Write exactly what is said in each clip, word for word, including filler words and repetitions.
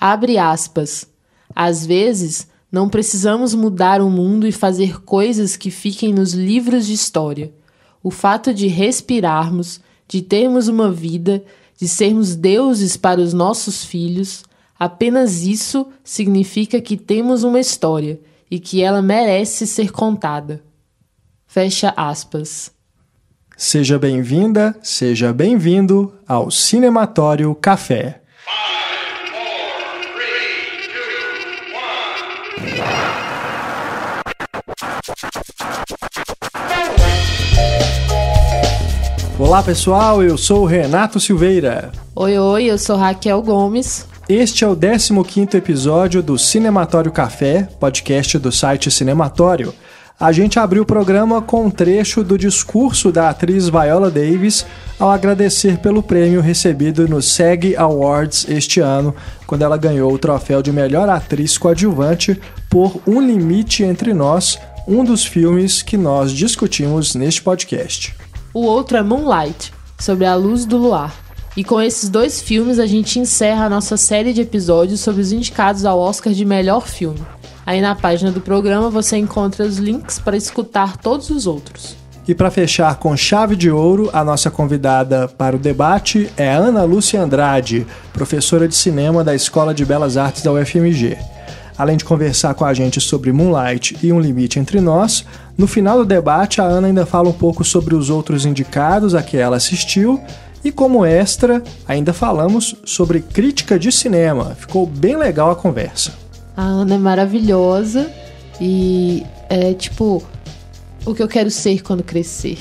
Abre aspas. Às vezes, não precisamos mudar o mundo e fazer coisas que fiquem nos livros de história. O fato de respirarmos, de termos uma vida, de sermos deuses para os nossos filhos, apenas isso significa que temos uma história e que ela merece ser contada. Fecha aspas. Seja bem-vinda, seja bem-vindo ao Cinematório Café. Olá pessoal, eu sou o Renato Silveira. Oi, oi, eu sou Raquel Gomes. Este é o décimo quinto episódio do Cinematório Café, podcast do site Cinematório. A gente abriu o programa com um trecho do discurso da atriz Viola Davis ao agradecer pelo prêmio recebido no SAG Awards este ano, quando ela ganhou o troféu de melhor atriz coadjuvante por Um Limite Entre Nós, um dos filmes que nós discutimos neste podcast. O outro é Moonlight, sobre a luz do luar. E com esses dois filmes a gente encerra a nossa série de episódios sobre os indicados ao Oscar de melhor filme. Aí na página do programa você encontra os links para escutar todos os outros. E para fechar com chave de ouro, a nossa convidada para o debate é a Ana Lúcia Andrade, professora de cinema da Escola de Belas Artes da U F M G. Além de conversar com a gente sobre Moonlight e Um Limite Entre Nós, no final do debate a Ana ainda fala um pouco sobre os outros indicados a que ela assistiu e, como extra, ainda falamos sobre crítica de cinema. Ficou bem legal a conversa. A Ana é maravilhosa e é tipo o que eu quero ser quando crescer.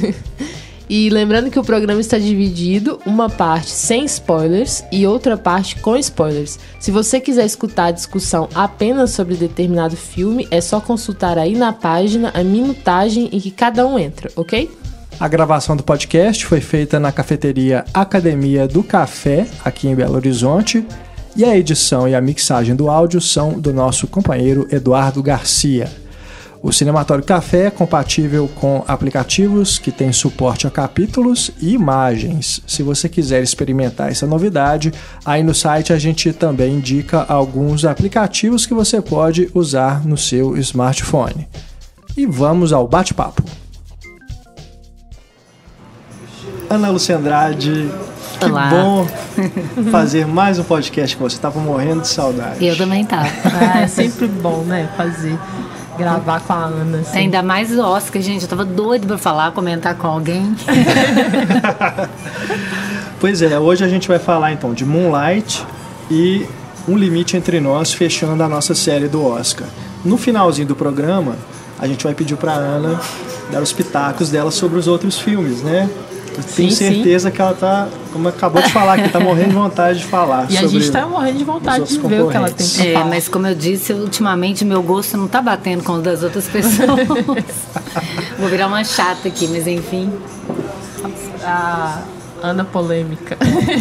E lembrando que o programa está dividido, uma parte sem spoilers e outra parte com spoilers. Se você quiser escutar a discussão apenas sobre determinado filme, é só consultar aí na página a minutagem em que cada um entra, ok? A gravação do podcast foi feita na cafeteria Academia do Café, aqui em Belo Horizonte, e a edição e a mixagem do áudio são do nosso companheiro Eduardo Garcia. O Cinematório Café é compatível com aplicativos que têm suporte a capítulos e imagens. Se você quiser experimentar essa novidade, aí no site a gente também indica alguns aplicativos que você pode usar no seu smartphone. E vamos ao bate-papo. Ana Lúcia Andrade, que Olá. bom fazer mais um podcast com você. Estava morrendo de saudade. Eu também tava. Ah, é sempre bom, né? Fazer, gravar com a Ana. Assim. Ainda mais o Oscar, gente. Eu tava doido pra falar, comentar com alguém. Pois é, hoje a gente vai falar então de Moonlight e Um Limite Entre Nós, fechando a nossa série do Oscar. No finalzinho do programa, a gente vai pedir pra Ana dar os pitacos dela sobre os outros filmes, né? Eu tenho sim, certeza sim. que ela tá, como acabou de falar, que tá morrendo de vontade de falar. E sobre a gente tá morrendo de vontade de ver o que ela tem pra É, falar. mas como eu disse, ultimamente meu gosto não tá batendo com o das outras pessoas. Vou virar uma chata aqui, mas enfim. A Ana polêmica.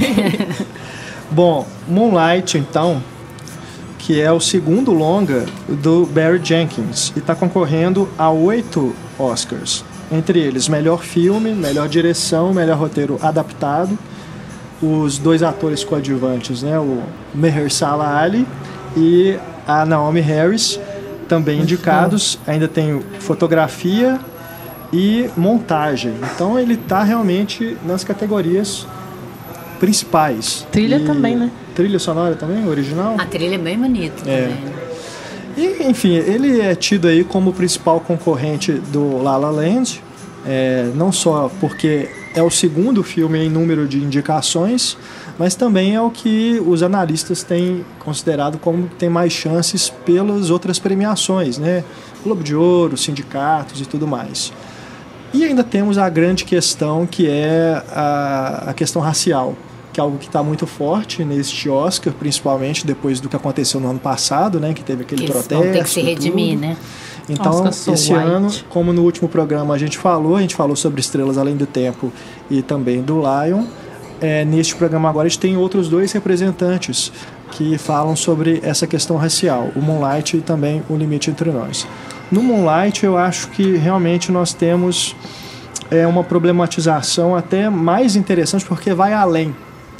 Bom, Moonlight, então, que é o segundo longa do Barry Jenkins e está concorrendo a oito Oscars. Entre eles, melhor filme, melhor direção, melhor roteiro adaptado. Os dois atores coadjuvantes, né, o Mahershala Ali e a Naomie Harris, também indicados. Ainda tem fotografia e montagem. Então ele está realmente nas categorias principais. Trilha e também, né? Trilha sonora também, original? A trilha é bem bonita É. também. E, enfim, ele é tido aí como o principal concorrente do La La Land, é, não só porque é o segundo filme em número de indicações, mas também é o que os analistas têm considerado como que tem mais chances pelas outras premiações, né? Globo de Ouro, sindicatos e tudo mais. E ainda temos a grande questão, que é a, a questão racial, que é algo que está muito forte neste Oscar, principalmente depois do que aconteceu no ano passado, né, que teve aquele Eles protesto. vão ter que se redimir, tudo. né? Então, Oscar so esse white. ano, como no último programa a gente falou, a gente falou sobre Estrelas Além do Tempo e também do Lion, é, neste programa agora a gente tem outros dois representantes que falam sobre essa questão racial, o Moonlight e também O Limite Entre Nós. No Moonlight, eu acho que realmente nós temos é, uma problematização até mais interessante, porque vai além.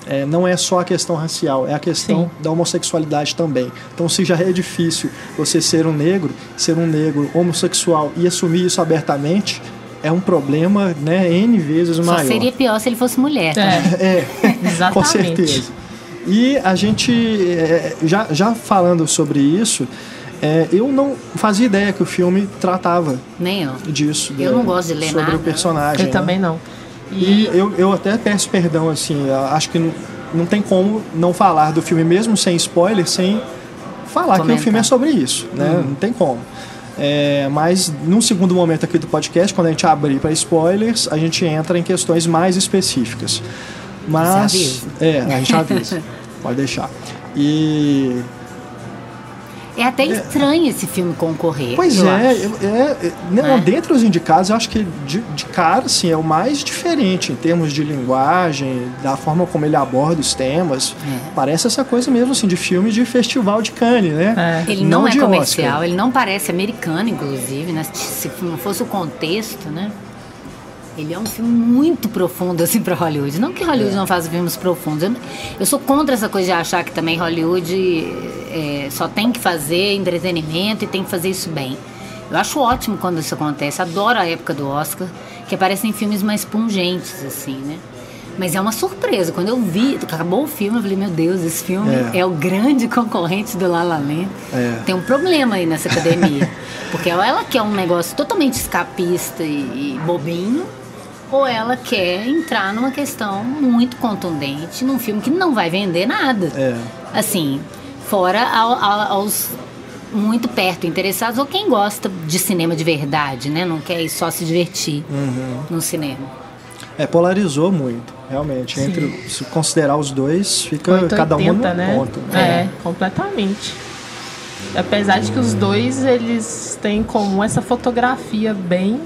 é, não é só a questão racial, é a questão Sim. da homossexualidade também. Então, se já é difícil você ser um negro, ser um negro homossexual e assumir isso abertamente, é um problema, né, N vezes maior. Só seria pior se ele fosse mulher. É, é exatamente. Com certeza. E a gente, é, já, já falando sobre isso, é, eu não fazia ideia que o filme tratava Nem eu. disso. Eu de, não gosto de ler sobre nada. o personagem. Eu né? também não. E, e eu, eu até peço perdão, assim, acho que não, não tem como não falar do filme, mesmo sem spoiler, sem falar Comentar. que o filme é sobre isso, né? Hum. Não tem como. É, mas num segundo momento aqui do podcast, quando a gente abrir para spoilers, a gente entra em questões mais específicas. Mas é, a gente avisa. Pode deixar. E é até estranho é, esse filme concorrer. Pois eu é, acho. é, é não, é. dentre os indicados, eu acho que de, de cara assim, é o mais diferente em termos de linguagem, da forma como ele aborda os temas. É. Parece essa coisa mesmo assim, de filme de festival de Cannes, né? É. Ele não, não é comercial, Oscar. Ele não parece americano, inclusive, né? Se não fosse o contexto, né? Ele é um filme muito profundo, assim, para Hollywood. Não que Hollywood é. não faça filmes profundos. Eu, eu sou contra essa coisa de achar que também Hollywood é, só tem que fazer entretenimento e tem que fazer isso bem. Eu acho ótimo quando isso acontece. Adoro a época do Oscar, que aparecem filmes mais pungentes, assim, né? Mas é uma surpresa. Quando eu vi, acabou o filme, eu falei, meu Deus, esse filme é, é o grande concorrente do La La Land. É. Tem um problema aí nessa academia. Porque ela quer um negócio totalmente escapista e, e bobinho, ou ela quer entrar numa questão muito contundente num filme que não vai vender nada. É. Assim, fora ao, ao, aos muito perto interessados ou quem gosta de cinema de verdade, né? Não quer só se divertir uhum. no cinema. É, polarizou muito, realmente. Sim. Entre, se considerar os dois, fica cada um num né? ponto. Né? É, é, completamente. Apesar de que os dois, eles têm em comum essa fotografia bem...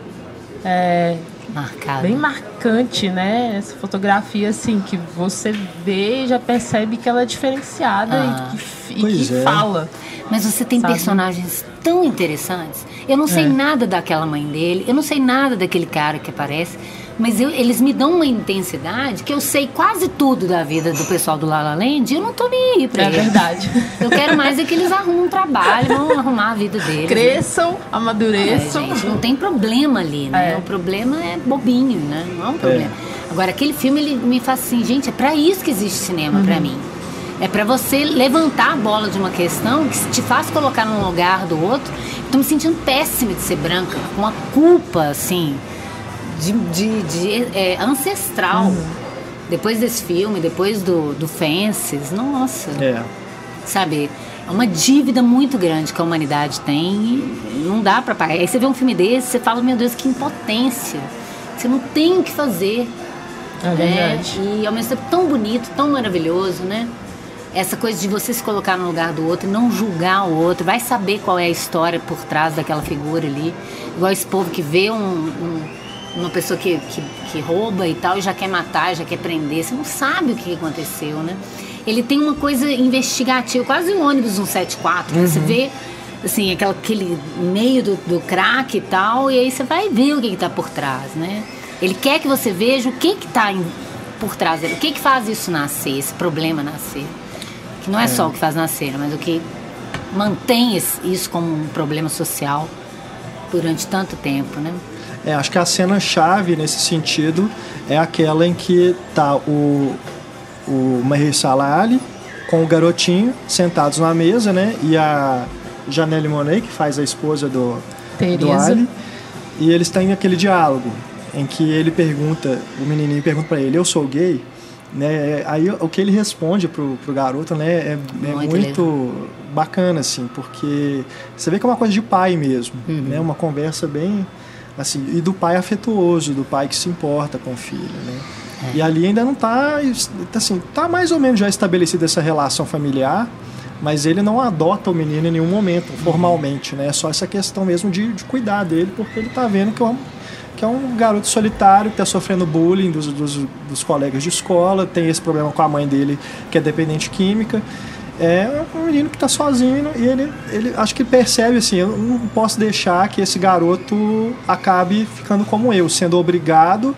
É, Marcado. Bem marcante, né? Essa fotografia, assim, que você vê e já percebe que ela é diferenciada ah. e que, e que é. fala. Mas você tem sabe? personagens tão interessantes. Eu não sei é. nada daquela mãe dele, eu não sei nada daquele cara que aparece, mas eu, eles me dão uma intensidade que eu sei quase tudo da vida do pessoal do La La Land e eu não tô nem aí pra é eles. É verdade. Eu quero mais é que eles arrumem um trabalho, vão arrumar a vida deles. Cresçam, né? amadureçam. É, gente, não tem problema ali, né? É. O problema é bobinho, né? Não é um problema. É. Agora, aquele filme, ele me faz assim, gente, é pra isso que existe cinema uhum. pra mim. É pra você levantar a bola de uma questão que te faz colocar num lugar do outro. Eu tô me sentindo péssima de ser branca, com uma culpa, assim, de, de, de é, ancestral. Uhum. Depois desse filme, depois do, do Fences, nossa. É. Sabe, é uma dívida muito grande que a humanidade tem e não dá pra pagar. Aí você vê um filme desse, você fala, meu Deus, que impotência. Você não tem o que fazer. É verdade. Né? E ao mesmo tempo tão bonito, tão maravilhoso, né? Essa coisa de você se colocar no lugar do outro e não julgar o outro, vai saber qual é a história por trás daquela figura ali. Igual esse povo que vê um, um, uma pessoa que, que, que rouba e tal, e já quer matar, já quer prender. Você não sabe o que aconteceu, né? Ele tem uma coisa investigativa, quase um ônibus cento e setenta e quatro. Uhum. Né? Você vê, assim, aquela, aquele meio do, do crack e tal, e aí você vai ver o que está por trás, né? Ele quer que você veja o que está por trás dele, o que, que faz isso nascer, esse problema nascer. Que não é, é só o que faz nascer, mas o que mantém isso como um problema social durante tanto tempo, né? É, acho que a cena-chave nesse sentido é aquela em que tá o, o Mahershala Ali com o garotinho sentados na mesa, né? E a Janelle Monáe, que faz a esposa do, do Ali, e eles têm aquele diálogo em que ele pergunta, o menininho pergunta para ele, eu sou gay? Né? Aí o que ele responde pro, pro garoto, né, é, é muito, muito bacana, assim, porque você vê que é uma coisa de pai mesmo, uhum. né? Uma conversa bem, assim, e do pai afetuoso, do pai que se importa com o filho, né? É. E ali ainda não tá, assim, tá mais ou menos já estabelecida essa relação familiar, mas ele não adota o menino em nenhum momento, formalmente, né? É só essa questão mesmo de, de cuidar dele, porque ele tá vendo que é um que é um garoto solitário que está sofrendo bullying dos, dos, dos colegas de escola, tem esse problema com a mãe dele, que é dependente química. É um menino que está sozinho e ele, ele acho que percebe assim, eu não posso deixar que esse garoto acabe ficando como eu, sendo obrigado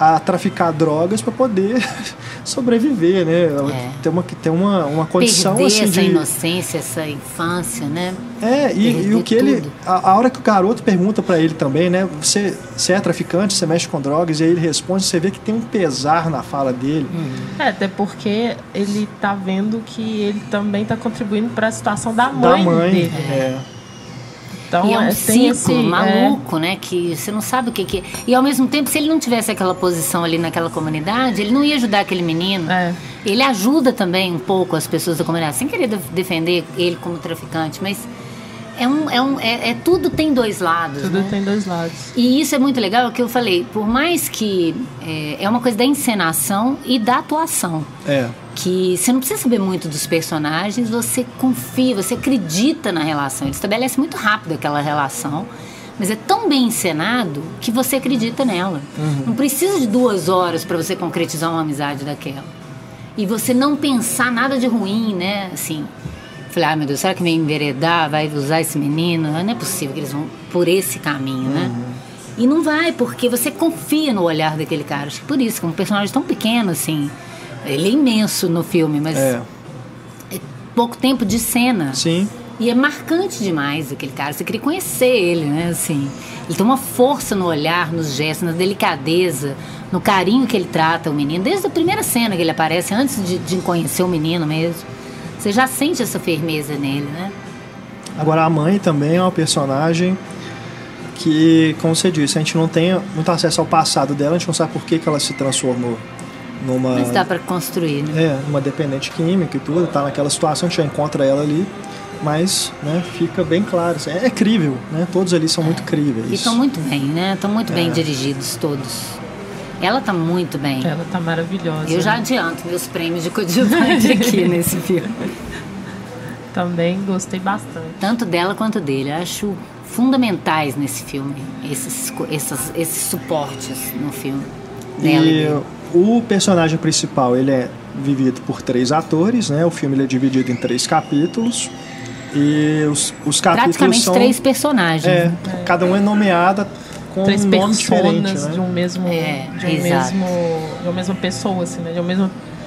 a traficar drogas para poder sobreviver, né? É. Ter uma, ter uma, uma condição Perder assim essa de... inocência, essa infância, né? É, e, e o que tudo. ele... A, a hora que o garoto pergunta para ele também, né? Você, você é traficante, você mexe com drogas, e aí ele responde, você vê que tem um pesar na fala dele. Uhum. É, até porque ele tá vendo que ele também tá contribuindo para a situação da mãe, da mãe dele. É. Então, e é um tem ciclo esse, maluco, é... né? Que você não sabe o que, que é. E ao mesmo tempo, se ele não tivesse aquela posição ali naquela comunidade, ele não ia ajudar aquele menino. É. Ele ajuda também um pouco as pessoas da comunidade, sem querer defender ele como traficante, mas é, um, é, um, é, é tudo tem dois lados. Tudo né? tem dois lados. E isso é muito legal, é o que eu falei, por mais que é, é uma coisa da encenação e da atuação. É. Que você não precisa saber muito dos personagens, você confia, você acredita na relação. Ele estabelece muito rápido aquela relação, mas é tão bem encenado que você acredita nela. Uhum. Não precisa de duas horas para você concretizar uma amizade daquela. E você não pensar nada de ruim, né? Assim, falei, ah, meu Deus, será que vai enveredar, vai usar esse menino? Não é possível que eles vão por esse caminho, né? Uhum. E não vai, porque você confia no olhar daquele cara. Acho que por isso, que um personagem tão pequeno, assim... Ele é imenso no filme, mas é. é pouco tempo de cena. Sim. E é marcante demais aquele cara. Você queria conhecer ele, né? Assim, ele tem uma força no olhar, nos gestos, na delicadeza, no carinho que ele trata o menino. Desde a primeira cena que ele aparece, antes de, de conhecer o menino mesmo. Você já sente essa firmeza nele, né? Agora, a mãe também é uma personagem que, como você disse, a gente não tem muito acesso ao passado dela, a gente não sabe por que, que ela se transformou. Numa, mas dá para construir, né? É, numa dependente química e tudo, tá naquela situação, a gente já encontra ela ali, mas, né, fica bem claro, assim, é, é crível, né? Todos ali são é. muito críveis. E estão muito bem, né? Estão muito é. bem dirigidos todos. Ela tá muito bem. Ela tá maravilhosa. Eu já adianto meus prêmios de coadjuvante aqui nesse filme. Também gostei bastante. Tanto dela quanto dele. Eu acho fundamentais nesse filme, esses, esses, esses suportes no filme. Dela e... e dele. O personagem principal, ele é vivido por três atores, né? O filme ele é dividido em três capítulos. E os, os capítulos praticamente são... três personagens. É, é. Cada um é nomeado com três um nome diferente, né? de um mesmo... É, de, um exato. mesmo de uma mesma pessoa, assim, né? De um mesmo...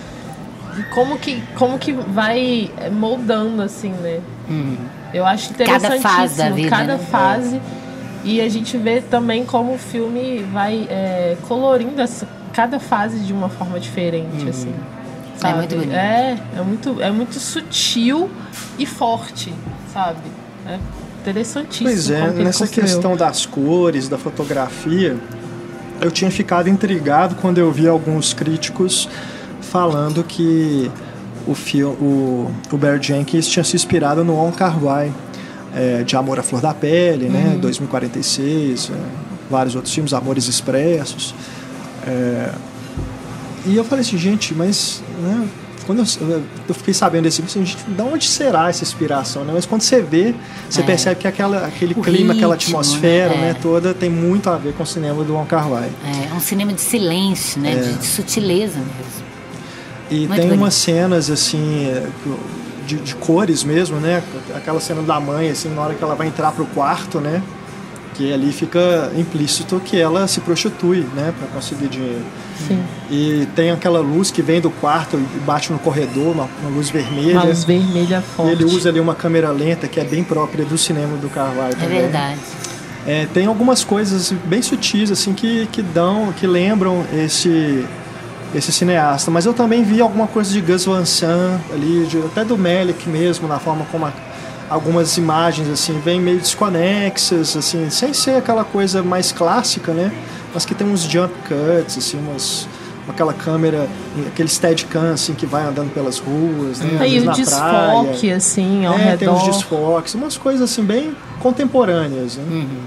Como que, como que vai moldando, assim, né? Hum. Eu acho interessantíssimo. Cada fase da vida, Cada né? fase. E a gente vê também como o filme vai é, colorindo essa... cada fase de uma forma diferente, uhum. assim. Sabe? É muito bonito. É, é muito, é muito sutil e forte, sabe? É interessantíssimo. Pois é, nessa questão das cores, da fotografia, eu tinha ficado intrigado quando eu vi alguns críticos falando que o, filme, o, o Barry Jenkins tinha se inspirado no Wong Kar-wai, é, de Amor à Flor da Pele, uhum. né? dois mil e quarenta e seis, é, vários outros filmes, Amores Expressos. É, e eu falei assim, gente, mas né, quando eu, eu fiquei sabendo desse filme, gente, de onde será essa inspiração? Né? Mas quando você vê, você é. percebe que aquela, aquele o clima, ritmo, aquela atmosfera né? né, toda tem muito a ver com o cinema do Wong Kar-wai. É, é um cinema de silêncio, né? É. De, de sutileza mesmo. E muito tem bonito. Umas cenas assim de, de cores mesmo, né? Aquela cena da mãe, assim, na hora que ela vai entrar pro quarto, né? Que ali fica implícito que ela se prostitui, né, para conseguir dinheiro. Sim. E tem aquela luz que vem do quarto e bate no corredor, uma, uma luz vermelha. Uma luz vermelha forte. E ele usa ali uma câmera lenta que é bem própria do cinema do Kar-wai também. É verdade. É, tem algumas coisas bem sutis assim que, que dão, que lembram esse esse cineasta. Mas eu também vi alguma coisa de Gus Van Sant ali, de, até do Malick mesmo, na forma como a, algumas imagens assim vêm meio desconexas, assim, sem ser aquela coisa mais clássica, né? Mas que tem uns jump cuts, assim, umas, aquela câmera, aquele steadicam assim que vai andando pelas ruas, né? Tem o na desfoque praia. assim ao é, redor. Tem uns desfoques, umas coisas assim bem contemporâneas, né? Uhum.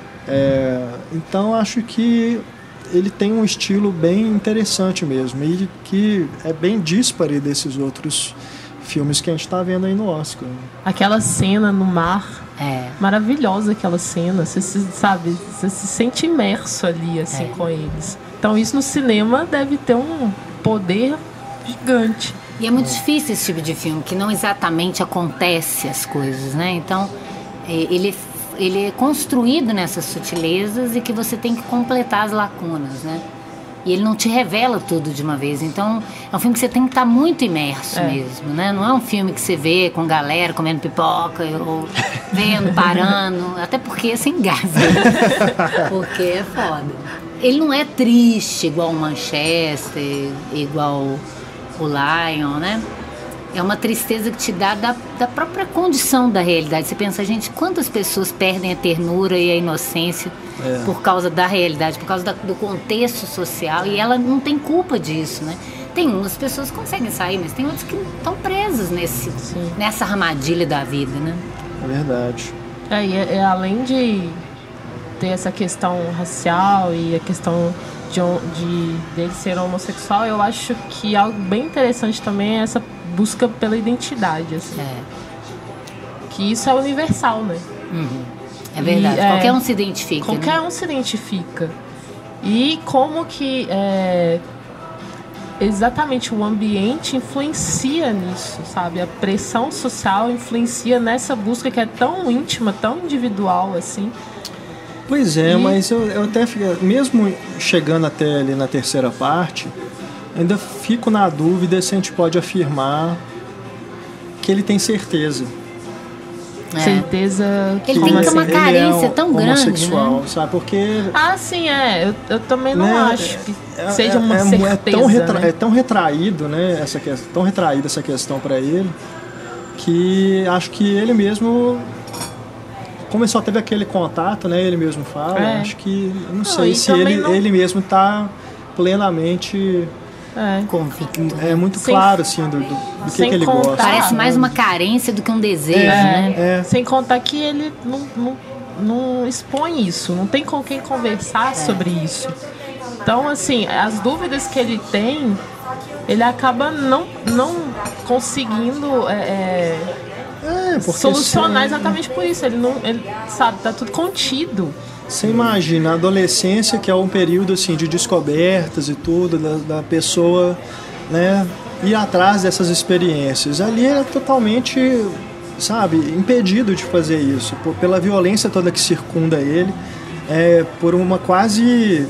É, então acho que ele tem um estilo bem interessante mesmo e que é bem díspare desses outros filmes que a gente está vendo aí no Oscar. Aquela cena no mar, é. maravilhosa aquela cena, você se, sabe, você se sente imerso ali assim é. com eles. Então isso no cinema deve ter um poder gigante. E é muito é. difícil esse tipo de filme, que não exatamente acontece as coisas, né? Então ele ele é construído nessas sutilezas e que você tem que completar as lacunas, né? E ele não te revela tudo de uma vez. Então, é um filme que você tem que estar muito imerso é. mesmo, né? Não é um filme que você vê com galera comendo pipoca ou vendo, parando. Até porque é sem gás. Né? Porque é foda. Ele não é triste igual o Manchester, igual o Lion, né? É uma tristeza que te dá da, da própria condição da realidade. Você pensa, gente, quantas pessoas perdem a ternura e a inocência é. por causa da realidade, por causa da, do contexto social, e ela não tem culpa disso, né? Tem umas pessoas que conseguem sair, mas tem outras que estão presas nesse, nessa armadilha da vida, né? É verdade. É, e é, é, além de ter essa questão racial e a questão de, de dele ser homossexual, eu acho que algo bem interessante também é essa busca pela identidade, assim. É. Que isso é universal, né? Uhum. É verdade. E, qualquer é, um se identifica. Qualquer né? um se identifica. E como que é, exatamente o ambiente influencia nisso, sabe? A pressão social influencia nessa busca que é tão íntima, tão individual, assim. Pois é, e... mas eu, eu até fico, mesmo chegando até ali na terceira parte, ainda fico na dúvida se a gente pode afirmar que ele tem certeza. É. Certeza que ele tem que ter uma carência é um tão grande, homossexual, né? sabe? Porque ah, sim, é. Eu, eu também não né, acho que é, seja uma é, certeza. É tão, retra, né? é tão retraído, né? Essa questão, tão retraída essa questão para ele, que acho que ele mesmo, como ele só teve aquele contato, né? Ele mesmo fala. É. Acho que não, não sei se ele, não... ele mesmo está plenamente É. convicto. É muito Sem, claro, assim, do, do, do que, que ele contar, gosta. Parece mais uma carência do que um desejo, é, né? É. Sem contar que ele não, não, não expõe isso, não tem com quem conversar é. sobre isso. Então, assim, as dúvidas que ele tem, ele acaba não, não conseguindo é, é, solucionar se... exatamente por isso. Ele não, ele, sabe, tá tudo contido. Você imagina a adolescência, que é um período assim de descobertas e tudo, da, da pessoa, né, ir atrás dessas experiências. Ali era totalmente, sabe, impedido de fazer isso, por, pela violência toda que circunda ele, é, por uma quase...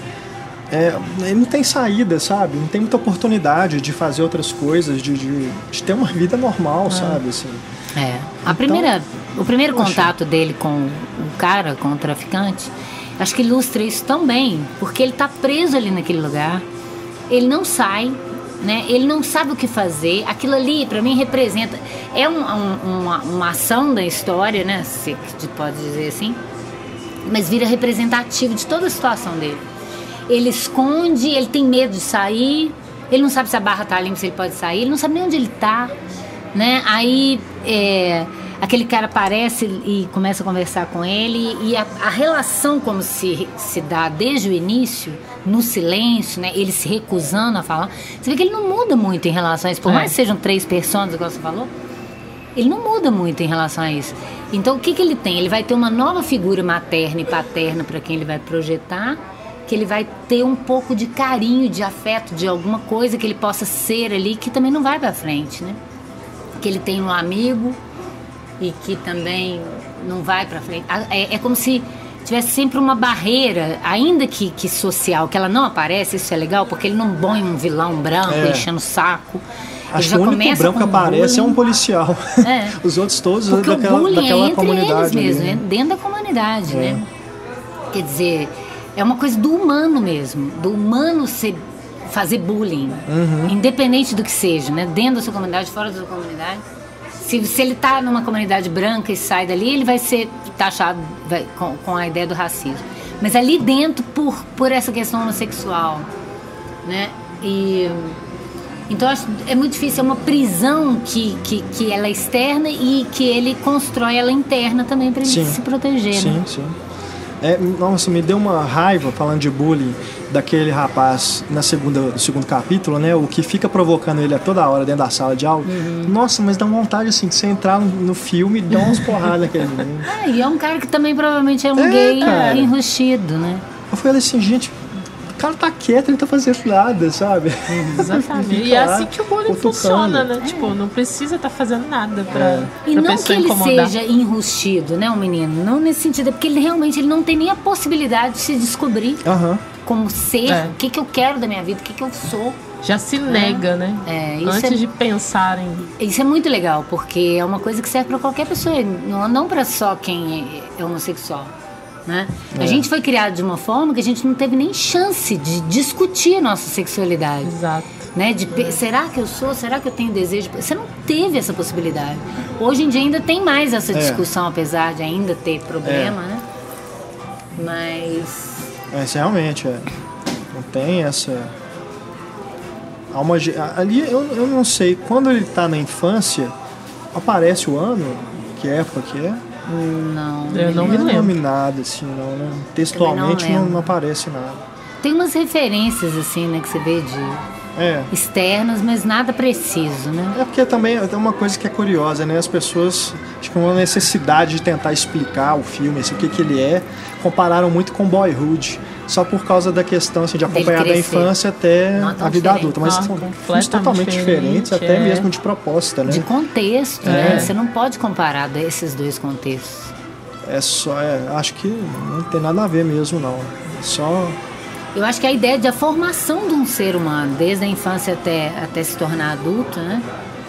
É, ele não tem saída, sabe? Não tem muita oportunidade de fazer outras coisas, de, de, de ter uma vida normal, ah. sabe? Assim. É. A primeira, então, o primeiro poxa. contato dele com o cara, com o traficante, acho que ilustra isso tão bem, porque ele tá preso ali naquele lugar, ele não sai, né? Ele não sabe o que fazer. Aquilo ali, pra mim, representa... É um, um, uma, uma ação da história, né? Se pode dizer assim, mas vira representativo de toda a situação dele. Ele esconde, ele tem medo de sair, ele não sabe se a barra tá limpa, se ele pode sair, ele não sabe nem onde ele tá, né? Aí é, aquele cara aparece e começa a conversar com ele, e a, a relação como se, se dá desde o início, no silêncio, né? Ele se recusando a falar. Você vê que ele não muda muito em relação a isso, por é. mais que sejam três personas, igual você falou, ele não muda muito em relação a isso. Então o que, que ele tem? Ele vai ter uma nova figura materna e paterna para quem ele vai projetar, que ele vai ter um pouco de carinho, de afeto, de alguma coisa que ele possa ser ali, que também não vai pra frente, né? Que ele tem um amigo e que também não vai pra frente. É, é como se tivesse sempre uma barreira, ainda que, que social, que ela não aparece. Isso é legal, porque ele não põe um vilão branco é. enchendo o saco. Acho que o único branco que aparece bullying. É um policial. É. Os outros todos porque daquela, o bullying daquela é entre comunidade. Eles mesmo, ali, né? Dentro da comunidade, é. né? Quer dizer... É uma coisa do humano mesmo, do humano ser, fazer bullying, uhum. independente do que seja, né? Dentro da sua comunidade, fora da sua comunidade. Se, se ele está numa comunidade branca e sai dali, ele vai ser taxado vai, com, com a ideia do racismo. Mas ali dentro, por, por essa questão homossexual, né? E, então, acho, é muito difícil, é uma prisão que, que, que ela é externa e que ele constrói ela interna também para ele sim. se proteger, sim, né? Sim, sim. É, nossa, me deu uma raiva falando de bullying daquele rapaz na segunda, no segundo capítulo, né? O que fica provocando ele a toda hora dentro da sala de aula. Uhum. Nossa, mas dá uma vontade assim de você entrar no, no filme e dar umas porradas naquele menino. É, e é um cara que também provavelmente é um é, gay cara. enrustido, né? Eu falei assim, gente, o cara tá quieto, ele tá fazendo nada, sabe? Exatamente. E é assim que o bullying funciona, né? É. Tipo, não precisa estar tá fazendo nada pra, é. E pra não pessoa que ele incomodar. seja enrustido, né, o menino? Não nesse sentido, é porque ele realmente ele não tem nem a possibilidade de se descobrir uhum. como ser, É. o que, que eu quero da minha vida, o que, que eu sou. Já se nega, né? É, isso Antes é- de pensar em... Isso é muito legal, porque é uma coisa que serve para qualquer pessoa, não, não para só quem é homossexual. Né? É. A gente foi criado de uma forma que a gente não teve nem chance de discutir a nossa sexualidade. Exato. Né? De, pe- será que eu sou? Será que eu tenho desejo? Você não teve essa possibilidade. Hoje em dia ainda tem mais essa É. discussão, apesar de ainda ter problema, né? Mas Mas realmente, é. Não tem essa. Há uma ge- Ali eu, eu não sei, quando ele tá na infância, aparece o ano, que época que é? não. Eu não me Não é lembro. nominado, assim, não, né? Textualmente Também não não, lembro. não aparece nada. Tem umas referências assim, né, que você vê de É. externas, mas nada preciso, né? É porque também tem uma coisa que é curiosa, né? As pessoas, acho que uma necessidade de tentar explicar o filme, assim, o que, que ele é, compararam muito com Boyhood, só por causa da questão assim, de Dele acompanhar da crescer. infância até Não é tão a vida diferente. adulta, mas Ah, são completamente filmes totalmente diferentes, diferente, até é. mesmo de proposta, né? De contexto, É. né? Você não pode comparar esses dois contextos. É só, é, acho que não tem nada a ver mesmo, não. É só. Eu acho que a ideia da formação de um ser humano, desde a infância até, até se tornar adulto, né?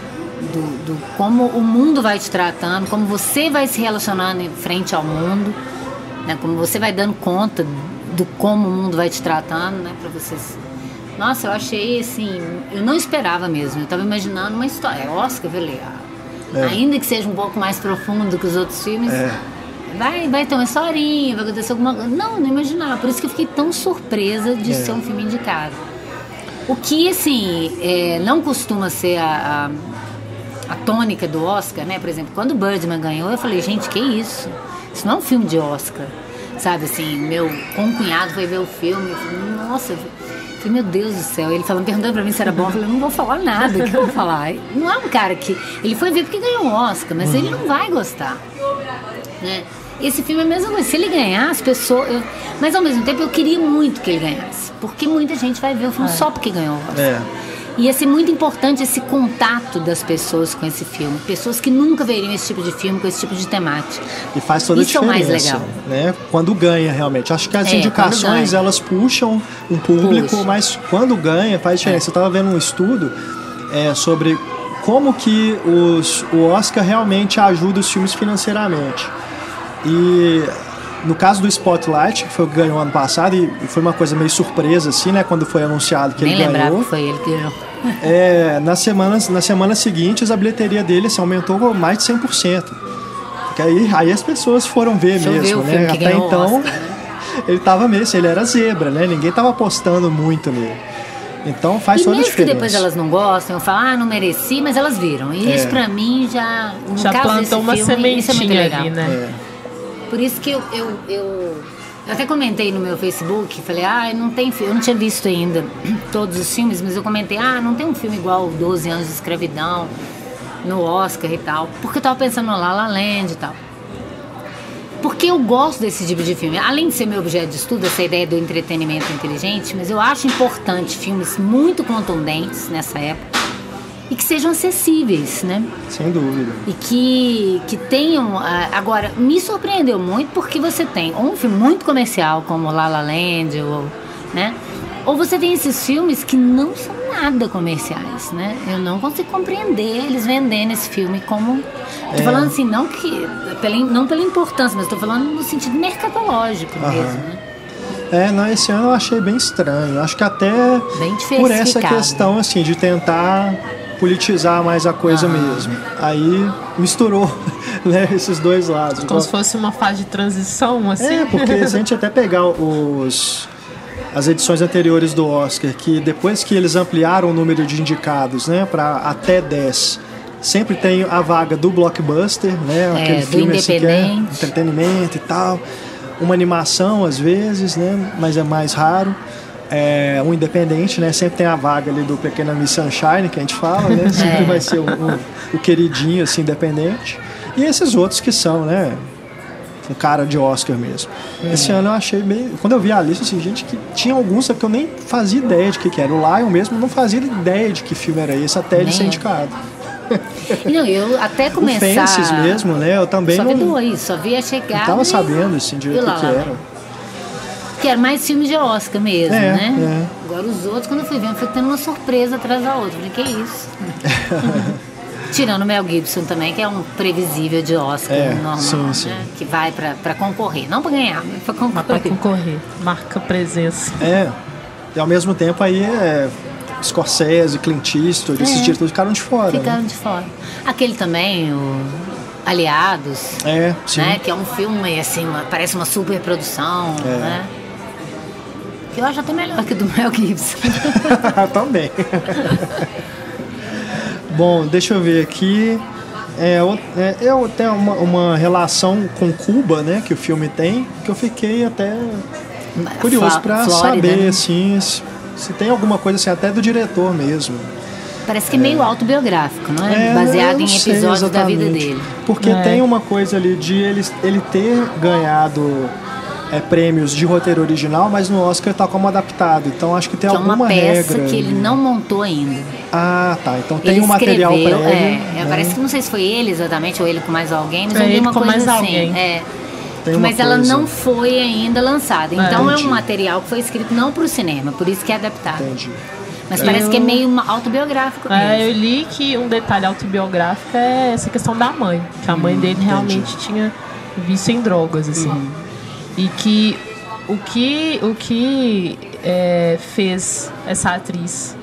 Do, do como o mundo vai te tratando, como você vai se relacionando em frente ao mundo, né? Como você vai dando conta do como o mundo vai te tratando, né? Pra vocês. Nossa, eu achei assim, eu não esperava mesmo. Eu tava imaginando uma história. Oscar, eu falei, ah, É. ainda que seja um pouco mais profundo que os outros filmes. É. Vai, vai ter uma historinha, vai acontecer alguma coisa. Não, não imaginava. Por isso que eu fiquei tão surpresa de É. ser um filme indicado. O que, assim, é, não costuma ser a, a, a tônica do Oscar, né? Por exemplo, quando o Birdman ganhou, eu falei, gente, que isso? Isso não é um filme de Oscar. Sabe, assim, meu concunhado foi ver o filme. Eu falei, nossa, eu falei, meu Deus do céu. Ele falando, perguntando pra mim se era bom. Eu falei, não vou falar nada, o que eu vou falar? Não é um cara que... Ele foi ver porque ganhou um Oscar, mas ele não vai gostar. Né? Esse filme é a mesma coisa. Se ele ganhar, as pessoas. eu- Mas ao mesmo tempo eu queria muito que ele ganhasse. Porque muita gente vai ver o filme só porque ganhou o Oscar. É. E ia ser muito importante esse contato das pessoas com esse filme. Pessoas que nunca veriam esse tipo de filme com esse tipo de temática. E faz toda Isso é a o mais diferença, legal. né? Quando ganha, realmente. Acho que as É, indicações, quando ganha. elas puxam um público, Puxa. mas quando ganha, faz diferença. É. Eu estava vendo um estudo é, sobre como que os, o Oscar realmente ajuda os filmes financeiramente. E no caso do Spotlight, que foi o que ganhou ano passado, e foi uma coisa meio surpresa, assim, né? Quando foi anunciado que Nem ele lembrava ganhou. que foi ele que ganhou. É, nas semanas, nas semanas seguintes, a bilheteria dele assim, aumentou mais de cem por cento. Porque aí, aí as pessoas foram ver Deixa eu ver mesmo, o né? filme que Até ganhou o então, Oscar, né? ele tava mesmo, assim, ele era zebra, né? Ninguém tava apostando muito nele. Então faz E toda a mesmo que diferença. depois elas não gostem, eu falo, ah, não mereci, mas elas viram. E É. isso pra mim já. No Já caso desse plantou uma filme, isso é muito sementinha legal. ali, né? É. Por isso que eu, eu, eu, eu até comentei no meu Facebook, falei, ah, não tem filme, eu não tinha visto ainda todos os filmes, mas eu comentei, ah, não tem um filme igual doze anos de escravidão no Oscar e tal, porque eu tava pensando no La La Land e tal. Porque eu gosto desse tipo de filme, além de ser meu objeto de estudo, essa ideia do entretenimento inteligente, mas eu acho importante filmes muito contundentes nessa época e que sejam acessíveis, né? Sem dúvida. E que, que tenham... ah, agora, me surpreendeu muito porque você tem um filme muito comercial como La La Land, ou, né? Ou você tem esses filmes que não são nada comerciais, né? Eu não consigo compreender eles vendendo esse filme como... Tô É. falando assim, não, que, pela, não pela importância, mas tô falando no sentido mercadológico Aham. mesmo, né? É, não, esse ano eu achei bem estranho. Acho que até Bem por essa diversificado. questão, assim, de tentar politizar mais a coisa Aham. mesmo. Aí misturou, né, esses dois lados. Como se fosse uma fase de transição, assim. É, porque se a gente até pegar os, as edições anteriores do Oscar, que depois que eles ampliaram o número de indicados, né, para até dez, sempre tem a vaga do blockbuster, né, É, aquele do filme assim, que é independente. entretenimento e tal, uma animação às vezes, né, mas é mais raro. É, um independente, né? Sempre tem a vaga ali do Pequena Miss Sunshine, que a gente fala, né? Sempre É. vai ser o, o, o queridinho, assim, independente. E esses outros que são, né? Um cara de Oscar mesmo. Esse ano eu achei meio... Quando eu vi a lista, assim, gente, que tinha alguns que eu nem fazia ideia de que, que era. O Lion mesmo não fazia ideia de que filme era esse, até ele Nem ser eu. indicado. Não, eu até O começar... Fences mesmo, né? Eu também Só vi não, dois, só vi a chegada. não tava e- sabendo, assim, de e o que, lá, que lá. era. Que era mais filme de Oscar mesmo, É, né? é. Agora os outros, quando eu fui ver, eu fui tendo uma surpresa atrás da outra. Falei, que isso? Tirando o Mel Gibson também, que é um previsível de Oscar É, normal, sim, sim. né? Que vai pra, pra concorrer. Não pra ganhar, mas pra Mas pra concorrer. concorrer. Marca presença. É. E ao mesmo tempo aí é Scorsese, Clint Eastwood, esses É. diretores ficaram de fora. Ficaram Né? de fora. Aquele também, o Aliados, É, sim. né? Que é um filme, assim, uma- parece uma super produção, É. né? Que eu acho até melhor que o do Mel Gibson. Também. Bom, deixa eu ver aqui. É, o- é, eu tenho uma, uma relação com Cuba, né? Que o filme tem, que eu fiquei até curioso Fla- pra Flórida, saber, né? assim, se, se tem alguma coisa assim, até do diretor mesmo. Parece que é meio autobiográfico, não é? É, eu Baseado não em sei episódios da vida exatamente. dele. Porque É. tem uma coisa ali de ele, ele ter ganhado é, prêmios de roteiro original, mas no Oscar tá como adaptado. Então acho que tem Que é alguma uma peça regra. que ele não montou ainda. Ah, tá. Então tem Ele um material escreveu, prévio. é, né? é, parece que não sei se foi ele exatamente ou ele com mais alguém, mas É, eu vi ele uma com coisa mais assim. alguém. É. Tem uma Mas ela coisa. não foi ainda lançada. Então é, Entendi. um material que foi escrito não para o cinema, por isso que é adaptado. Entendi. Mas É. parece que é Eu- meio uma- autobiográfico É, mesmo. eu li que um detalhe autobiográfico é essa questão da mãe. Que a mãe dele realmente tinha vício em drogas, assim. E que o que, o que é, fez essa atriz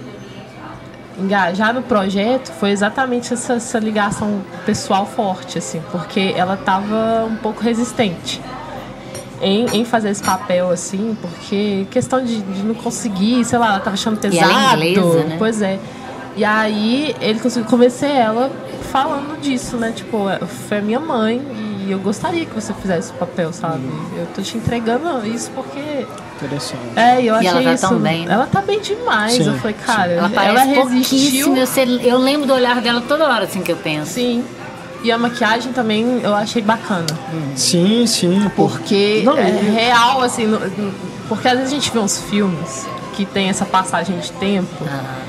engajar no projeto foi exatamente essa, essa ligação pessoal forte, assim. Porque ela estava um pouco resistente em, em fazer esse papel, assim, porque questão de, de não conseguir, sei lá, ela tava achando E pesado. ela é inglesa, né? Pois é. E aí ele conseguiu convencer ela falando disso, né? Tipo, foi a minha mãe e eu gostaria que você fizesse o papel, sabe? Eu tô te entregando isso porque. Interessante. É, e eu E achei ela tá isso. tão bem, né? Ela tá bem demais. Sim, eu falei, cara, Ela ela, parece resistiu. pouquíssimo. Eu, sei- eu lembro do olhar dela toda hora, assim, que eu penso. Sim. E a maquiagem também eu achei bacana. Sim, sim. pô. Porque Não, é e- real, assim, no- no- porque às vezes a gente vê uns filmes que tem essa passagem de tempo, Ah,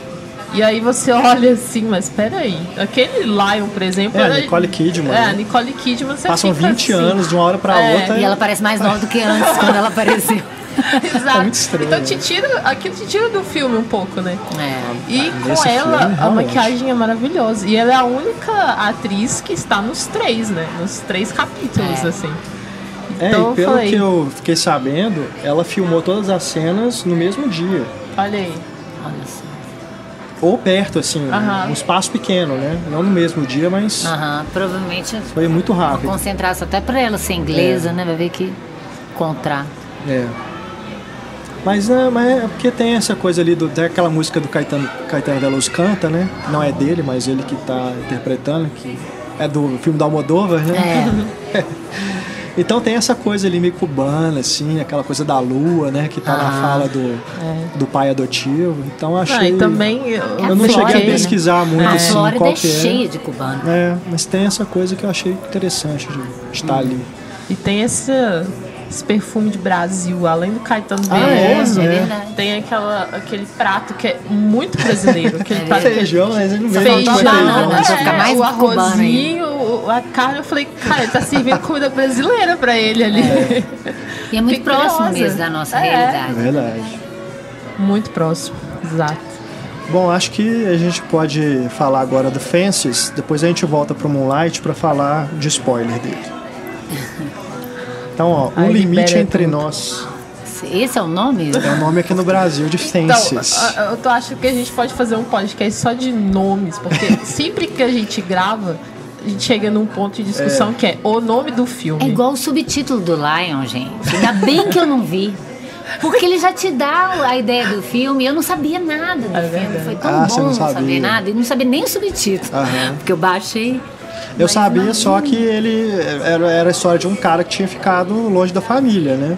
e aí você olha assim, mas peraí, aquele Lion, por exemplo... É, a era- Nicole Kidman, É, né? a Nicole Kidman, você Passam fica vinte assim. anos de uma hora pra É, outra. e ela parece mais nova do que antes, quando ela apareceu. Exato. É muito estranho, Então te né? tira, aquilo te tira do filme um pouco, né? É. E Nesse com ela, filme, a realmente. maquiagem é maravilhosa. E ela é a única atriz que está nos três, né? Nos três capítulos, É. assim. É, Então e pelo eu falei, que eu fiquei sabendo, ela filmou todas as cenas no mesmo dia. olha aí. Olha só. Ou perto, assim, Aham. um espaço pequeno, né? Não no mesmo dia, mas Aham, provavelmente foi muito uma rápido. concentração até pra ela ser inglesa, né? Vai ver que contrato. É. Mas é, mas é porque tem essa coisa ali, do, tem aquela música do Caetano, Caetano Veloso canta, né? Não é dele, mas ele que tá interpretando, que é do filme do Almodóvar, né? É. Então tem essa coisa ali meio cubana, assim, aquela coisa da lua, né? Que tá na Ah. fala do, do pai adotivo. Então Ah, achei... e também eu, É Eu não cheguei a Flórida, né? pesquisar muito, A assim, Flórida qual é que é. cheia de cubano. É, mas tem essa coisa que eu achei interessante de estar ali. E tem esse, esse perfume de Brasil, além do Caetano Ah, é? Veloso, É É. verdade. tem aquela, aquele prato que é muito brasileiro. Aquele É prato que é Feijão, mas ele não veio Feijão, falta banana, feijão. né? Vai ficar mais o cubano arrozinho, o- a carne. Eu falei, cara, ele tá servindo comida brasileira pra ele ali. E é muito Fiquei próximo curiosa. mesmo da nossa É. É realidade. verdade. Muito próximo, exato. Bom, acho que a gente pode falar agora do Fences, depois a gente volta pro Moonlight para falar de spoiler dele. Então, ó, Um Aí Limite libera Entre tudo. Nós. Esse é o nome? É o nome aqui no Brasil de Então, Fences. a- eu tô achando que a gente pode fazer um podcast só de nomes, porque sempre que a gente grava, a gente chega num ponto de discussão que é o nome do filme. É igual o subtítulo do Lion, gente. Ainda bem que eu não vi. Porque ele já te dá a ideia do filme. Eu não sabia nada do É filme. verdade. Foi tão Ah, você bom não não sabia. saber nada. E não sabia nem o subtítulo. Aham. Porque eu baixei. Eu mas sabia não- só que ele era, era a história de um cara que tinha ficado longe da família, né?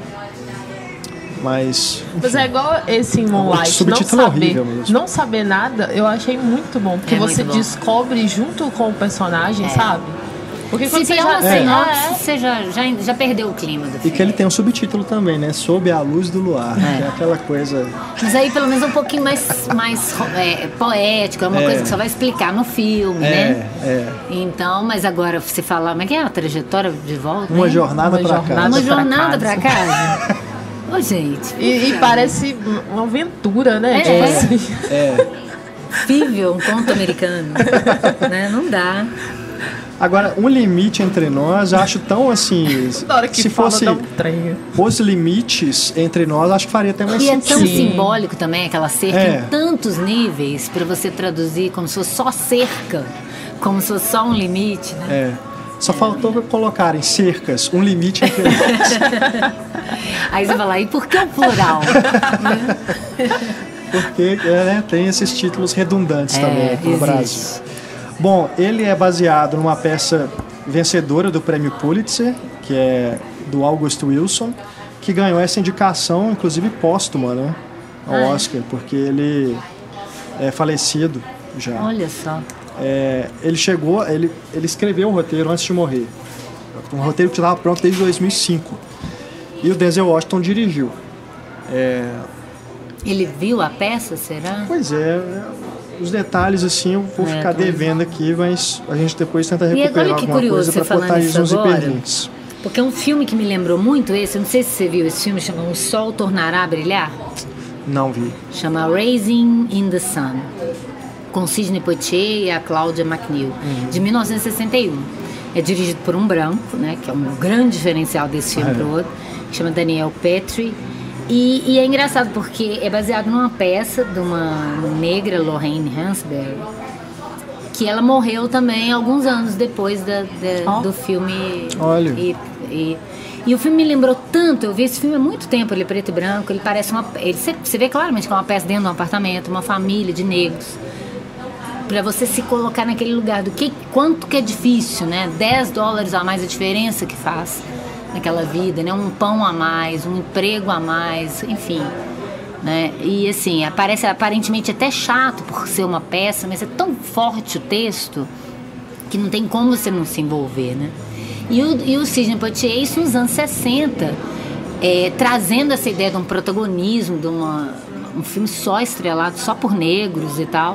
Mas. Mas é igual esse em O Moonlight, não subtítulo é saber, horrível mesmo. não saber nada, eu achei muito bom, porque É você muito bom. descobre junto com o personagem, sabe? Porque Se você vier uma já, sinopse, você já, já, já perdeu o clima do E filme. que ele tem um subtítulo também, né? Sob a Luz do Luar. É. Que é aquela coisa. Mas aí pelo menos é um pouquinho mais, mais é, poético. É uma É. coisa que só vai explicar no filme, É, né? é. Então, mas agora você falar, como é que é a trajetória de volta? Uma hein? jornada Uma pra jornada casa. Uma pra jornada casa. pra casa. Ô, gente. E, e parece uma aventura, né? É. Tipo assim. É. Vive um conto americano. Né? Não dá. Agora, Um Limite Entre Nós, acho tão assim... Na hora que se fala, fosse dá um trem. Os limites entre nós, acho que faria até mais E é sentido. tão simbólico também, aquela cerca É. em tantos níveis, para você traduzir como se fosse só cerca, como se fosse só um limite, né? É. Só faltou colocarem cercas, um limite entre nós. Aí você fala, e por que o plural? Né? Porque é, né, tem esses títulos redundantes também aqui no existe. Brasil. Bom, ele é baseado numa peça vencedora do Prêmio Pulitzer, que é do August Wilson, que ganhou essa indicação, inclusive póstuma, né, ao Ah, é? Oscar, porque ele é falecido já. Olha só. É, ele chegou, ele, ele escreveu o roteiro antes de morrer. Um roteiro que estava pronto desde dois mil e cinco. E o Denzel Washington dirigiu. É, Ele viu a peça, será? pois é, os detalhes assim eu vou É, ficar tô- devendo aqui, mas a gente depois tenta E recuperar olha que alguma curioso coisa você para botar falando isso nos isso agora. hiperlinks. Porque é um filme que me lembrou muito esse, eu não sei se você viu esse filme, chama O Sol Tornará a Brilhar. Não vi. Chama Raising in the Sun, com Sidney Poitier e a Claudia McNeil, Uhum. de mil novecentos e sessenta e um. É dirigido por um branco, né, que é um grande diferencial desse filme É. pro outro, que chama Daniel Petrie. E, e é engraçado porque é baseado numa peça de uma negra, Lorraine Hansberry, que ela morreu também alguns anos depois da, da- Ó. do filme. Olha. E, e, e o filme me lembrou tanto, eu vi esse filme há muito tempo, ele é preto e branco, ele parece uma... Ele, você, você vê claramente que é uma peça dentro de um apartamento, uma família de negros. Pra você se colocar naquele lugar do que, quanto que é difícil, né? dez dólares a mais a diferença que faz naquela vida, né? Um pão a mais, um emprego a mais, enfim. Né? E assim, parece aparentemente até chato por ser uma peça, mas é tão forte o texto que não tem como você não se envolver, né? E o, e o Sidney Poitier, isso nos anos sessenta, é, trazendo essa ideia de um protagonismo, de uma, um filme só estrelado, só por negros e tal.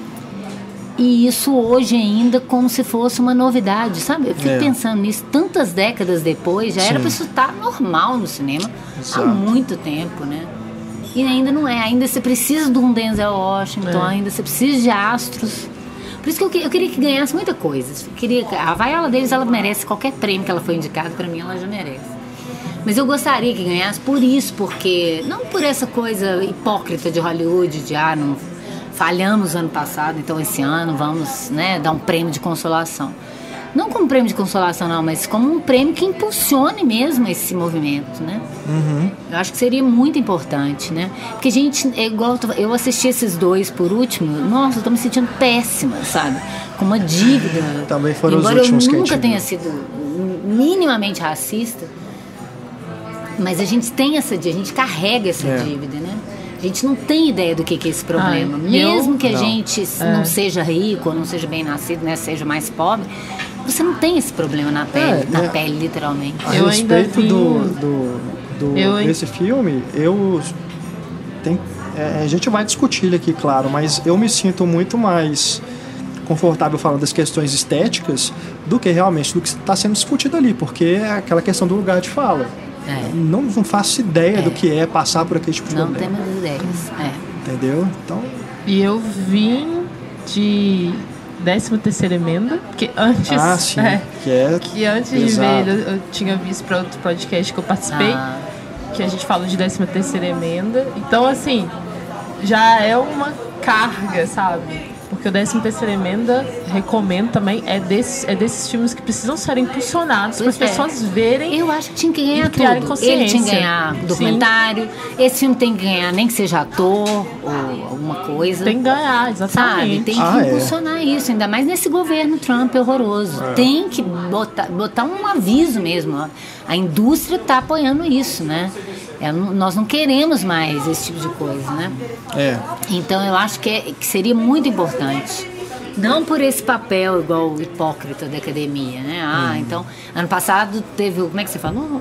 E isso hoje ainda como se fosse uma novidade, sabe? Eu fico É. pensando nisso, tantas décadas depois, já era Sim. pra isso estar normal no cinema Exato. há muito tempo, né? E ainda não é, ainda você precisa de um Denzel Washington, É. ainda você precisa de astros. Por isso que eu, que- eu queria que ganhasse muita coisa. Eu queria, a Viola Davis, ela merece qualquer prêmio que ela foi indicada, pra mim ela já merece. Mas eu gostaria que ganhasse por isso, porque não por essa coisa hipócrita de Hollywood, de ah, não falhamos ano passado, então esse ano vamos, né, dar um prêmio de consolação. Não como prêmio de consolação, não, mas como um prêmio que impulsione mesmo esse movimento, né? Eu acho que seria muito importante, né? Porque a gente, é igual, eu assisti esses dois por último, nossa, eu tô me sentindo péssima, sabe? Com uma dívida. Também foram os Embora últimos eu que a nunca gente tenha viu. sido minimamente racista, mas a gente tem essa dívida, a gente carrega essa É. dívida, né? A gente não tem ideia do que que é esse problema. Ai, e eu- Mesmo que a Não. gente não seja rico, ou não seja bem nascido, né? Seja mais pobre, você não tem esse problema na pele, É, na é. pele, literalmente. A Eu ainda respeito vi do, um- do, do- Eu, hein? desse filme, eu tem, é, a gente vai discutir ele aqui, claro, mas eu me sinto muito mais confortável falando das questões estéticas do que realmente do que está sendo discutido ali, porque é aquela questão do lugar de fala. É. Não, não faço ideia É. do que é passar por aquele tipo de Não problema. temos ideias. É. Entendeu? Então, E eu vim de décima terceira emenda, que antes. ah, sim, é, que é que antes de pesado. ver, eu, eu tinha visto para outro podcast que eu participei, Ah. que a gente falou de décima terceira emenda. Então, assim, já é uma carga, sabe? Porque o décima terceira emenda, recomendo também, é desses, é desses filmes que precisam ser impulsionados para as Pois é. pessoas verem. Eu acho que tinha que ganhar E criarem tudo. Ele tinha que consciência. ganhar documentário. Esse filme tem que ganhar, nem que seja ator ou alguma coisa. Tem que ganhar, Sabe? exatamente. Tem que Ah, é. impulsionar isso, ainda mais nesse governo Trump horroroso. Tem que botar, botar um aviso mesmo. Ó. A indústria está apoiando isso, né? É, não- nós não queremos mais esse tipo de coisa, né? é, Então eu acho que, é- que seria muito importante. Não por esse papel igual o hipócrita da academia, né? Ah, então, ano passado teve o. Como é que você falou?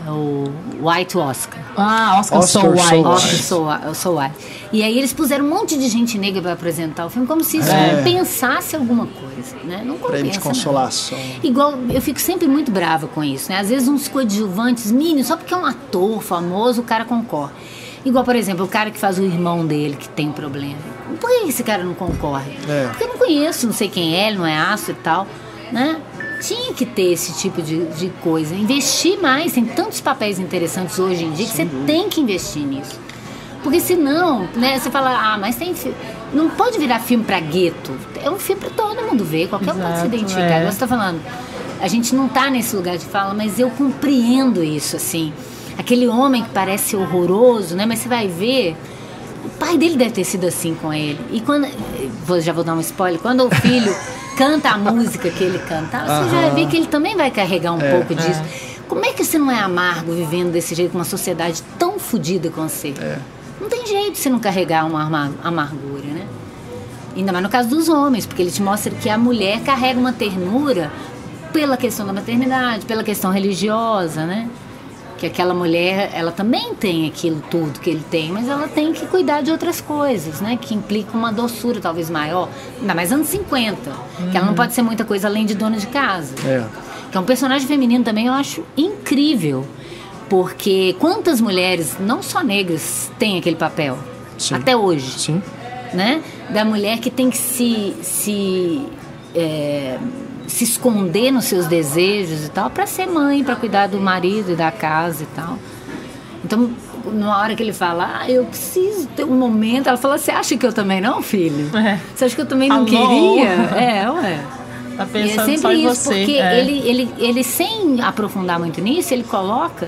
o White Oscar. Ah, Oscar, Oscar So White. So Oscar So, So White. E aí eles puseram um monte de gente negra para apresentar o filme, como se isso É. compensasse alguma coisa, né? Não Prêmio de compensa, consolação. não. Igual, eu fico sempre muito brava com isso, né? Às vezes uns coadjuvantes mínimos, só porque é um ator famoso, o cara concorre. Igual, por exemplo, o cara que faz o irmão dele, que tem um problema. Por que esse cara não concorre? É. Porque eu não conheço, não sei quem é, ele não é aço e tal, né? Tinha que ter esse tipo de, de coisa. Investir mais, tem tantos papéis interessantes hoje em dia que você tem que investir nisso. Porque senão, né, você fala, ah, mas tem filme. Não pode virar filme pra gueto. É um filme pra todo mundo ver, qualquer um pode se Exato, identificar. é. Igual você tá falando, a gente não tá nesse lugar de fala, mas eu compreendo isso, assim. Aquele homem que parece horroroso, né? Mas você vai ver, o pai dele deve ter sido assim com ele. E quando, vou, já vou dar um spoiler, quando o filho canta a música que ele cantava, você já vê que ele também vai carregar um É. pouco disso. Como é que você não é amargo vivendo desse jeito com uma sociedade tão fodida com você? É. Não tem jeito de você não carregar uma amar- amargura, né? Ainda mais no caso dos homens, porque ele te mostra que a mulher carrega uma ternura pela questão da maternidade, pela questão religiosa, né? Que aquela mulher, ela também tem aquilo tudo que ele tem, mas ela tem que cuidar de outras coisas, né? Que implicam uma doçura talvez maior, ainda mais anos cinquenta, que ela não pode ser muita coisa além de dona de casa. É. Que é um personagem feminino também, eu acho incrível. Porque quantas mulheres, não só negras, têm aquele papel? Sim. Até hoje. Sim. Né? Da mulher que tem que se, se, é, se esconder nos seus desejos e tal, para ser mãe, para cuidar do marido e da casa e tal. Então, na hora que ele fala, ah, eu preciso ter um momento, ela fala, você acha que eu também não, filho? É. Você acha que eu também não Alô? queria? É, ué. Tá E é pensando sempre só em isso, você. porque é. ele, ele, ele, sem aprofundar muito nisso, ele coloca.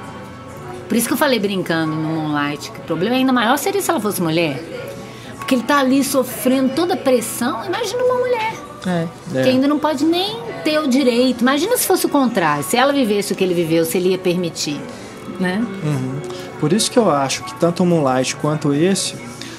Por isso que eu falei brincando no Moonlight, que o problema ainda maior seria se ela fosse mulher. Porque ele tá ali sofrendo toda a pressão. Imagina uma mulher É. É. que ainda não pode nem ter o direito. Imagina se fosse o contrário, se ela vivesse o que ele viveu, se ele ia permitir, né? Uhum. Por isso que eu acho que tanto o Moonlight quanto esse,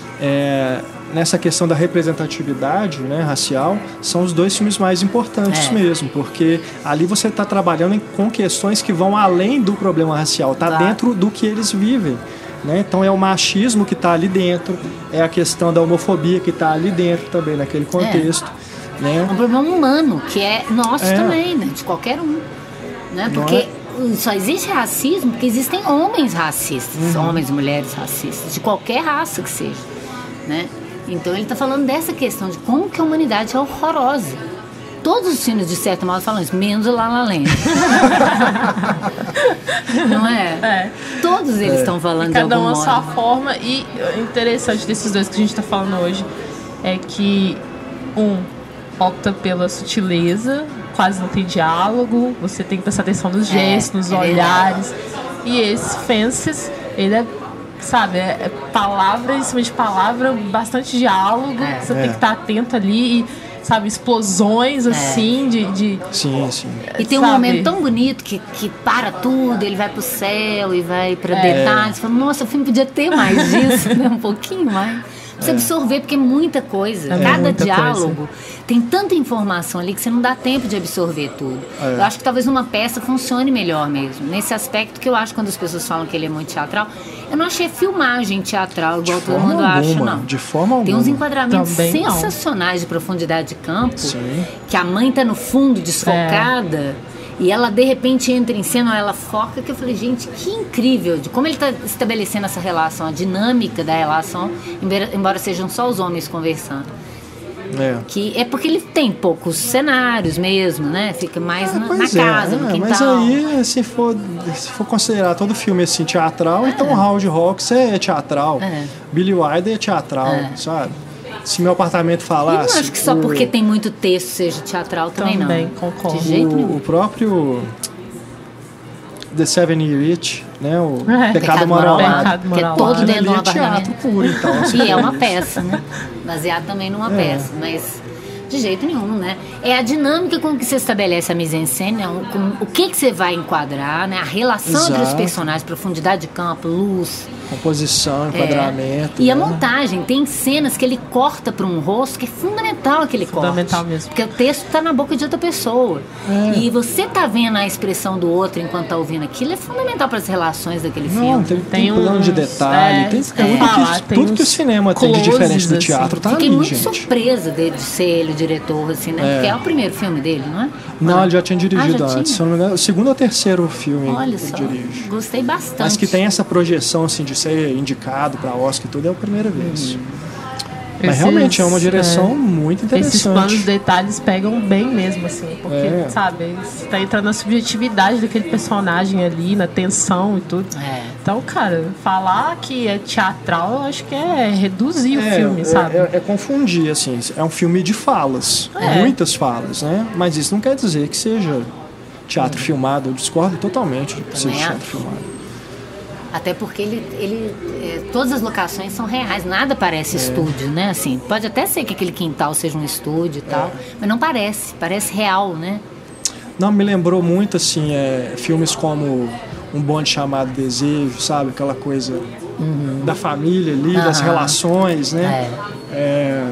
é, nessa questão da representatividade, né, racial, são os dois filmes mais importantes É. mesmo, porque ali você está trabalhando em- com questões que vão além do problema racial, está Claro. dentro do que eles vivem. Né? Então é o machismo que está ali dentro, é a questão da homofobia que está ali dentro também, naquele contexto. É Né? um problema humano, que é nosso É. também, né? De qualquer um. Né? Não Porque só existe racismo porque existem homens racistas, Uhum. homens e mulheres racistas, de qualquer raça que seja. Né? Então ele está falando dessa questão de como que a humanidade é horrorosa. Todos os filmes, de certo modo, falam isso, menos o La La Land. Não é? É. Todos eles estão falando de Cada algum um a modo. sua forma. E o interessante desses dois que a gente tá falando hoje é que um opta pela sutileza, quase não tem diálogo, você tem que prestar atenção nos gestos, nos é olhares. E esse Fences, ele é, sabe, é, é palavra em cima de palavra, bastante diálogo, É. você É. tem que estar atento ali e, sabe, explosões assim de, de Sim, sim. E tem um sabe? momento tão bonito que, que para tudo, ele vai pro céu e vai pra detalhes. Você fala, nossa, o filme podia ter mais disso, né? Um pouquinho mais. Pra você absorver, porque é muita coisa. É Cada muita diálogo tem tanta informação ali que você não dá tempo de absorver tudo. É. Eu acho que talvez uma peça funcione melhor mesmo. Nesse aspecto que eu acho quando as pessoas falam que ele é muito teatral. Eu não achei filmagem teatral igual todo forma mundo acha, alguma, não. de forma Tem uns alguma. enquadramentos Também não. sensacionais de profundidade de campo. Sim. Que a mãe tá no fundo, desfocada. E ela de repente entra em cena, ela foca, que eu falei, gente, que incrível, de como ele está estabelecendo essa relação, a dinâmica da relação, embora, embora sejam só os homens conversando. É. Que é porque ele tem poucos cenários mesmo, né? Fica mais na, na Pois é, casa, no é, quintal. mas aí, se for, se for considerar todo filme assim teatral, então Howard Hawks é teatral, É. Billy Wilder é teatral, É. sabe? Se meu apartamento E falasse... não acho que só o- porque tem muito texto seja teatral também, Também, não. concordo. De jeito o, nenhum. o próprio The Seven Year Itch, né? O É. Pecado, Pecado Moral, Moral, lá, Pecado que é Moral todo lá. dentro de um ali é teatro apartamento. puro, então. assim. E é uma peça, né? Baseado também numa É. peça, mas de jeito nenhum, né? É a dinâmica com que você estabelece a mise-en-scène, né? Com o que, que você vai enquadrar, né? A relação entre os Exato. personagens, profundidade de campo, luz, Composição, enquadramento. É. E né? a montagem, tem cenas que ele corta para um rosto que é fundamental aquele corte. Fundamental mesmo. Porque o texto está na boca de outra pessoa. É. E você tá vendo a expressão do outro enquanto tá ouvindo aquilo, é fundamental para as relações daquele Não, filme. tem, Tem tem plano de uns- detalhe, é, tem isso que eu tudo, ia falar, que, tem tudo que o uns cinema tem de closes, diferente do assim. teatro, tá Fiquei ali, muito gente. surpresa de, de ser ele o diretor, assim, né? É. Porque é o primeiro filme dele, não é? Não, ele já tinha Ah, dirigido já antes, tinha? se eu não me engano, o segundo ou terceiro filme Olha que só, ele dirige. gostei bastante. Mas que tem essa projeção assim, de ser indicado para Oscar e tudo, é a primeira vez. Uhum. Mas Esses, realmente é uma direção é, muito Esses planos interessante. detalhes pegam bem mesmo, assim, porque, É. sabe, você tá entrando na subjetividade daquele personagem ali, na tensão e tudo. É. Então, cara, falar que é teatral, eu acho que é reduzir o É, filme, é, sabe? é- é confundir, assim, é um filme de falas, É. muitas falas, né? Mas isso não quer dizer que seja teatro filmado, eu discordo totalmente de que seja Também teatro acho. filmado. Até porque ele, ele é, todas as locações são reais, nada parece estúdio, né? Assim, pode até ser que aquele quintal seja um estúdio e tal, mas não parece, parece real, né? Não, me lembrou muito, assim, é, filmes como Um Bonde Chamado Desejo, sabe? Aquela coisa da família ali, das Aham. relações, né? É. É,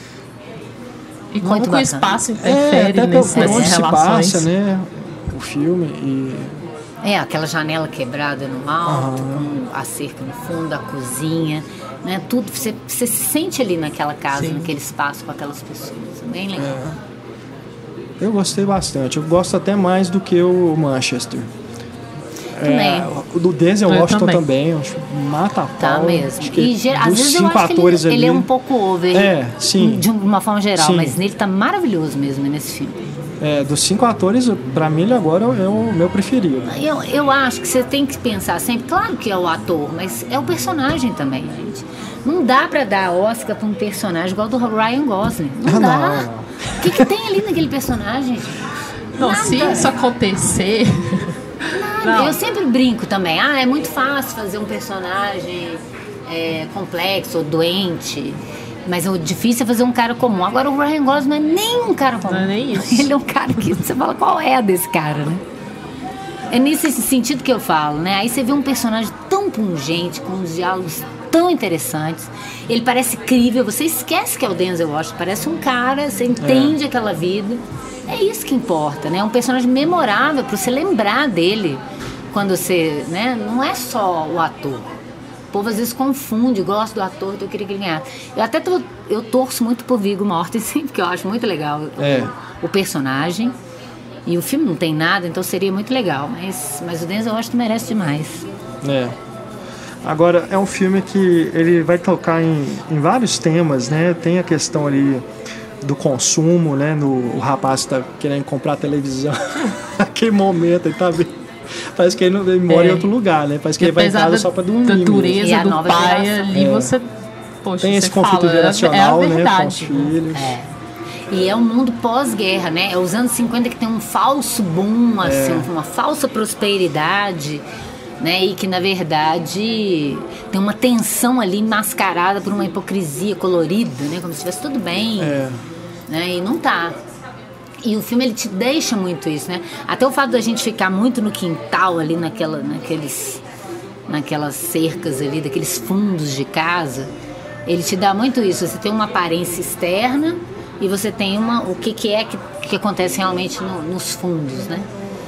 E como Muito que o bacana. espaço é, interfere até nesse, por nessas onde se relações. passa, né? O filme e... É, aquela janela quebrada no alto, com a cerca no fundo, a cozinha, né? Tudo, você, você se sente ali naquela casa, Sim. naquele espaço com aquelas pessoas. Bem legal. Eu gostei bastante. Eu gosto até mais do que o Manchester. Também. É, o do Denzel Eu Washington também. também. eu acho, mata a pau. Tá mesmo. Acho que E ger- às dos vezes eu cinco acho que atores ele, ele é ali- um pouco over. É, sim. De uma forma geral, Sim. mas nele tá maravilhoso mesmo nesse filme. É, dos cinco atores, pra mim ele agora é o meu preferido. Eu, eu acho que você tem que pensar sempre, claro que é o ator, mas é o personagem também, gente. Não dá pra dar Oscar pra um personagem igual do Ryan Gosling. Não Ah, dá. não. O que, que tem ali naquele personagem, gente? Não, Nada. se isso acontecer... Nada. Não. Eu sempre brinco também. Ah, é muito fácil fazer um personagem é, complexo ou doente. Mas o difícil é fazer um cara comum. Agora o Ryan Gosling não é nem um cara comum. Não é nem isso. Ele é um cara que você fala, qual é a desse cara, né? É nesse sentido que eu falo, né? Aí você vê um personagem tão pungente, com uns diálogos tão interessantes. Ele parece crível, você esquece que é o Denzel Washington. Parece um cara, você entende aquela vida. É isso que importa, né? É um personagem memorável para você lembrar dele quando você, né? Não é só o ator. O povo às vezes confunde, gosta do ator, então eu queria que ele ganhasse. Eu até tô, eu torço muito por Viggo Mortensen, porque eu acho muito legal o, É. o personagem. E o filme não tem nada, então seria muito legal. Mas, mas o Denzel Washington merece demais. É. Agora, é um filme que ele vai tocar em, em vários temas, né? Tem a questão ali do consumo, né? No, o rapaz está querendo comprar televisão. Naquele momento, ele tá vendo. Parece que ele, não, ele mora É. em outro lugar, né? Parece que E ele vai em apesar casa da, só para dormir. da mesmo. dureza E a do nova pai geração. ali, É. você... Poxa, Tem você esse conflito fala, geracional, é a né? Com os verdade. filhos. É. E é um mundo pós-guerra, né? É os anos cinquenta que tem um falso boom, assim, uma falsa prosperidade, né? E que, na verdade, tem uma tensão ali mascarada por uma hipocrisia colorida, né? Como se estivesse tudo bem, É. né? E não tá. E o filme, ele te deixa muito isso, né? Até o fato da gente ficar muito no quintal ali, naquela, naqueles, naquelas cercas ali, daqueles fundos de casa, ele te dá muito isso. Você tem uma aparência externa e você tem uma, o que, que é que, que acontece realmente no, nos fundos, né?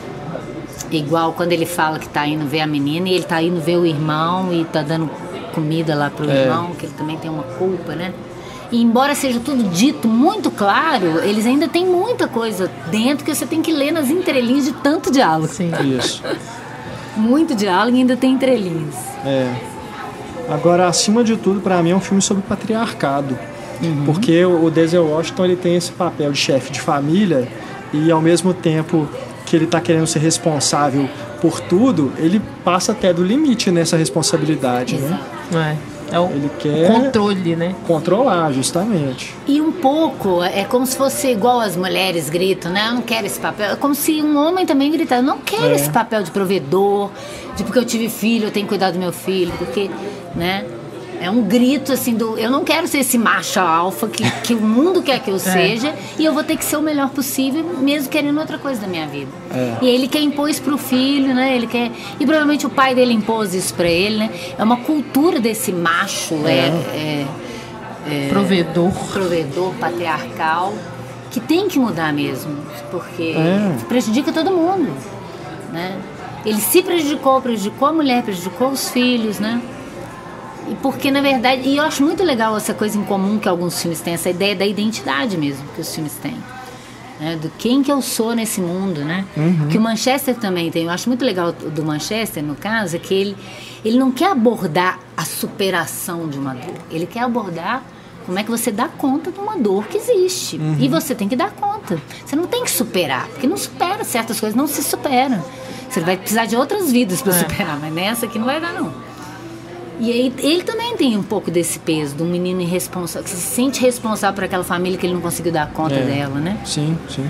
Igual quando ele fala que tá indo ver a menina e ele tá indo ver o irmão e tá dando comida lá pro É. irmão, que ele também tem uma culpa, né? E embora seja tudo dito muito claro, eles ainda tem muita coisa dentro que você tem que ler nas entrelinhas de tanto diálogo. Sim. Isso. Muito diálogo e ainda tem entrelinhas. É. Agora, acima de tudo, para mim é um filme sobre patriarcado. Porque o Denzel Washington ele tem esse papel de chefe de família e, ao mesmo tempo que ele está querendo ser responsável por tudo, ele passa até do limite nessa responsabilidade, né? É, é o Ele quer controle, né? controlar, justamente. E um pouco, é como se fosse igual as mulheres gritam, né? Eu não quero esse papel. É como se um homem também gritasse, eu não quero É. esse papel de provedor, de porque eu tive filho, eu tenho que cuidar do meu filho, porque, né? É um grito assim do... Eu não quero ser esse macho alfa que, que o mundo quer que eu seja, é. E eu vou ter que ser o melhor possível, mesmo querendo outra coisa da minha vida. É. E ele quer impor isso pro filho, né? Ele quer... E provavelmente o pai dele impôs isso pra ele, né? É uma cultura desse macho, é, é, é, provedor. Provedor, patriarcal, que tem que mudar mesmo, porque é. prejudica todo mundo, né? Ele se prejudicou, prejudicou a mulher, prejudicou os filhos, né? E porque, na verdade, e eu acho muito legal essa coisa em comum que alguns filmes têm, essa ideia da identidade mesmo que os filmes têm, né? Do quem que eu sou nesse mundo, né? Uhum. Que o Manchester também tem. Eu acho muito legal do Manchester, no caso, é que ele, ele não quer abordar a superação de uma dor. Ele quer abordar como é que você dá conta de uma dor que existe. Uhum. E você tem que dar conta. Você não tem que superar, porque não supera certas coisas, não se supera. Você vai precisar de outras vidas para é. superar, mas nessa aqui não vai dar, não. E aí ele também tem um pouco desse peso, de um menino irresponsável, que se sente responsável por aquela família que ele não conseguiu dar conta é, dela, né? Sim, sim.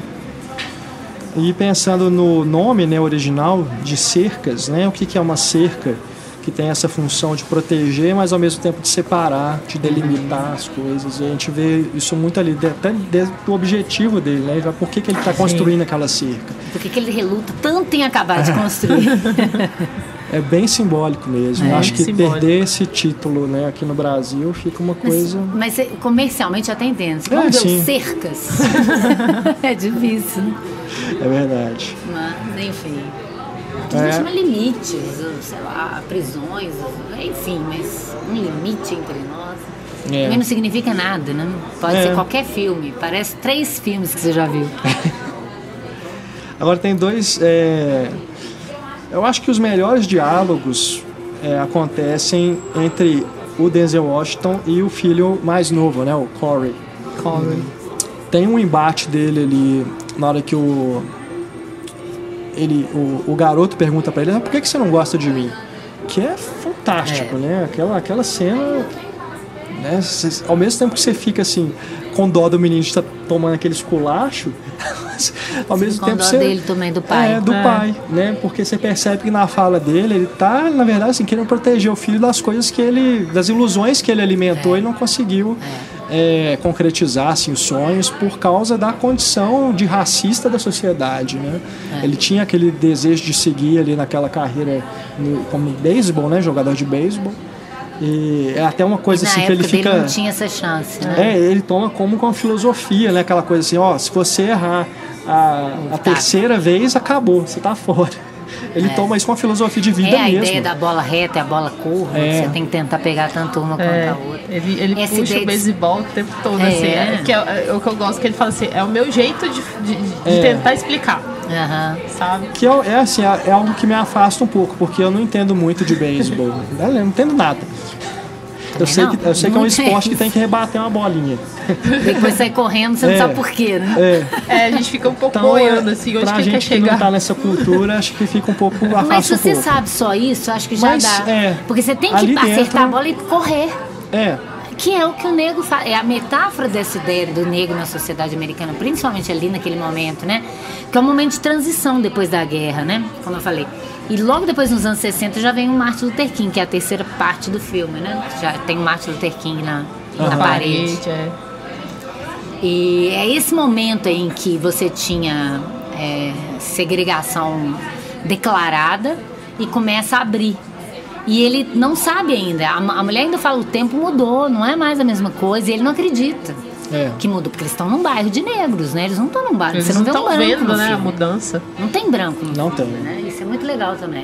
E pensando no nome, né, original, de cercas, né? O que, que é uma cerca? Que tem essa função de proteger, mas ao mesmo tempo de separar, de delimitar as coisas. E a gente vê isso muito ali, até do objetivo dele, né? Por que, que ele está construindo aquela cerca? Por que, que ele reluta tanto em acabar de construir? É bem simbólico mesmo. É, Eu acho que simbólico. Perder esse título, né, aqui no Brasil fica uma coisa... Mas, mas comercialmente eu até entendo. Vamos é, ver cercas. É difícil, né? É verdade. Mas, enfim... A gente é. chama limites, sei lá, prisões, enfim, mas um limite entre nós é. também não significa nada, né? Pode é. ser qualquer filme, parece três filmes que você já viu. Agora tem dois... É... Eu acho que os melhores diálogos é, acontecem entre o Denzel Washington e o filho mais novo, né? O Corey. Corey. Tem um embate dele ali na hora que o... Ele, o, o garoto pergunta pra ele, ah, por que, que você não gosta de mim? Que é fantástico, é. né? Aquela, aquela cena, né? Cê, ao mesmo tempo que você fica assim, com dó do menino de estar tomando aquele esculacho, ao Sim, mesmo com tempo dó você... dele também, do pai. É, do é. pai, né? Porque você percebe que na fala dele, ele tá, na verdade, assim, querendo proteger o filho das coisas que ele... das ilusões que ele alimentou é. e não conseguiu... É. É, concretizar assim, os sonhos por causa da condição de racista da sociedade, né? É. Ele tinha aquele desejo de seguir ali naquela carreira no, como beisebol, né? Jogador de beisebol. E é até uma coisa e na assim que ele fica... ele não tinha essa chance, né? É, ele toma como com filosofia, né? Aquela coisa assim, ó, se você errar a, a tá. terceira vez, acabou, você tá fora. Ele é. toma isso com uma filosofia de vida mesmo. É a mesmo. ideia da bola reta e a bola curva, é. você tem que tentar pegar tanto uma quanto é. a outra. Ele, ele puxa ideia o beisebol o tempo todo, é. assim. É, que é, é o que eu gosto, que ele fala assim, é o meu jeito de, de, de é. tentar explicar. Uhum. Sabe? Que é, é assim, é, é algo que me afasta um pouco, porque eu não entendo muito de beisebol. Eu não entendo nada. Eu sei, que, eu sei que é um esporte que tem que rebater uma bolinha. Depois sai correndo, você é, não sabe por quê, né? É. é, a gente fica um pouco então, boiando, assim, onde pra que gente quer chegar. Que não tá nessa cultura, acho que fica um pouco afasta Mas se um você pouco. sabe só isso, acho que já Mas, dá. É, porque você tem que acertar dentro, a bola e correr. É. Que é o que o negro faz. É a metáfora dessa ideia do negro na sociedade americana, principalmente ali naquele momento, né? Que é um momento de transição depois da guerra, né? Como eu falei. E logo depois, nos anos sessenta, já vem o Martin Luther King, que é a terceira parte do filme, né? Já tem o Martin Luther King na, na uhum. parede. É. E é esse momento em que você tinha é, segregação declarada e começa a abrir. E ele não sabe ainda. A, a mulher ainda fala, o tempo mudou, não é mais a mesma coisa, e ele não acredita. É. Que mudou, porque eles estão num bairro de negros, né? Eles não estão num bairro, eles você não, não vê um branco vendo, no né, filme. a mudança. Não tem branco no não filme, tem. Né? Isso é muito legal também.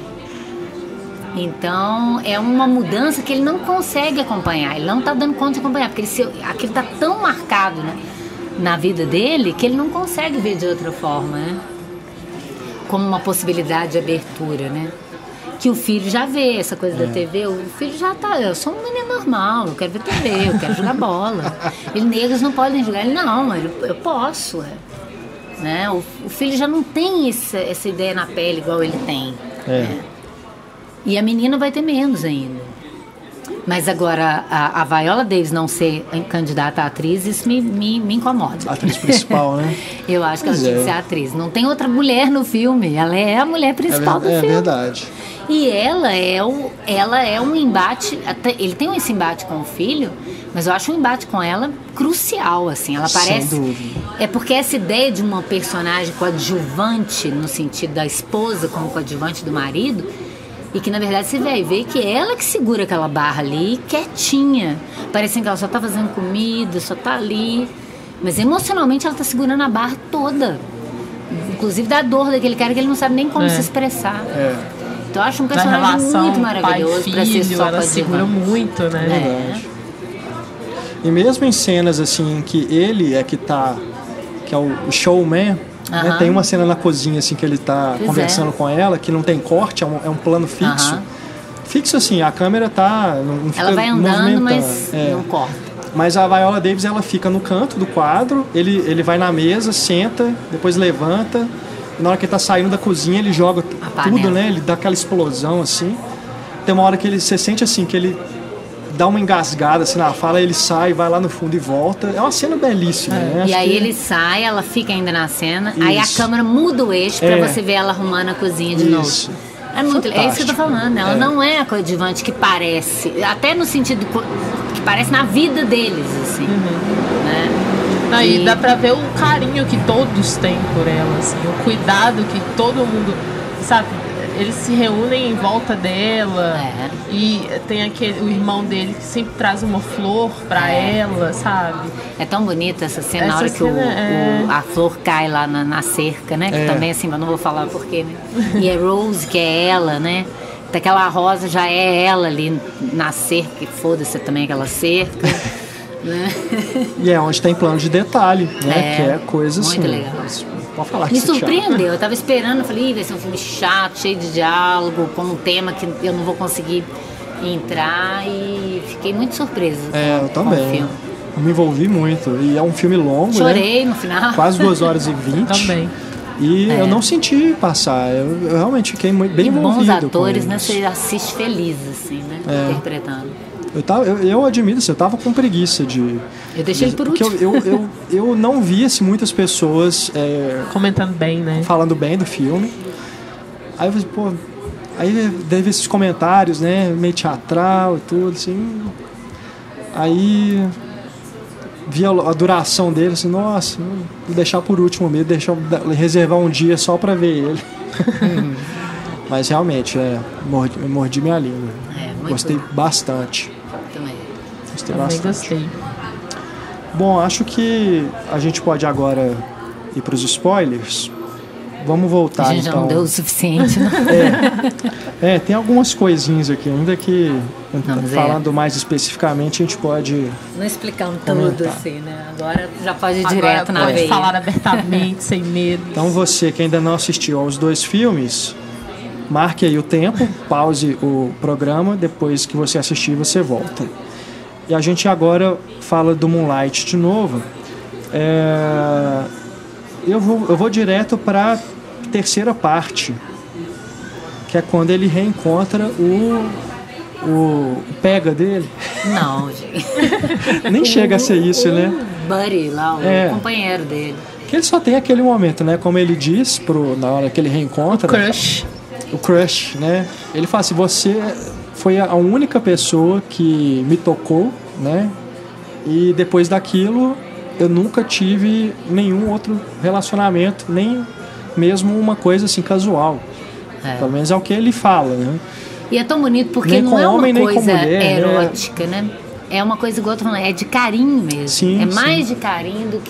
Então, é uma mudança que ele não consegue acompanhar, ele não está dando conta de acompanhar, porque ele se, aquilo está tão marcado, né, na vida dele que ele não consegue ver de outra forma, né? Como uma possibilidade de abertura, né? Que o filho já vê essa coisa é. da T V, o filho já tá, eu sou um menino normal, eu quero ver T V, eu quero jogar bola. Ele, negros não podem jogar, ele não, eu, eu posso, é. Né? O, o filho já não tem essa, essa ideia na pele igual ele tem. É. Né? E a menina vai ter menos ainda. Mas agora, a, a Viola Davis não ser candidata a atriz, isso me, me, me incomoda. A atriz principal, né? Eu acho que Pois ela tinha é. que ser atriz. Não tem outra mulher no filme. Ela é a mulher principal É, do ver- é filme. verdade. E ela é, o, ela é um embate. Até, ele tem esse embate com o filho, mas eu acho um embate com ela crucial, assim. Ela Sem parece. dúvida. É porque essa ideia de uma personagem coadjuvante, no sentido da esposa como coadjuvante do marido, e que na verdade você vai ver que é ela que segura aquela barra ali, quietinha. Parecendo que ela só tá fazendo comida, só tá ali. Mas emocionalmente ela tá segurando a barra toda. Inclusive da dor daquele cara que ele não sabe nem como É. se expressar. É, Então eu acho um Na personagem relação muito maravilhoso pra ser pai-filho, só ela segura coadjuvante. muito, né? verdade. E mesmo em cenas assim que ele é que tá, que é o showman, né? Aham. Tem uma cena na cozinha assim que ele tá Pois conversando é. com ela, que não tem corte, é um, é um plano fixo. Aham. Fixo assim, a câmera tá, não, não fica Ela vai andando, movimentando. mas É. não corta. Mas a Viola Davis, ela fica no canto do quadro, ele, ele vai na mesa, senta, depois levanta, e na hora que ele tá saindo da cozinha, ele joga t- A tudo, panela. né? Ele dá aquela explosão, assim. Tem uma hora que ele, você sente assim, que ele dá uma engasgada assim na fala, ele sai, vai lá no fundo e volta. É uma cena belíssima, né? E Acho aí que- ele sai, ela fica ainda na cena, aí a Isso. câmera muda o eixo pra É. você ver ela arrumando a cozinha de Isso. novo. É muito, é isso que eu tô Fantástico. falando. Ela É. não é a coadjuvante que parece, até no sentido co- que parece na vida deles, assim. Né? Não, e E- dá pra ver o carinho que todos têm por ela, assim, o cuidado que todo mundo, sabe? Eles se reúnem em volta dela É. e tem aquele o irmão dele que sempre traz uma flor pra ela, sabe? É tão bonita essa cena, Essa na hora que o, cena é- o- a flor cai lá na, na cerca, né? Que É. também, assim, eu não vou falar porquê, né? E é Rose, que é ela, né? Aquela rosa já é ela ali na cerca, e foda-se também aquela cerca, né? E é onde tem plano de detalhe, né? É, que é coisa muito assim. legal. Pode falar que Me isso é chato. surpreendeu, eu tava esperando, eu falei, "Ih, vai ser um filme chato, cheio de diálogo, com um tema que eu não vou conseguir entrar", e fiquei muito surpresa É, eu com o também. filme. Eu me envolvi muito. E é um filme longo, né? Chorei no final. Quase duas horas e vinte. Também. E É. eu não senti passar. Eu, eu realmente fiquei muito, bem E envolvido bons com atores, né? eles. Você assiste feliz, assim, né? É. Interpretando. Eu, tava, eu, eu admito isso, eu tava com preguiça de... Eu deixei de- por porque último. eu, eu, eu, eu não vi assim, muitas pessoas é, Comentando bem, né? falando bem do filme. Aí eu falei, pô... Aí teve esses comentários, né? Meio teatral e tudo, assim... Aí... Vi a, a duração dele, assim, nossa, vou deixar por último mesmo, deixar, reservar um dia só pra ver ele. Mas realmente, é, mordi, mordi minha língua. É, muito Gostei bom. bastante. Também. Gostei Também bastante. gostei. Bom, acho que a gente pode agora ir para os spoilers. Vamos voltar A gente já então. não deu o suficiente, né? É, tem algumas coisinhas aqui ainda que, mas é. falando mais especificamente, a gente pode. Não explicando Comentar. tudo, assim, né? Agora já pode ir Agora direto na pode veia. falar abertamente, sem medo. Então, você que ainda não assistiu aos dois filmes, marque aí o tempo, pause o programa, depois que você assistir, você volta. E a gente agora fala do Moonlight de novo. É, Eu, vou, eu vou direto para a terceira parte, que é quando ele reencontra o, o pega dele. Não, gente. Nem chega a ser isso, o né? Buddy lá, o É. companheiro dele. Que ele só tem aquele momento, né? Como ele diz pro, na hora que ele reencontra. Crush. O crush, né? Ele fala assim, você foi a única pessoa que me tocou, né? E depois daquilo, eu nunca tive nenhum outro relacionamento, nem mesmo uma coisa assim casual. É. Pelo menos é o que ele fala, né? E é tão bonito porque Nem não com é uma homem, nem com coisa mulher, né? erótica, né? É uma coisa igual eu tô falando, é de carinho mesmo. Sim, é sim. mais de carinho do que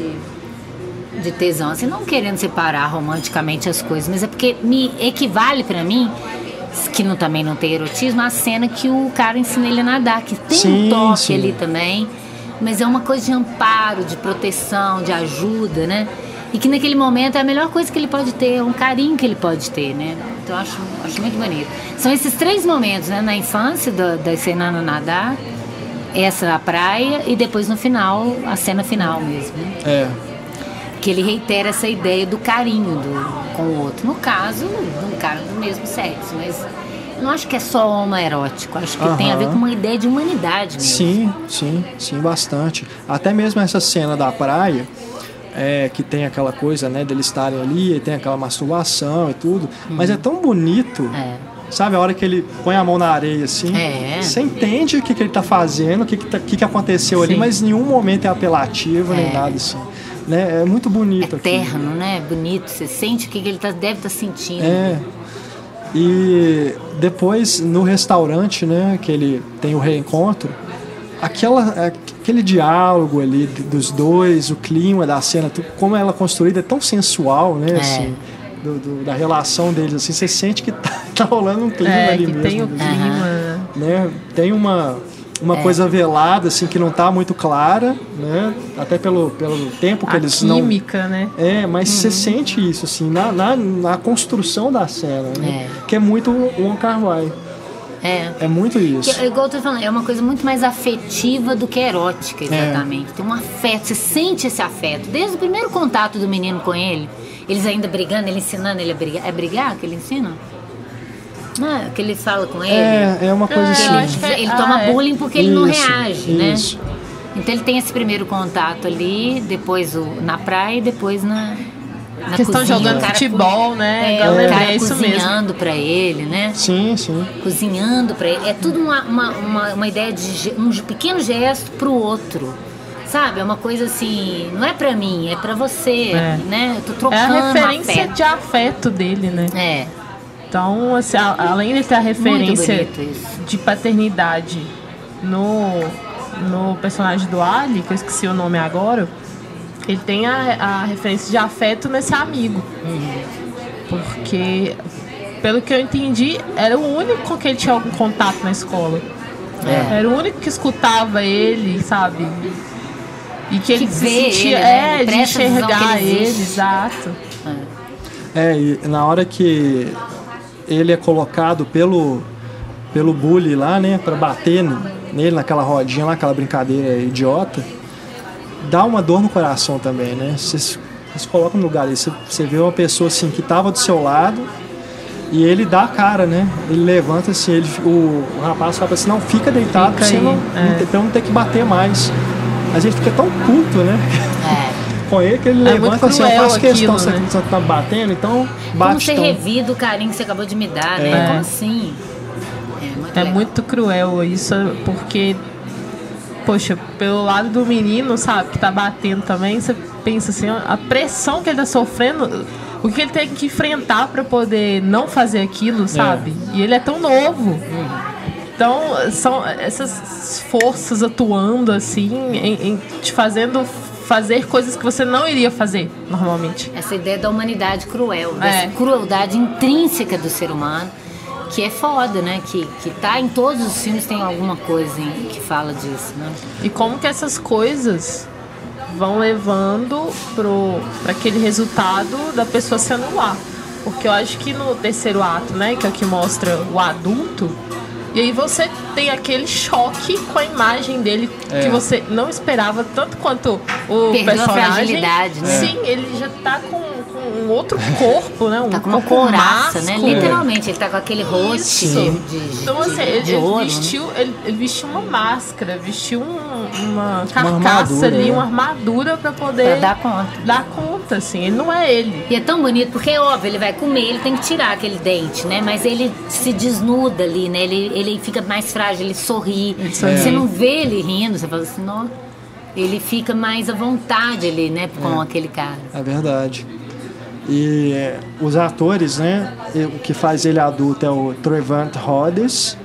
de, de tesão. Assim, não querendo separar romanticamente as coisas, mas é porque me equivale pra mim, que não, também não tem erotismo, a cena que o cara ensina ele a nadar, que tem Sim, um toque sim. ali também, mas é uma coisa de amparo, de proteção, de ajuda, né? E que naquele momento é a melhor coisa que ele pode ter, é um carinho que ele pode ter, né? Então eu acho, acho muito bonito. São esses três momentos, né? Na infância, da, da ensinando a nadar, essa na praia e depois no final, a cena final mesmo, né? É. Que ele reitera essa ideia do carinho do, com o outro. No caso, de um cara do mesmo sexo, mas não acho que é só homoerótico, acho que Aham. tem a ver com uma ideia de humanidade mesmo. Sim, sim, sim, bastante. Até mesmo essa cena da praia, é, que tem aquela coisa, né, deles estarem ali, e tem aquela masturbação e tudo, hum. mas é tão bonito, é. sabe, a hora que ele põe a mão na areia assim, é. você entende o que, que ele tá fazendo, o que, que, tá, que, que aconteceu sim. ali, mas em nenhum momento é apelativo, é. nem nada assim. Né? É muito bonito. Eterno, aqui. né? Bonito, você sente o que ele tá, deve estar tá sentindo. É. E depois no restaurante, né, que ele tem o reencontro, aquela, aquele diálogo ali dos dois, o clima da cena, como ela é construída é tão sensual, né, é. assim, do, do, da relação deles, assim, você sente que tá, tá rolando um clima é, ali que mesmo. Tem o clima, né? Tem uma uma é. coisa velada, assim, que não tá muito clara, né? Até pelo, pelo tempo que a eles química, não... química, né? É, mas uhum. você sente isso, assim, na, na, na construção da cena, né? É. Que é muito Wong Kar-wai. É. É muito isso. Que, igual eu tô falando, é uma coisa muito mais afetiva do que erótica, exatamente. É. Tem um afeto, você sente esse afeto. Desde o primeiro contato do menino com ele, eles ainda brigando, ele ensinando ele a brigar. É brigar que ele ensina? Não, que ele fala com ele. É, é uma coisa é, assim. Ele, ele ah, toma é. bullying porque ele isso, não reage, isso. né? Então ele tem esse primeiro contato ali, depois o, na praia e depois na, na que estão jogando futebol, né? É, o cara é isso cozinhando mesmo. pra ele, né? Sim, sim. Cozinhando pra ele. É tudo uma, uma, uma, uma ideia de um pequeno gesto pro outro. Sabe? É uma coisa assim, não é pra mim, é pra você, é. né? Eu tô trocando é a referência afeto. de afeto dele, né? É. Então, assim, além de ter a referência de paternidade no, no personagem do Ali, que eu esqueci o nome agora, ele tem a, a referência de afeto nesse amigo. Uhum. Porque, pelo que eu entendi, era o único com que ele tinha algum contato na escola. É. Era o único que escutava ele, sabe? E que, que ele se sentia, ele, né? é, de enxergar ele, ele, exato. É, e na hora que ele é colocado pelo, pelo bully lá, né, pra bater nele naquela rodinha lá, aquela brincadeira idiota, dá uma dor no coração também, né? Você se coloca no lugar ali, você, você vê uma pessoa assim que tava do seu lado e ele dá a cara, né? Ele levanta assim, ele, o, o rapaz fala assim, não, fica deitado fica pra você não, é. não, não ter que bater mais. A gente fica tão puto, né? É. Com ele que ele é levanta assim, eu faço questão, aquilo, né? Você tá batendo, então bate. Como você então. revida o carinho que você acabou de me dar, né? É. Como assim? É muito, é muito cruel isso, porque, poxa, pelo lado do menino, sabe, que tá batendo também, você pensa assim, a pressão que ele tá sofrendo, o que ele tem que enfrentar pra poder não fazer aquilo, sabe? É. E ele é tão novo. Hum. Então, são essas forças atuando assim, em, em, te fazendo fazer coisas que você não iria fazer normalmente. Essa ideia da humanidade cruel, dessa é. crueldade intrínseca do ser humano, que é foda, né? Que, que tá em todos os filmes, tem alguma coisa em, que fala disso, né? E como que essas coisas vão levando pro, pra aquele resultado da pessoa se anular. Porque eu acho que no terceiro ato, né, que é o que mostra o adulto, e aí você tem aquele choque com a imagem dele é. que você não esperava, tanto quanto o Perdeu personagem. A fragilidade, né? Sim, ele já tá com, com um outro corpo, né? Um tá com uma corpo couraça, másculo. né? Literalmente, ele tá com aquele rosto de, de, então, assim, de, ele, de ele ouro, vestiu, né? ele, ele vestiu uma máscara, vestiu um, uma carcaça uma armadura, ali, né? uma armadura pra poder pra dar conta. dar conta, assim. Ele não é ele. E é tão bonito, porque é óbvio, ele vai comer, ele tem que tirar aquele dente, né? Mas ele se desnuda ali, né? Ele, ele fica mais frágil, ele sorri. Ele sorri. Você não vê ele rindo, você fala assim, não. Ele fica mais à vontade ali, né? Com é. aquele cara. É verdade. E é, os atores, né? O que faz ele adulto é o Trevant Rhodes,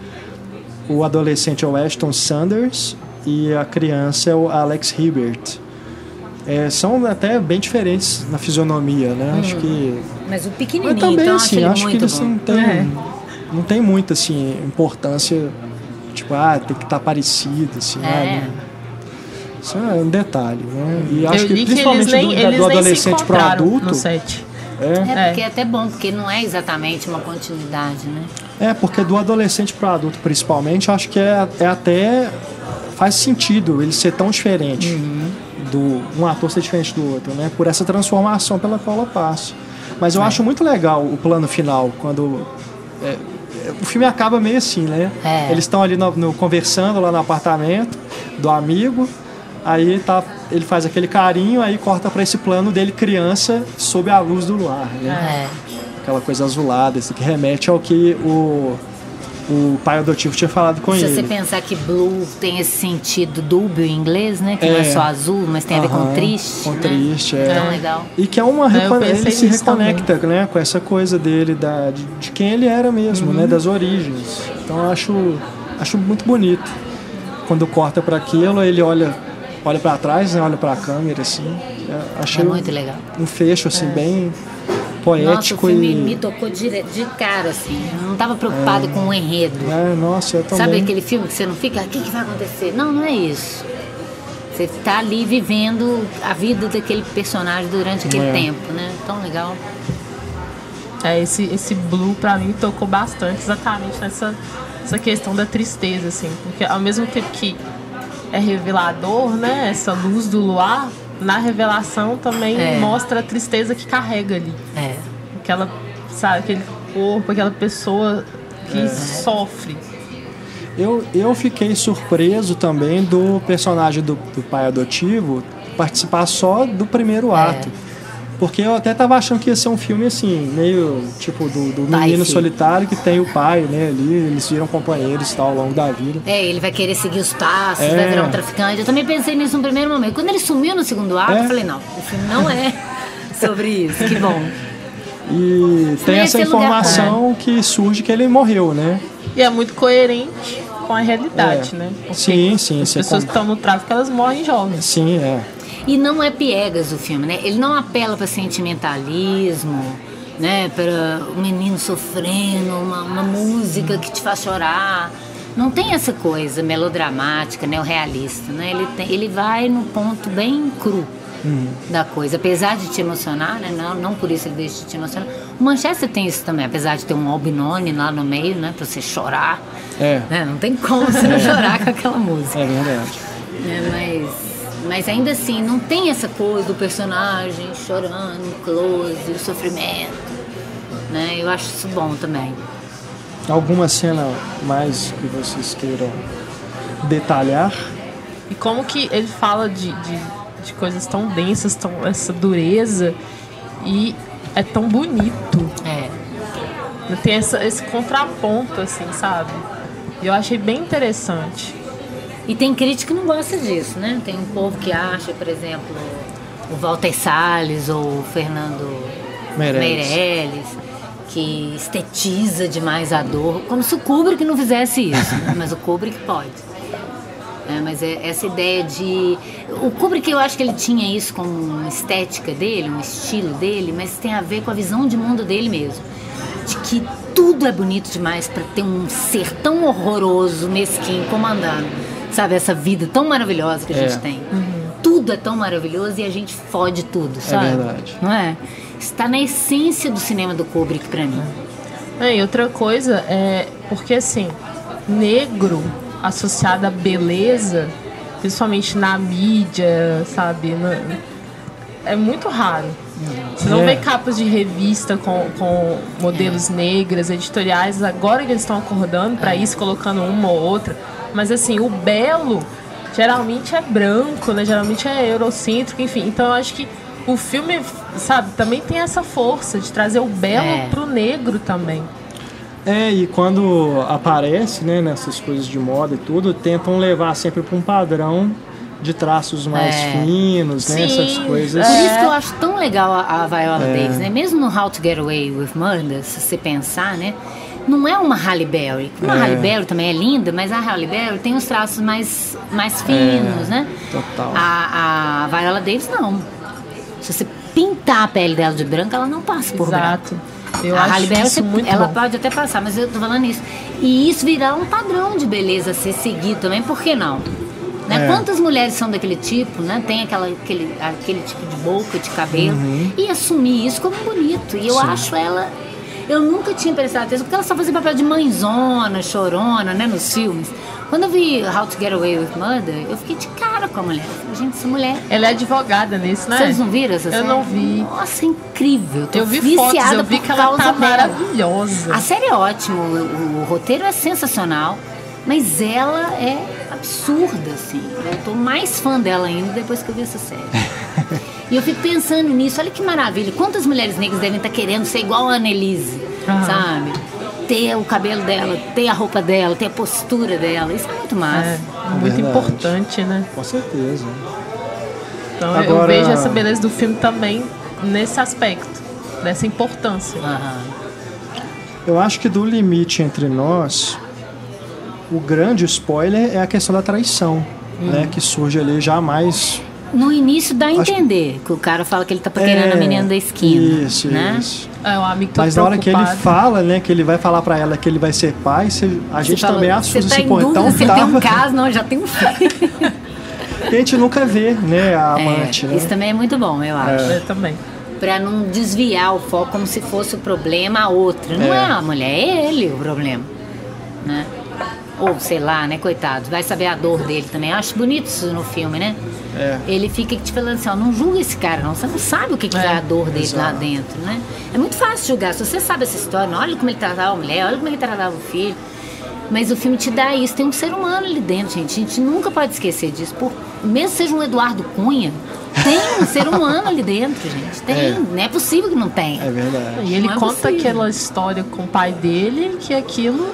o adolescente é o Ashton Sanders e a criança é o Alex Hibbert. É, são até bem diferentes na fisionomia, né? Hum. Acho que. Mas o pequenininho, Mas também, então, assim, acho, acho que eles bom. não têm, é. não tem muita assim importância. Tipo, ah, tem que estar parecido, assim. É. Ah, isso é um detalhe, né? E eu acho que principalmente que eles nem, do, do adolescente pro adulto. No set. É. é, porque é até bom, porque não é exatamente uma continuidade, né? É, porque do adolescente pro adulto, principalmente, acho que é, é até. Faz sentido ele ser tão diferente. Uhum. Do, um ator ser diferente do outro, né? Por essa transformação pela qual ela passa. Mas eu é. acho muito legal o plano final, quando é, o filme acaba meio assim, né? É. Eles estão ali no, no, conversando lá no apartamento do amigo, aí tá, ele faz aquele carinho, aí corta para esse plano dele criança sob a luz do luar, né? É. Aquela coisa azulada, isso que remete ao que o, o pai adotivo tinha falado com Se ele. Se você pensar que blue tem esse sentido dúbio em inglês, né? Que é. não é só azul, mas tem a ver Aham, com triste. Com né? triste, é. Tão legal. E que é uma recone... ele se reconecta, também. né, com essa coisa dele, da, de, de quem ele era mesmo, uhum. né? Das origens. Então eu acho, acho muito bonito. Quando corta para aquilo, ele olha, olha para trás, né? Olha para a câmera, assim. É, achei é muito um, legal. Um fecho, assim, é. bem poético. Nossa, o filme e... me tocou de, de cara, assim. Eu não estava preocupado é. com o enredo. É, nossa, eu também. Sabe aquele filme que você não fica, o que, que vai acontecer? Não, não é isso. Você está ali vivendo a vida daquele personagem durante aquele é. tempo, né? Tão legal. É, esse, esse Blue, pra mim, tocou bastante exatamente nessa essa questão da tristeza, assim. Porque ao mesmo tempo que é revelador, né? Essa luz do luar, na revelação também é. mostra a tristeza que carrega ali. É. Aquela, sabe, aquele corpo, aquela pessoa que é. sofre. Eu, eu fiquei surpreso também do personagem do, do pai adotivo participar só do primeiro é. ato. Porque eu até tava achando que ia ser um filme assim, meio tipo do, do menino solitário que tem o pai, né, ali, eles viram companheiros e tal ao longo da vida. É, ele vai querer seguir os passos, é. vai virar um traficante. Eu também pensei nisso no primeiro momento. Quando ele sumiu no segundo ato, é. eu falei, não, o filme não é sobre isso, que bom. E tem essa informação lugar. que surge que ele morreu, né? E é muito coerente com a realidade, é. né? Porque sim, sim. as pessoas que estão no tráfico, elas morrem jovens. Sim, é. E não é piegas o filme, né? Ele não apela para sentimentalismo, né? Para o menino sofrendo, uma, uma música que te faz chorar. Não tem essa coisa melodramática, neorrealista, né? Ele, tem, ele vai no ponto bem cru hum. da coisa. Apesar de te emocionar, né? Não, não por isso ele deixa de te emocionar. O Manchester tem isso também, apesar de ter um Albinoni lá no meio, né? Para você chorar. É. Né? Não tem como você não chorar com aquela música. É verdade. É, mas... Mas ainda assim, não tem essa coisa do personagem chorando, close, o sofrimento, né? Eu acho isso bom também. Alguma cena mais que vocês queiram detalhar? E como que ele fala de, de, de coisas tão densas, tão, essa dureza, e é tão bonito. É. Tem essa, esse contraponto, assim, sabe? E eu achei bem interessante. E tem crítica que não gosta disso, né? Tem um povo que acha, por exemplo, o Walter Salles ou o Fernando Meirelles, Meirelles que estetiza demais a dor, como se o Kubrick não fizesse isso, né? Mas o Kubrick pode. É, mas é essa ideia de... O Kubrick, eu acho que ele tinha isso como uma estética dele, um estilo dele, mas tem a ver com a visão de mundo dele mesmo. De que tudo é bonito demais para ter um ser tão horroroso, mesquinho, comandando. Sabe, essa vida tão maravilhosa que a gente é. tem. Uhum. Tudo é tão maravilhoso e a gente fode tudo, sabe? É verdade. Não é? Está na essência do cinema do Kubrick pra mim. É, e outra coisa é... Porque, assim, negro associado à beleza, principalmente na mídia, sabe? No, é muito raro. Você não é. vê capas de revista com, com modelos é. negras, editoriais. Agora que eles estão acordando pra é. isso, colocando uma ou outra... Mas assim, o belo geralmente é branco, né? Geralmente é eurocêntrico, enfim. Então eu acho que o filme, sabe, também tem essa força de trazer o belo é. pro negro também. É, e quando aparece, né, nessas coisas de moda e tudo, tentam levar sempre para um padrão de traços mais é. finos, né? Sim, essas coisas. Por isso que eu acho tão legal a, a Viola é. Davis, né? Mesmo no How to Get Away with Murder, se você pensar, né? Não é uma Halle Berry. Uma é. Halle Berry também é linda, mas a Halle Berry tem os traços mais, mais finos, é, né? Total. A, a Viola Davis, não. Se você pintar a pele dela de branco, ela não passa por Exato. branco. Eu a acho Halle Berry, isso você, muito ela bom. pode até passar, mas eu tô falando isso. E isso virar um padrão de beleza a ser seguido também, por que não? Né? É. Quantas mulheres são daquele tipo, né? Tem aquela, aquele, aquele tipo de boca, de cabelo, uhum. e assumir isso como bonito. E eu Sim. acho ela... Eu nunca tinha prestado atenção, porque ela só fazia papel de mãezona, chorona, né, nos filmes. Quando eu vi How to Get Away with Murder, eu fiquei de cara cara com a mulher. Eu falei, gente, essa mulher... Ela é advogada nisso, né? Vocês não viram essa Eu série? não vi. Nossa, é incrível. Tô Eu vi viciada fotos, eu vi por que ela causa tá dela. maravilhosa. A série é ótima, o, o, o roteiro é sensacional, mas ela é absurda, assim. Eu tô mais fã dela ainda depois que eu vi essa série. E eu fico pensando nisso, olha que maravilha. Quantas mulheres negras devem estar querendo ser igual a Annelise, Aham. sabe? Ter o cabelo dela, ter a roupa dela, ter a postura dela. Isso é muito massa. É, muito Verdade. importante, né? Com certeza. Então Agora- eu vejo essa beleza do filme também nesse aspecto, dessa importância. Aham. Eu acho que do Limite Entre Nós, o grande spoiler é a questão da traição, Hum. né? Que surge ali jamais. No início dá a Acho- entender que o cara fala que ele tá paquerando É, a menina da esquina. Isso, né? isso. É um amigo todo Mas na hora que ele preocupado. fala, né, que ele vai falar pra ela que ele vai ser pai, você- a gente Você fala, também você assusta tá assim, em pô, dúvida então se ele tem um tava- caso, não, já tem um filho. a gente nunca vê, né, a amante, É, né? isso também é muito bom, eu acho. Eu também. Pra não desviar o foco como se fosse o problema a outra. Não é, É. a mulher, é ele o problema. Né? Ou sei lá, né, coitado. Vai saber a dor dele também. Eu acho bonito isso no filme, né? É. Ele fica te falando assim, ó, não julga esse cara não. Você não sabe o que, que é, É, a dor dele exato. lá dentro, né? É muito fácil julgar. Se você sabe essa história, não, olha como ele tratava a mulher, olha como ele tratava o filho. Mas o filme te dá isso. Tem um ser humano ali dentro, gente. A gente nunca pode esquecer disso. Por, mesmo que seja um Eduardo Cunha, tem um ser humano ali dentro, gente. Tem. É. Não é possível que não tenha. É verdade. E ele Não é conta possível. aquela história com o pai dele, que aquilo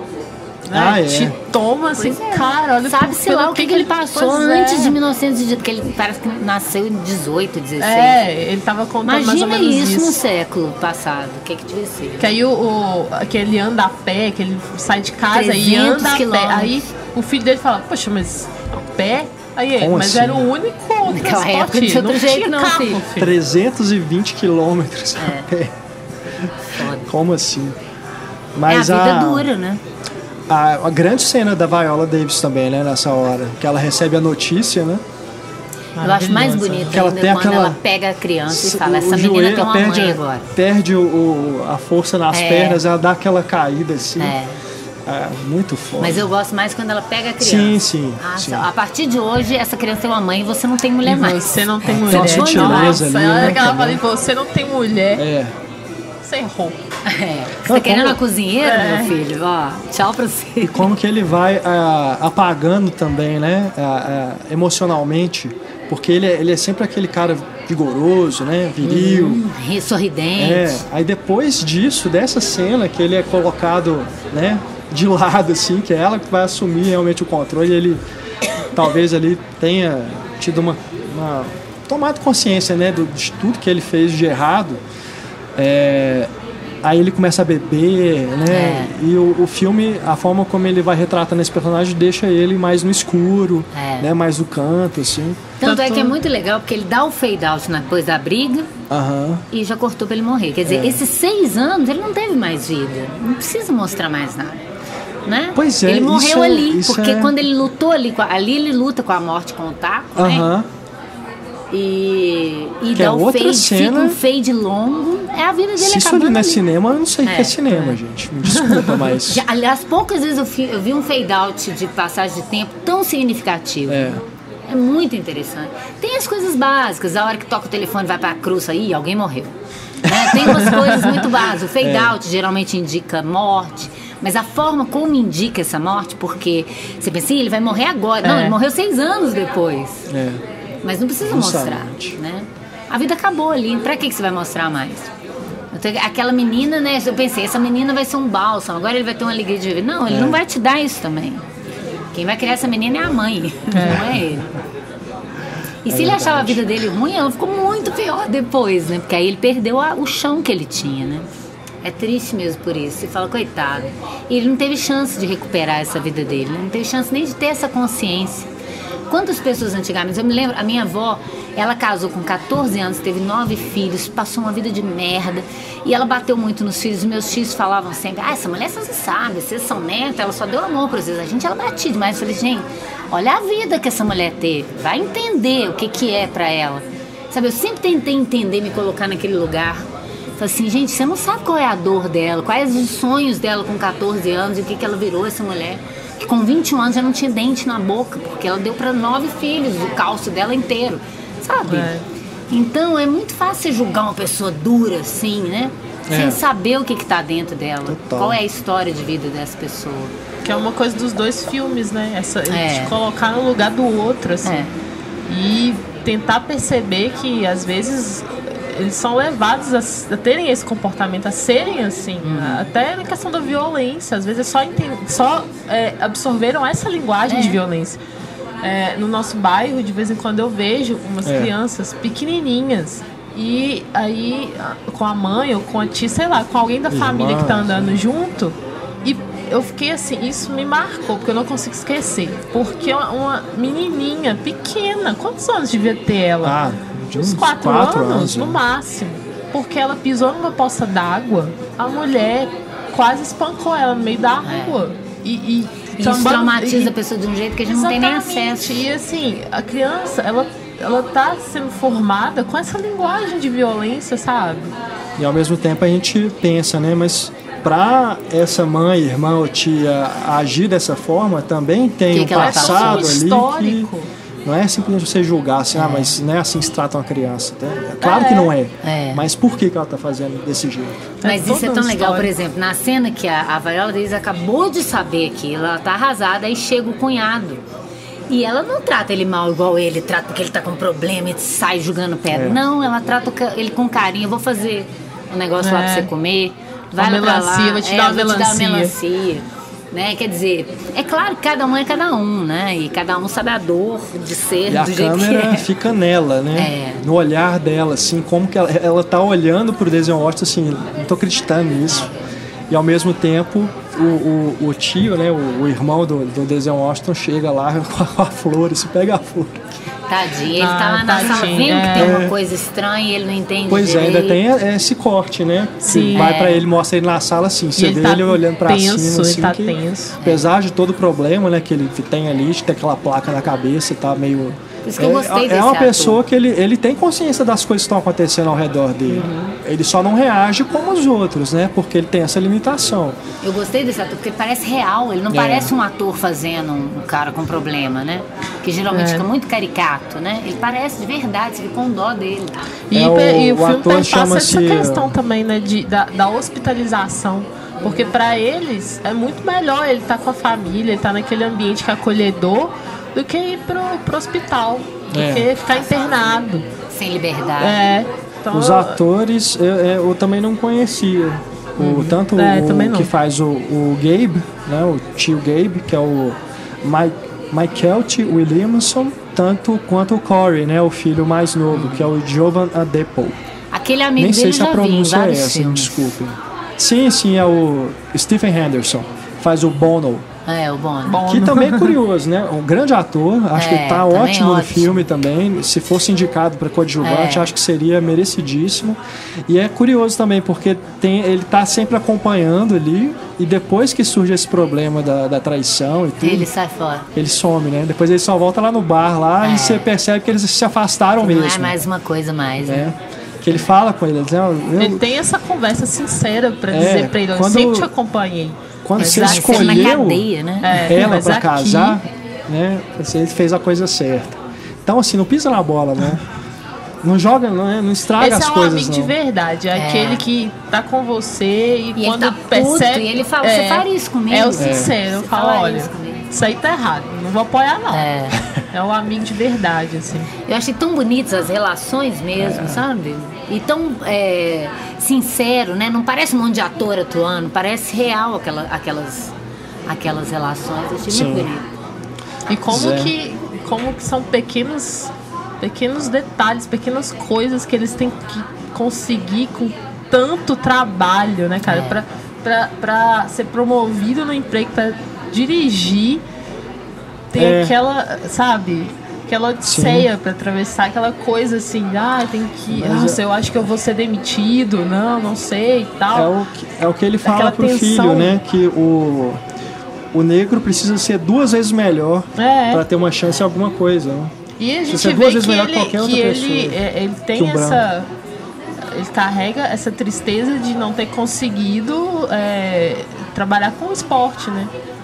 né, Ah, é. te toma assim, Pois é. cara, olha Sabe-se pelo lá o que, que ele passou Pois antes é. de mil novecentos e dezoito, que ele parece que nasceu em dezoito, dezesseis. É, ele tava contando mais ou Imagina menos isso, isso. no século passado, o que que devia ser. Que aí o, o que ele anda a pé, que ele sai de casa e trezentos anda a pé. quilômetros. Aí o filho dele fala, poxa, mas a pé? Aí ele, Como mas assim? era o único Naquela transporte, época não tinha outro jeito, tinha não, carro, filho. trezentos e vinte quilômetros É. a pé. Foda. Como assim? É, Mas a vida a, dura, né? a, a grande cena da Viola Davis também, né, nessa hora, que ela recebe a notícia, né? Eu acho mais Maravilhosa. bonito Que ela ainda tem quando aquela- ela pega a criança e fala, O essa menina joelho- tem uma perde, mãe agora. Perde o, o- a força nas É. pernas, ela dá aquela caída assim. É. É, muito foda. Mas eu gosto mais quando ela pega a criança. Sim, sim, Ah, sim. A partir de hoje, essa criança tem uma mãe e você não tem mulher E mais. você não tem Tem mulher. uma sutileza Nossa, ali, a hora né, que ela fala, também. você não tem mulher, É. você errou. É. Você Não, tá querendo como- uma cozinheira, É. meu filho? Ó, tchau pra você. E como que ele vai ah, apagando também, né? ah, ah, emocionalmente. Porque ele é, ele é sempre aquele cara vigoroso, né? Viril. Hum, sorridente. É, aí depois disso, dessa cena que ele é colocado, né, de lado, assim, que é ela que vai assumir realmente o controle, ele talvez ali tenha tido uma, uma tomado consciência, né, do, de tudo que ele fez de errado. É, aí ele começa a beber, né, É. e o, o filme, a forma como ele vai retratando esse personagem deixa ele mais no escuro, É. né, mais no canto, assim. Tanto é Tanto- que é muito legal, porque ele dá o fade out depois da briga Aham. e já cortou pra ele morrer. Quer dizer, É. esses seis anos ele não teve mais vida. Não precisa mostrar mais nada. Né? Pois é, ele morreu isso é- ali, isso porque é- quando ele lutou ali, com a- ali ele luta com a morte com o taco, né? Aham. E, e Que é dá o outra fade, cena- fica um fade longo, é a vida dele Se isso acabando ali não é ali. cinema, eu não sei o que É, é cinema, gente. Me desculpa, mas. Já, aliás, poucas vezes eu, fi- eu vi um fade out de passagem de tempo tão significativo. É. É muito interessante. Tem as coisas básicas, a hora que toca o telefone vai pra cruz aí, alguém morreu. Né? Tem umas coisas muito básicas. O fade É. out geralmente indica morte, mas a forma como indica essa morte, porque você pensa, "Ih, ele vai morrer agora. Não, É. ele morreu seis anos depois. É. Mas não precisa mostrar, Justamente. né? A vida acabou ali, pra que que você vai mostrar mais? Então, aquela menina, né? Eu pensei, essa menina vai ser um bálsamo, agora ele vai ter uma alegria de viver. Não, ele É. não vai te dar isso também. Quem vai criar essa menina é a mãe, não é ele. E se ele achava a vida dele ruim, ela ficou muito pior depois, né? Porque aí ele perdeu a- o chão que ele tinha, né? É triste mesmo por isso. Você fala, coitado. E ele não teve chance de recuperar essa vida dele, né? Não teve chance nem de ter essa consciência. Quantas pessoas antigamente, eu me lembro, a minha avó, ela casou com catorze anos, teve nove filhos, passou uma vida de merda, e ela bateu muito nos filhos, e meus filhos falavam sempre, ah, essa mulher você sabe, vocês são netos, ela só deu amor para vocês, a gente, ela batia demais. Eu falei, gente, olha a vida que essa mulher teve, vai entender o que que é para ela. Sabe, eu sempre tentei entender, me colocar naquele lugar. Falei assim, gente, você não sabe qual é a dor dela, quais os sonhos dela com catorze anos, e o que que ela virou essa mulher. O que com vinte e um anos já não tinha dente na boca, porque ela deu para nove filhos, o cálcio dela inteiro, sabe? É. Então é muito fácil julgar uma pessoa dura assim, né? É. Sem saber o que que tá dentro dela. Total. Qual é a história de vida dessa pessoa. Que é uma coisa dos dois filmes, né? Essa, é. De colocar no lugar do outro, assim. É. E tentar perceber que, às vezes, eles são levados a, a terem esse comportamento, a serem assim. Uhum. Até na questão da violência. Às vezes, é só, entend, só é, absorveram essa linguagem é. de violência. É, no nosso bairro, de vez em quando, eu vejo umas é. crianças pequenininhas. E aí, com a mãe ou com a tia, sei lá, com alguém da Irmã, família que tá andando sim. junto. E eu fiquei assim, isso me marcou, porque eu não consigo esquecer. Porque uma, uma menininha pequena, quantos anos devia ter ela? Ah, de uns quatro, quatro anos, anos, no máximo. Porque ela pisou numa poça d'água, a mulher quase espancou ela no meio da rua. É. E, e isso traumatiza a pessoa de um jeito que a gente não tem nem acesso. E assim, a criança, ela... ela tá sendo formada com essa linguagem de violência, sabe? E ao mesmo tempo a gente pensa, né? Mas para essa mãe, irmã ou tia agir dessa forma, também tem que um que passado ali histórico. Que não é simplesmente você julgar assim, é. ah, mas não é assim que se trata uma criança. Tá? Claro é. que não é. é. Mas por que, que ela tá fazendo desse jeito? Mas é isso é tão legal, história. Por exemplo, na cena que a, a Viola Davis acabou de saber que ela tá arrasada, aí chega o cunhado. E ela não trata ele mal igual ele trata, porque ele tá com problema e sai jogando pedra. É. Não, ela trata ele com carinho. Eu vou fazer um negócio é. lá pra você comer. Vai lá pra lá. Vou te dar uma é, melancia. Te dar uma melancia. Né? Quer dizer, é claro que cada um é cada um, né? E cada um sabe a dor de ser e do a jeito que é. A câmera fica nela, né? É. No olhar dela, assim, como que ela, ela tá olhando pro Denzel Washington, assim, não tô acreditando nisso. E ao mesmo tempo, o, o, o tio, né, o, o irmão do, do Denzel Washington chega lá com a flor, se pega a flor. Tadinho, ele ah, tá lá na tadinho, sala vendo é. que tem uma coisa estranha e ele não entende Pois direito. é, ainda tem esse corte, né? Sim. Que vai é. pra ele, mostra ele na sala assim, você vê tá ele olhando pra tenso, cima, assim, ele tá que, tenso. apesar de todo o problema, né, que ele tem ali, de ter aquela placa na cabeça, tá meio... Por isso que eu gostei é, desse é uma ator. pessoa que ele, ele tem consciência das coisas que estão acontecendo ao redor dele. Uhum. Ele só não reage como os outros, né? Porque ele tem essa limitação. Eu gostei desse ator porque ele parece real. Ele não é. parece um ator fazendo um cara com problema, né? Que geralmente é. fica muito caricato, né? Ele parece de verdade, você fica com dó dele. E, é, o, e o, o filme passa chama-se... essa questão também, né? De, da, da hospitalização. Porque para eles é muito melhor ele estar tá com a família, ele estar tá naquele ambiente que é acolhedor, do que ir pro, pro hospital. Porque é. ficar internado. Sem liberdade. É. Então, Os atores eu, eu também não conhecia. Uhum. O, tanto é, o que faz o, o Gabe, né, o tio Gabe, que é o Mike, Michael T. Williamson, tanto quanto o Corey, né, o filho mais novo, que é o Jovan Adepo. Aquele amigo Nem dele sei se a pronúncia é essa, filmes. desculpe. Sim, sim, é o Stephen Henderson, faz o Bono. É, o Bono. Que também é curioso, né? Um grande ator, acho é, que tá ótimo, ótimo no filme também. Se fosse indicado para coadjuvante, é. acho que seria merecidíssimo. E é curioso também, porque tem, ele tá sempre acompanhando ali, e depois que surge esse problema da, da traição e tudo... Ele sai fora. Ele some, né? Depois ele só volta lá no bar, lá, é. e você percebe que eles se afastaram que mesmo. Não é mais uma coisa mais, é. né? Que ele fala com eles, né? Eu, ele tem essa conversa sincera para é, dizer para ele, eu quando... sempre te acompanhei. Quando mas você escolheu cadeia, né? é, ela para aqui... casar, né? Você fez a coisa certa. Então, assim, não pisa na bola, né? Não joga, não, é, não estraga Esse as é um coisas, amigo não. de verdade, é, é aquele que tá com você e, e quando ele tá percebe... Puto, e ele fala, é, você faria isso comigo? É o sincero, é. fala, olha, isso aí tá errado, não vou apoiar não. É, é um amigo de verdade, assim. Eu achei tão bonitas as relações mesmo, é. sabe? E tão é, sincero, né? Não parece um monte de ator atuando, parece real aquela, aquelas, aquelas relações. Eu achei Sim. muito bonito. E como que, como que são pequenos, pequenos detalhes, pequenas coisas que eles têm que conseguir com tanto trabalho, né, cara? É. Pra, pra, pra ser promovido no emprego, pra dirigir, tem é. aquela, sabe... aquela odisseia para atravessar, aquela coisa assim, ah, tem que, Mas nossa, é... eu acho que eu vou ser demitido, não, não sei e tal. É o que, é o que ele fala aquela pro tensão. filho, né, que o, o negro precisa ser duas vezes melhor é. para ter uma chance em alguma coisa, né? E a gente ser vê duas vezes que, melhor ele, que qualquer outra que pessoa, ele, ele tem um essa... Ele carrega essa tristeza de não ter conseguido é, trabalhar com o esporte, né?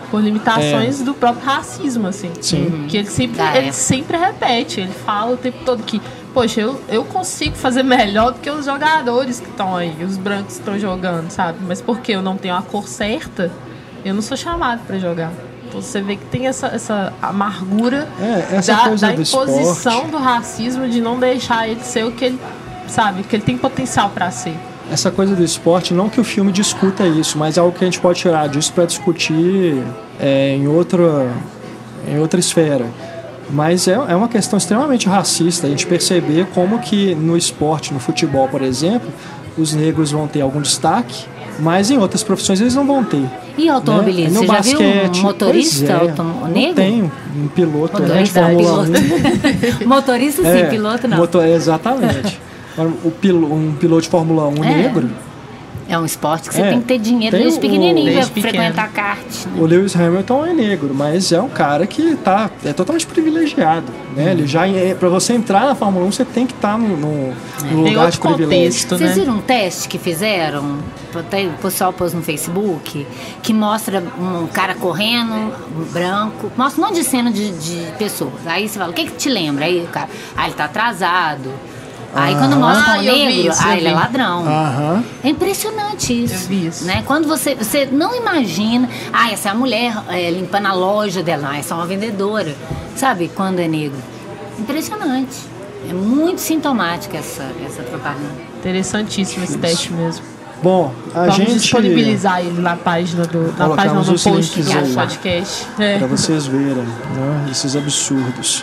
Por limitações é. do próprio racismo, assim. Sim. Que ele sempre, Ah, ele é. sempre repete, ele fala o tempo todo que, poxa, eu, eu consigo fazer melhor do que os jogadores que estão aí, os brancos que estão jogando, sabe? Mas porque eu não tenho a cor certa, eu não sou chamado para jogar. Então você vê que tem essa, essa amargura é, essa da, coisa da do imposição esporte. do racismo, de não deixar ele ser o que ele, sabe, que ele tem potencial para ser. Essa coisa do esporte, não que o filme discuta isso, mas é algo que a gente pode tirar disso para discutir é, em, outra, em outra esfera. Mas é, é uma questão extremamente racista a gente perceber como que no esporte, no futebol, por exemplo, os negros vão ter algum destaque, mas em outras profissões eles não vão ter. E automobilista? Né? Você basquete, já viu um motorista é, autom... negro? Tem um piloto Motorista, né, de Fórmula piloto. um. Motorista sim, É, piloto não. Motor, exatamente. O pilo, um piloto de Fórmula um É. negro. É um esporte que você É, tem que ter dinheiro tem desde o- pequenininho pra desde pequeno. frequentar kart. Né? O Lewis Hamilton é negro, mas é um cara que tá, é totalmente privilegiado. Né? Ele já, é, para você entrar na Fórmula um, você tem que estar no, no, no Tem lugar de outro privilégio. contexto, Vocês né? viram um teste que fizeram? Até o pessoal pôs no Facebook, que mostra um cara correndo, um branco, mostra um monte de cena de, de pessoas. Aí você fala, o que que te lembra? Aí o cara, ah, ele tá atrasado. Aí quando mostra Ah, um eu vi negro, isso, ah, eu ele é vi. ladrão. Aham. É impressionante isso. Eu vi isso. Né? Quando você, você não imagina, ah, essa é a mulher é, limpando a loja dela, ah, essa é uma vendedora. Sabe, quando é negro. Impressionante. É muito sintomática essa, essa propaganda. Interessantíssimo esse teste mesmo. Bom, a Vamos gente... disponibilizar ele na página do, na Colocamos página do os post links do aí. podcast. É. Para vocês verem, né, esses absurdos.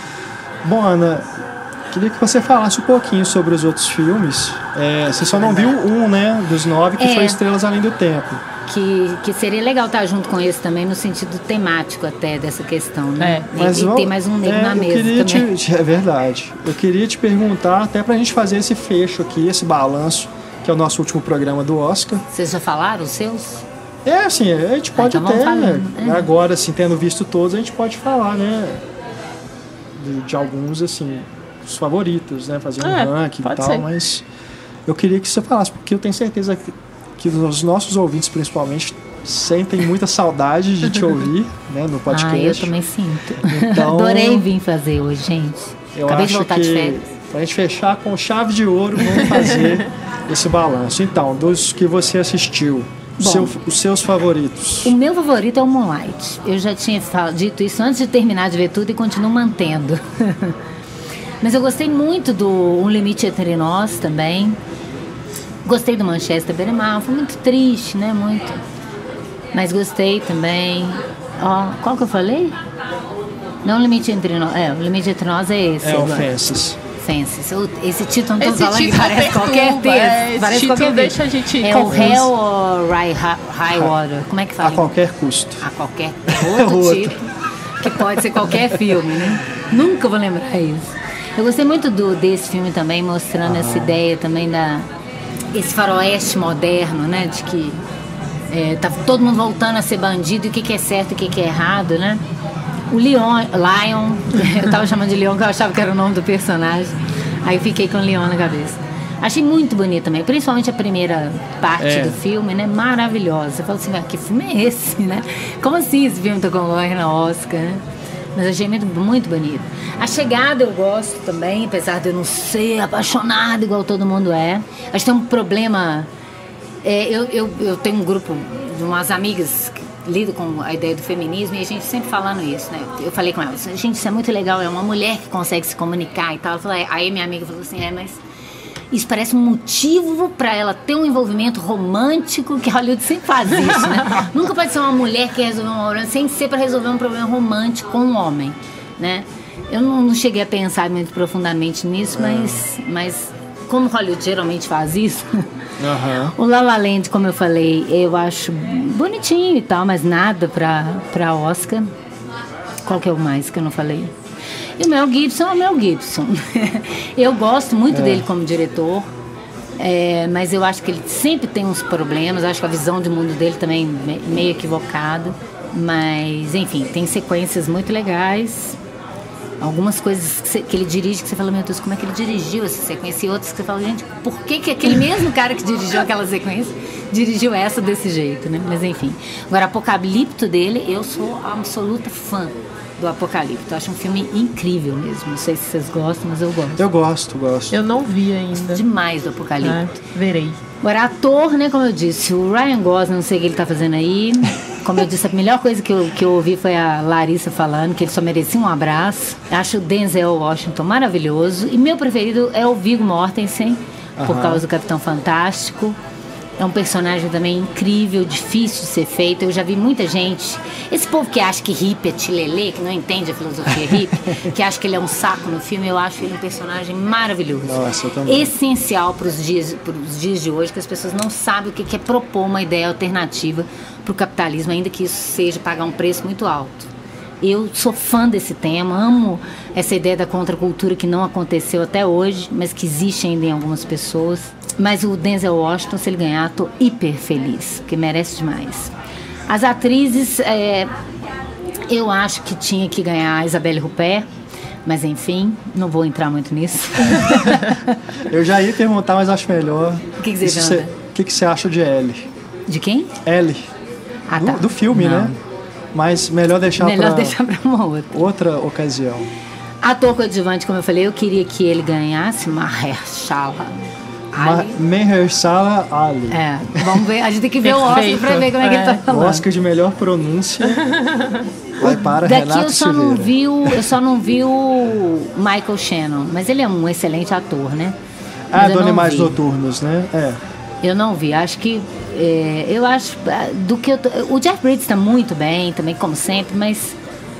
Bom, Ana, queria que você falasse um pouquinho sobre os outros filmes. É, você só não viu um, né, dos nove, que É. foi Estrelas Além do Tempo. Que, que seria legal estar junto com esse também, no sentido temático até dessa questão, né? É. E, e vamos- ter mais um negro é, na eu mesa queria também. te- é verdade. Eu queria te perguntar, até pra gente fazer esse fecho aqui, esse balanço, que é o nosso último programa do Oscar. Vocês já falaram os seus? É, assim, a gente pode então vamos até, falando, é. agora, assim, tendo visto todos, a gente pode falar, né, de, de alguns, assim, os favoritos, né, fazer um É, ranking e pode tal, ser. mas eu queria que você falasse, porque eu tenho certeza que, que os nossos ouvintes, principalmente, sentem muita saudade de te ouvir, né, no podcast. Ah, eu também sinto. Então- Adorei vir fazer hoje, gente. Eu Acabei acho de voltar que, de férias. pra gente fechar com chave de ouro, vamos fazer esse balanço. Então, dos que você assistiu, os, Bom. seu- os seus favoritos. O meu favorito é o Moonlight. Eu já tinha fal- dito isso antes de terminar de ver tudo e continuo mantendo. Mas eu gostei muito do Um Limite Entre Nós também. Gostei do Manchester by the Mile. Foi muito triste, né? Muito. Mas gostei também. Ó, qual que eu falei? Não, O Limite Entre Nós. É, O Limite Entre Nós é esse. É, agora. Offenses. Fences. Eu- Esse título não tô Esse falando que título parece perturba, qualquer texto. é, esse parece título qualquer deixa texto. a gente É o confuso. Hell or High, high Water. Como é que fala? A qualquer custo. A qualquer outro, Outro. tipo. Que pode ser qualquer filme, né? Nunca vou lembrar isso. Eu gostei muito do, desse filme também, mostrando essa ideia também da... Esse faroeste moderno, né? De que é, tá todo mundo voltando a ser bandido e o que, que é certo e o que, que é errado, né? O Leon, Lion, eu tava chamando de Leon porque eu achava que era o nome do personagem. Aí eu fiquei com o Leon na cabeça. Achei muito bonito também, principalmente a primeira parte É. do filme, né? Maravilhosa. Você fala assim, mas que filme é esse, né? Como assim esse filme tá concorrendo ao Oscar, né? Mas achei muito, muito bonito. A Chegada eu gosto também, apesar de eu não ser apaixonada igual todo mundo é. Acho que tem um problema... é, eu, eu, eu tenho um grupo de umas amigas que lidam com a ideia do feminismo e a gente sempre falando isso, né? Eu falei com elas, gente, isso é muito legal, é uma mulher que consegue se comunicar e tal. Ela falou, é. Aí minha amiga falou assim, é, mas... Isso parece um motivo para ela ter um envolvimento romântico, que Hollywood sempre faz isso, né? Nunca pode ser uma mulher que resolve um problema sem ser para resolver um problema romântico com um homem, né? Eu não, não cheguei a pensar muito profundamente nisso, mas, mas como Hollywood geralmente faz isso, Aham. o La La Land, como eu falei, eu acho bonitinho e tal, mas nada para para Oscar. Qual que é o mais que eu não falei? E o Mel Gibson é o Mel Gibson. Eu gosto muito É. dele como diretor, é, mas eu acho que ele sempre tem uns problemas. Acho que a visão de mundo dele também é meio equivocada. Mas, enfim, tem sequências muito legais. Algumas coisas que, você, que ele dirige que você fala, meu Deus, como é que ele dirigiu essa sequência? E outras que você fala, gente, por que, que aquele mesmo cara que dirigiu aquela sequência dirigiu essa desse jeito, né? Mas enfim. Agora, Apocalipto dele, eu sou absoluta fã do Apocalipto. Eu acho um filme incrível mesmo. Não sei se vocês gostam, mas eu gosto. Eu gosto, gosto. Eu não vi ainda. Demais do Apocalipto. Ah, verei. Agora, ator, né, como eu disse, o Ryan Gosling, não sei o que ele tá fazendo aí. Como eu disse, a melhor coisa que eu, que eu ouvi foi a Larissa falando que ele só merecia um abraço. Acho o Denzel Washington maravilhoso. E meu preferido é o Viggo Mortensen, por Aham. causa do Capitão Fantástico. É um personagem também incrível, difícil de ser feito. Eu já vi muita gente... Esse povo que acha que hippie é tilelê, que não entende a filosofia hippie, que acha que ele é um saco no filme, eu acho ele um personagem maravilhoso. Nossa, eu também. Essencial para os dias, pros dias de hoje, que as pessoas não sabem o que é propor uma ideia alternativa para o capitalismo, ainda que isso seja pagar um preço muito alto. Eu sou fã desse tema, amo essa ideia da contracultura que não aconteceu até hoje, mas que existe ainda em algumas pessoas. Mas o Denzel Washington, se ele ganhar, tô hiper feliz, porque merece demais. As atrizes, é, eu acho que tinha que ganhar a Isabelle Huppert, mas enfim, não vou entrar muito nisso. Eu já ia perguntar, mas acho melhor. O que, que você Isso pergunta? cê- O que, que você acha de Ellie? De quem? Ellie. Ah, do, tá. do filme, Não. né? Mas melhor deixar Melhor pra deixar pra uma outra. outra ocasião. Ator coadjuvante, como eu falei, eu queria que ele ganhasse Mahershala Ma- Ali. Mahershala Ali. É, vamos ver, a gente tem que ver o Oscar Perfeito. pra ver como é que ele tá É. O falando. Oscar de melhor pronúncia vai para Daqui Renato eu só Silveira. não vi o, eu só não vi o Michael Shannon, mas ele é um excelente ator, né? Mas Ah, eu do não Animais vi. Noturnos, né? É. Eu não vi, acho que é, eu acho ah, do que eu tô, o Jeff Bridges tá muito bem, também como sempre, mas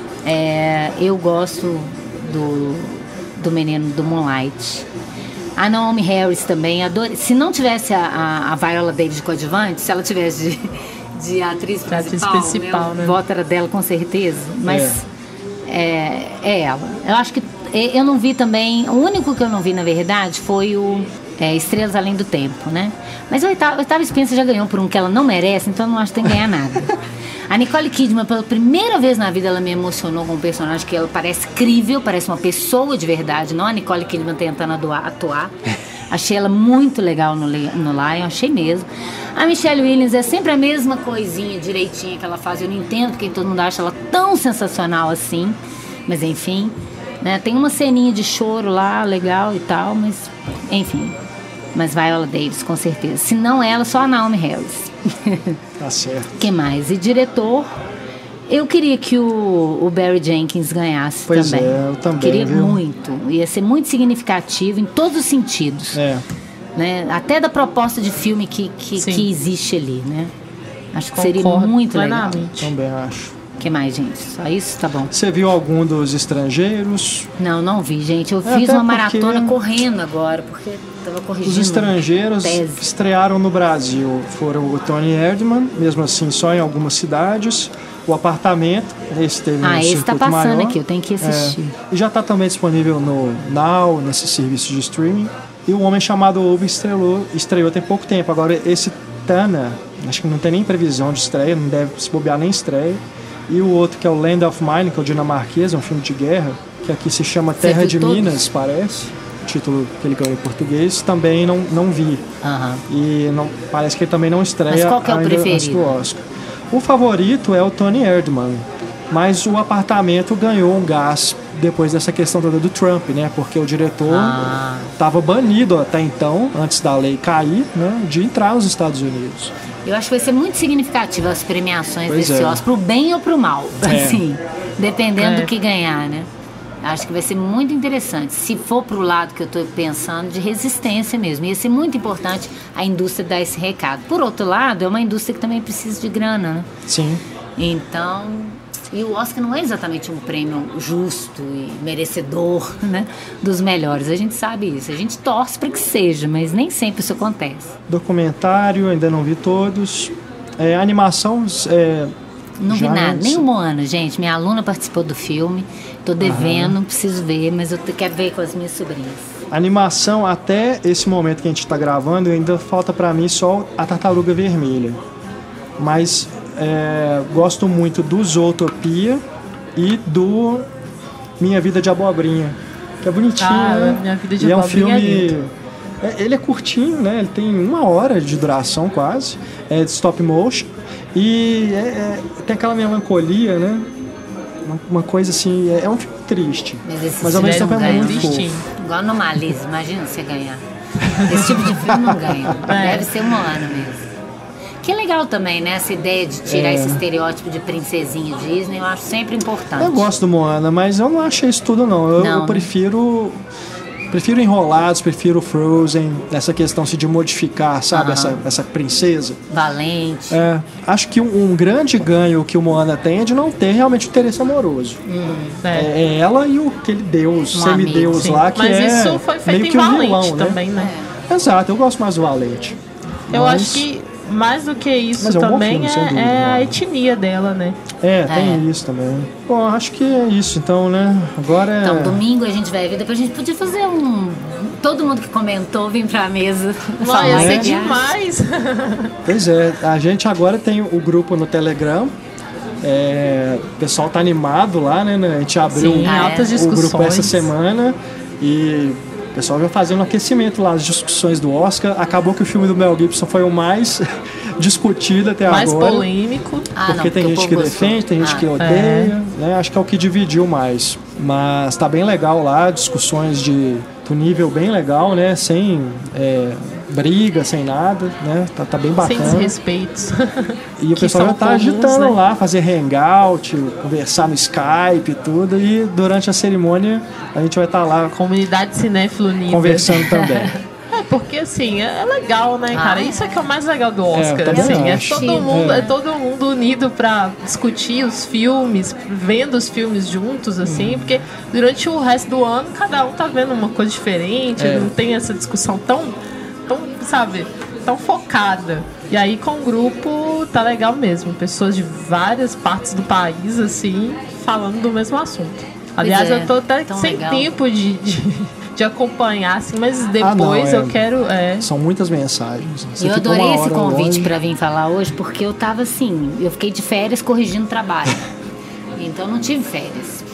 é, eu gosto do do menino do Moonlight. A Naomi Harris também, adoro. Se não tivesse a, a, a Viola Davis de coadjuvante, se ela tivesse de, de atriz De atriz principal, principal, meu né? voto era dela com certeza, mas é. É, ela. Eu acho que é, eu não vi também, o único que eu não vi na verdade foi o é, Estrelas Além do Tempo, né? Mas o Oitavo, Oitavo Spencer já ganhou por um que ela não merece, então eu não acho que tem que ganhar nada. A Nicole Kidman, pela primeira vez na vida, ela me emocionou com um personagem que ela parece crível, parece uma pessoa de verdade, não a Nicole Kidman tentando atuar. atuar. Achei ela muito legal no, Le- no Lion, achei mesmo. A Michelle Williams é sempre a mesma coisinha direitinha que ela faz. Eu não entendo porque todo mundo acha ela tão sensacional assim. Mas enfim, né? Tem uma ceninha de choro lá, legal e tal, mas enfim. Mas Viola Davis, com certeza. Se não ela, só a Naomi Harris. Tá certo. Que mais? E diretor, eu queria que o, o Barry Jenkins ganhasse Pois também. é, eu também, Queria viu? muito. Ia ser muito significativo em todos os sentidos. É. Né? Até da proposta de filme que, que, Sim. que existe ali, né? Acho que seria Concordo muito legal. plenamente. Também acho. O que mais, gente? Só isso? Tá bom. Você viu algum dos estrangeiros? Não, não vi, gente. Eu É, fiz até uma porque maratona correndo agora, porque tava corrigindo. Os estrangeiros tese. estrearam no Brasil. Foram o Tony Erdmann, mesmo assim só em algumas cidades. O Apartamento, esse teve Ah, um esse tá circuito passando maior. aqui, eu tenho que assistir. É. E já está também disponível no Now, nesses serviços de streaming. E O Homem Chamado Ove estreou, estreou tem pouco tempo. Agora esse Tana, acho que não tem nem previsão de estreia, não deve se bobear nem estreia. E o outro que é o Land of Mine, que é o dinamarquês, é um filme de guerra, que aqui se chama Você Terra viu de todos? Minas, parece. O título que ele ganhou em português, também não, não vi. Aham. E não, parece que ele também não estreia Mas qual que é o ainda antes preferido? do Oscar. O favorito é o Tony Erdmann, mas o Apartamento ganhou um gás depois dessa questão toda do Trump, né? Porque o diretor Ah. estava banido até então, antes da lei cair, né? De entrar nos Estados Unidos. Eu acho que vai ser muito significativo as premiações Pois desse é. Oscar, pro bem ou pro mal, É. assim, dependendo É. do que ganhar, né? Acho que vai ser muito interessante. Se for pro lado que eu tô pensando, de resistência mesmo. Ia ser muito importante a indústria dar esse recado. Por outro lado, é uma indústria que também precisa de grana, né? Sim. Então, e o Oscar não é exatamente um prêmio justo e merecedor, né, dos melhores. A gente sabe isso. A gente torce para que seja, mas nem sempre isso acontece. Documentário, ainda não vi todos. É, animação. É, Não já vi nada, nem antes- o Moana, gente. Minha aluna participou do filme. Tô devendo, preciso ver, mas eu te- quero ver com as minhas sobrinhas. Animação, até esse momento que a gente está gravando, ainda falta para mim só a Tartaruga Vermelha. Mas é, gosto muito do Zootopia e do Minha Vida de Abobrinha, que é bonitinho, Ah, né? Minha Vida de E é um Abobrinha é filme... lindo. é, ele é curtinho, né? Ele tem uma hora de duração quase, é de stop motion, e é, é, tem aquela melancolia, né? Uma, uma coisa assim, é, é um filme triste, Mas, esse mas ao mesmo filme tempo é não muito ganha. fofo. Igual Anomalisa, imagina você ganhar. Esse tipo de filme não ganha. É. Deve ser um ano mesmo. Que é legal também, né? Essa ideia de tirar É. esse estereótipo de princesinha Disney, eu acho sempre importante. Eu gosto do Moana, mas eu não achei isso tudo não. Eu, Não, eu né? prefiro prefiro Enrolados, prefiro Frozen, essa questão assim, de modificar, sabe, Aham. essa, essa princesa. Valente. É, acho que um, um grande ganho que o Moana tem é de não ter realmente interesse amoroso. É. É, é ela e o, aquele deus, Um semideus Sim. lá, que Mas é isso foi feito meio em que um Valente vilão, né? também, né? Exato, eu gosto mais do Valente. Eu Mas- acho que mais do que isso Mas é um bom também filme, sem é, dúvida, é a né? etnia dela, né? É, tem É. isso também. Bom, acho que é isso então, né? Agora é... Então, domingo a gente vai ver, depois a gente podia fazer um... Todo mundo que comentou vir pra mesa Vai, falar ia né? ser de viagem. demais. Pois é, a gente agora tem o grupo no Telegram. É, o pessoal tá animado lá, né? A gente abriu Sim, um- altas o grupo discussões. essa semana e o pessoal já fazendo um aquecimento lá, as discussões do Oscar. Acabou que o filme do Mel Gibson foi o mais discutido até Mais agora. polêmico. Ah, Porque não, tem o gente povo que gostou. defende, tem gente Ah, que odeia, né? Acho que é o que dividiu mais. Mas tá bem legal lá, discussões de do nível bem legal, né? Sem é, briga, sem nada, né? Tá, tá bem Sem bacana. desrespeitos. E o que pessoal já são tá comuns, agitando né? lá, fazer hangout, conversar no Skype e tudo. E durante a cerimônia a gente vai estar lá Comunidade Cinéfilo Unida. conversando também. É, porque assim, é é legal, né, cara? Ah, Isso é que é o mais legal do Oscar. eu também assim, é acho. todo mundo, É. é todo mundo unido pra discutir os filmes, vendo os filmes juntos, assim, porque durante o resto do ano cada um tá vendo uma coisa diferente, É. não tem essa discussão tão, tão, sabe, tão focada. E aí com o grupo tá legal mesmo, pessoas de várias partes do país, assim, falando do mesmo assunto. Aliás, é, eu tô até tão sem legal. tempo de, de, de acompanhar, assim, mas Ah, depois não, é. eu quero. É, São muitas mensagens. Você Eu fica adorei uma esse hora convite longe. pra vir falar hoje, porque eu tava assim, eu fiquei de férias corrigindo trabalho. Então não tive férias.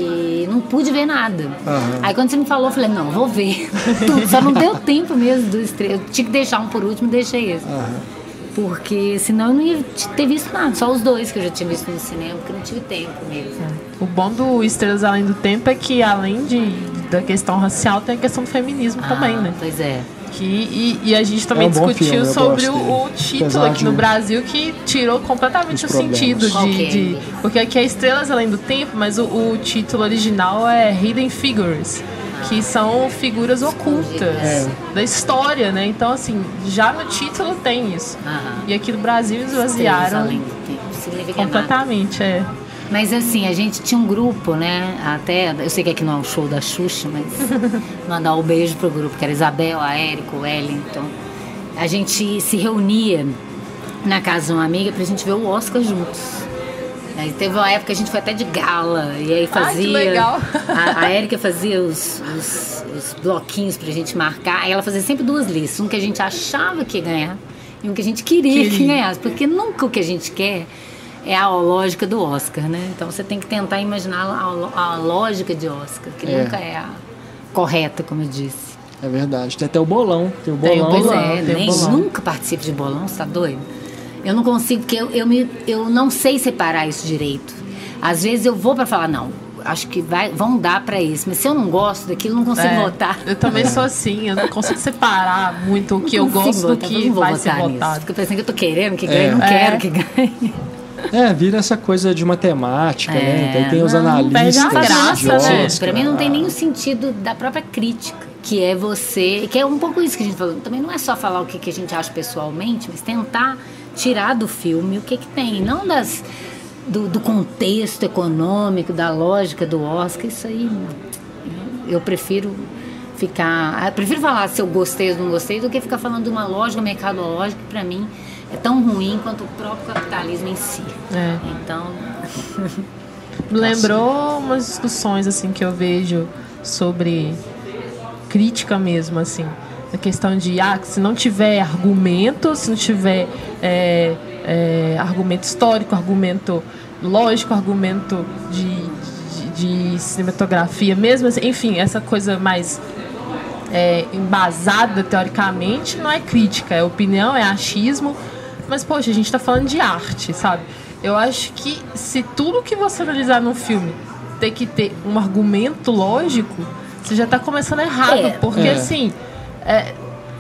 E não pude ver nada. Aham. Aí quando você me falou, eu falei, não, vou ver. Tudo. Só não deu tempo mesmo do estreio. Eu tinha que deixar um por último e deixei esse. Aham. Porque senão eu não ia ter visto nada. Só os dois que eu já tinha visto no cinema, porque eu não tive tempo mesmo. o bom do Estrelas Além do Tempo é que, além de, da questão racial, tem a questão do feminismo também, Ah, né? Pois é. Que, e, e a gente também É um bom discutiu filme, eu sobre gosto o, dele. o título Apesar aqui no de- Brasil, que tirou completamente o Os problemas. sentido Qual de, que é? de. Porque aqui é Estrelas Além do Tempo, mas o, o título original é Hidden Figures, que são figuras ocultas É. da história, né? Então, assim, já no título tem isso. Aham. E aqui no Brasil Estrelas esvaziaram além do tempo. Significa nada. completamente, é. Mas assim, a gente tinha um grupo, né? Até, eu sei que aqui não é o show da Xuxa, mas mandar um beijo pro grupo, que era Isabel, a Érico, o Wellington. A gente se reunia na casa de uma amiga pra gente ver o Oscar juntos. Aí teve uma época que a gente foi até de gala, e aí fazia. Ai, que legal. A, a Érica fazia os, os, os bloquinhos pra gente marcar, aí ela fazia sempre duas listas, um que a gente achava que ia ganhar e um que a gente queria, Queria. que ganhasse, porque nunca o que a gente quer é a lógica do Oscar, né? Então você tem que tentar imaginar a, a lógica de Oscar, que É. nunca é a correta, como eu disse. É verdade. Tem até o bolão. Tem o Tem o bolão. Pois bolão, é, tem nem, bolão. nunca participo de bolão, você tá doido? Eu não consigo, porque eu, eu, me, eu não sei separar isso direito. Às vezes eu vou pra falar, não, acho que vai, vão dar pra isso, mas se eu não gosto daquilo, eu não consigo É, votar. Eu também sou assim, eu não consigo separar muito o que eu Não consigo gosto do votar, eu que não vou vai ser votar nisso. votado. Fico pensando que eu tô querendo que ganhe, É. não É. quero que ganhe. É, vira essa coisa de matemática, É, né? Daí tem os não, perde a analistas graça, de né? Oscar. Pra mim não tem Ah, nenhum sentido da própria crítica, que é você, que é um pouco isso que a gente falou. Também não é só falar o que, que a gente acha pessoalmente, mas tentar tirar do filme o que que tem, não das do, do contexto econômico, da lógica do Oscar. Isso aí eu prefiro ficar, eu prefiro falar se eu gostei ou não gostei do que ficar falando de uma lógica mercadológica que pra mim é tão ruim quanto o próprio capitalismo em si. É. Então, Me lembrou umas discussões assim que eu vejo sobre crítica mesmo, assim, a questão de ah, se não tiver argumento, se não tiver é, é, argumento histórico, argumento lógico, argumento de, de, de cinematografia mesmo, assim, enfim, essa coisa mais é, embasada teoricamente não é crítica, é opinião, é achismo, mas poxa, a gente tá falando de arte, sabe? Eu acho que se tudo que você analisar no filme tem que ter um argumento lógico, você já tá começando errado, é, porque é. assim... É,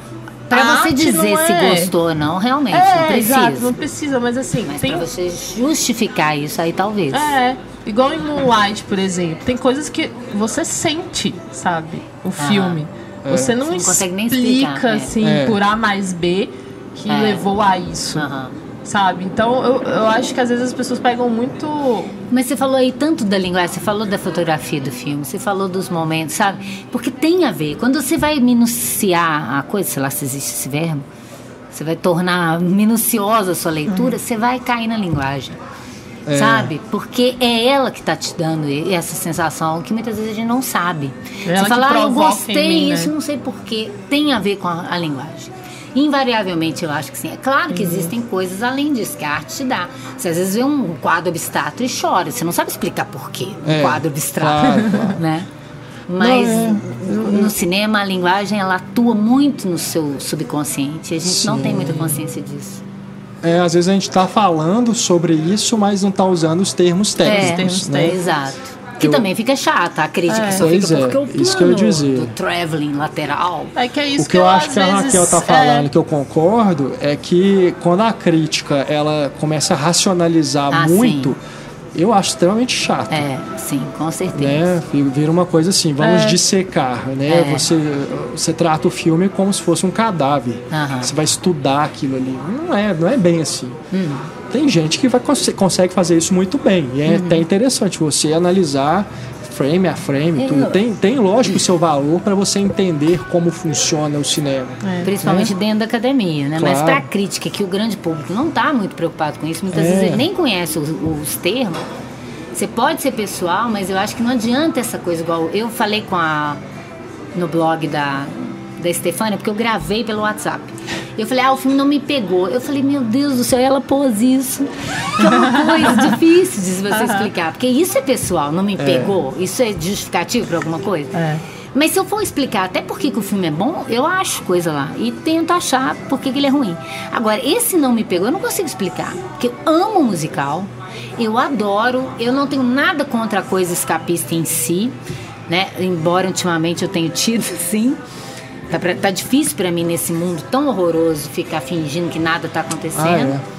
pra você dizer se é... gostou ou não, realmente, é, não precisa. Exato, não precisa, mas assim... Mas tem... pra você justificar isso aí, talvez. É, igual em Moonlight, por exemplo. Tem coisas que você sente, sabe? O ah, filme. É. Você não, você não explica, explicar, assim, é. por A mais B que é. levou a isso. Aham. Sabe? Então, eu, eu acho que às vezes as pessoas pegam muito... Mas você falou aí tanto da linguagem, você falou da fotografia do filme, você falou dos momentos, sabe? Porque tem a ver. Quando você vai minuciar a coisa, sei lá se existe esse verbo, você vai tornar minuciosa a sua leitura, uhum. você vai cair na linguagem. É. Sabe? Porque é ela que está te dando essa sensação que muitas vezes a gente não sabe. É você fala, ah, eu gostei, né? isso não sei porquê. Tem a ver com a, a linguagem. Invariavelmente eu acho que sim. É claro que uhum. existem coisas além disso que a arte te dá. Você às vezes vê um quadro abstrato e chora. Você não sabe explicar por quê um é, quadro abstrato, claro, claro. né? Mas não, é. no cinema a linguagem ela atua muito no seu subconsciente. A gente sim. não tem muita consciência disso. É, às vezes a gente está falando sobre isso, mas não está usando os termos técnicos. É, termos né? técnicos. Exato. Que eu... também fica chata, a crítica é. só fica é, porque o plano isso que eu ia dizer. do traveling lateral. É que é isso o que, que eu, eu acho que a Raquel está falando, é... que eu concordo, é que quando a crítica ela começa a racionalizar ah, muito, sim. eu acho extremamente chato. É, sim, com certeza. Né? Vira uma coisa assim, vamos é. dissecar, né? É. Você, você trata o filme como se fosse um cadáver. Uh-huh. Você vai estudar aquilo ali. Não é, não é bem assim. Hum. Tem gente que vai, consegue fazer isso muito bem. E é uhum. até interessante você analisar frame a frame. Tudo. Tem, tem, lógico, o seu valor para você entender como funciona o cinema. É. Principalmente né? dentro da academia. Né? Claro. Mas para a crítica, que o grande público não está muito preocupado com isso, muitas é. vezes ele nem conhece os, os termos. Você pode ser pessoal, mas eu acho que não adianta essa coisa igual... Eu falei com a... no blog da... da Estefânia, porque eu gravei pelo WhatsApp. Eu falei, ah, o filme não me pegou. Eu falei, meu Deus do céu, ela pôs isso. Que é uma coisa difícil de você uh-huh. explicar. Porque isso é pessoal, não me é. pegou. Isso é justificativo para alguma coisa? É. Mas se eu for explicar até por que, que o filme é bom, eu acho coisa lá. E tento achar por que, que ele é ruim. Agora, esse não me pegou, eu não consigo explicar. Porque eu amo musical, eu adoro, eu não tenho nada contra a coisa escapista em si, né? Embora ultimamente eu tenha tido, sim. Tá, pra, tá difícil para mim nesse mundo tão horroroso ficar fingindo que nada tá acontecendo. Ah, é.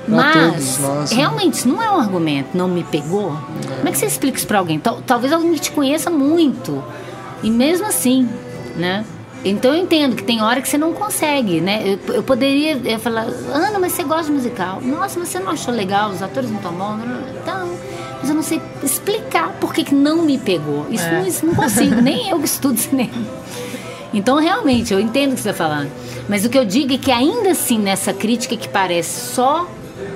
Mas todos, realmente isso não é um argumento, não me pegou. É. Como é que você explica isso para alguém? Tal, talvez alguém que te conheça muito. E mesmo assim, né? Então eu entendo que tem hora que você não consegue, né? Eu, eu poderia eu falar, Ana, mas você gosta de musical? Nossa, mas você não achou legal? Os atores não estão bons? Então, mas eu não sei explicar por que, que não me pegou. Isso, é. não, isso não consigo, nem eu que estudo cinema. Então, realmente, eu entendo o que você está falando. Mas o que eu digo é que ainda assim, nessa crítica que parece só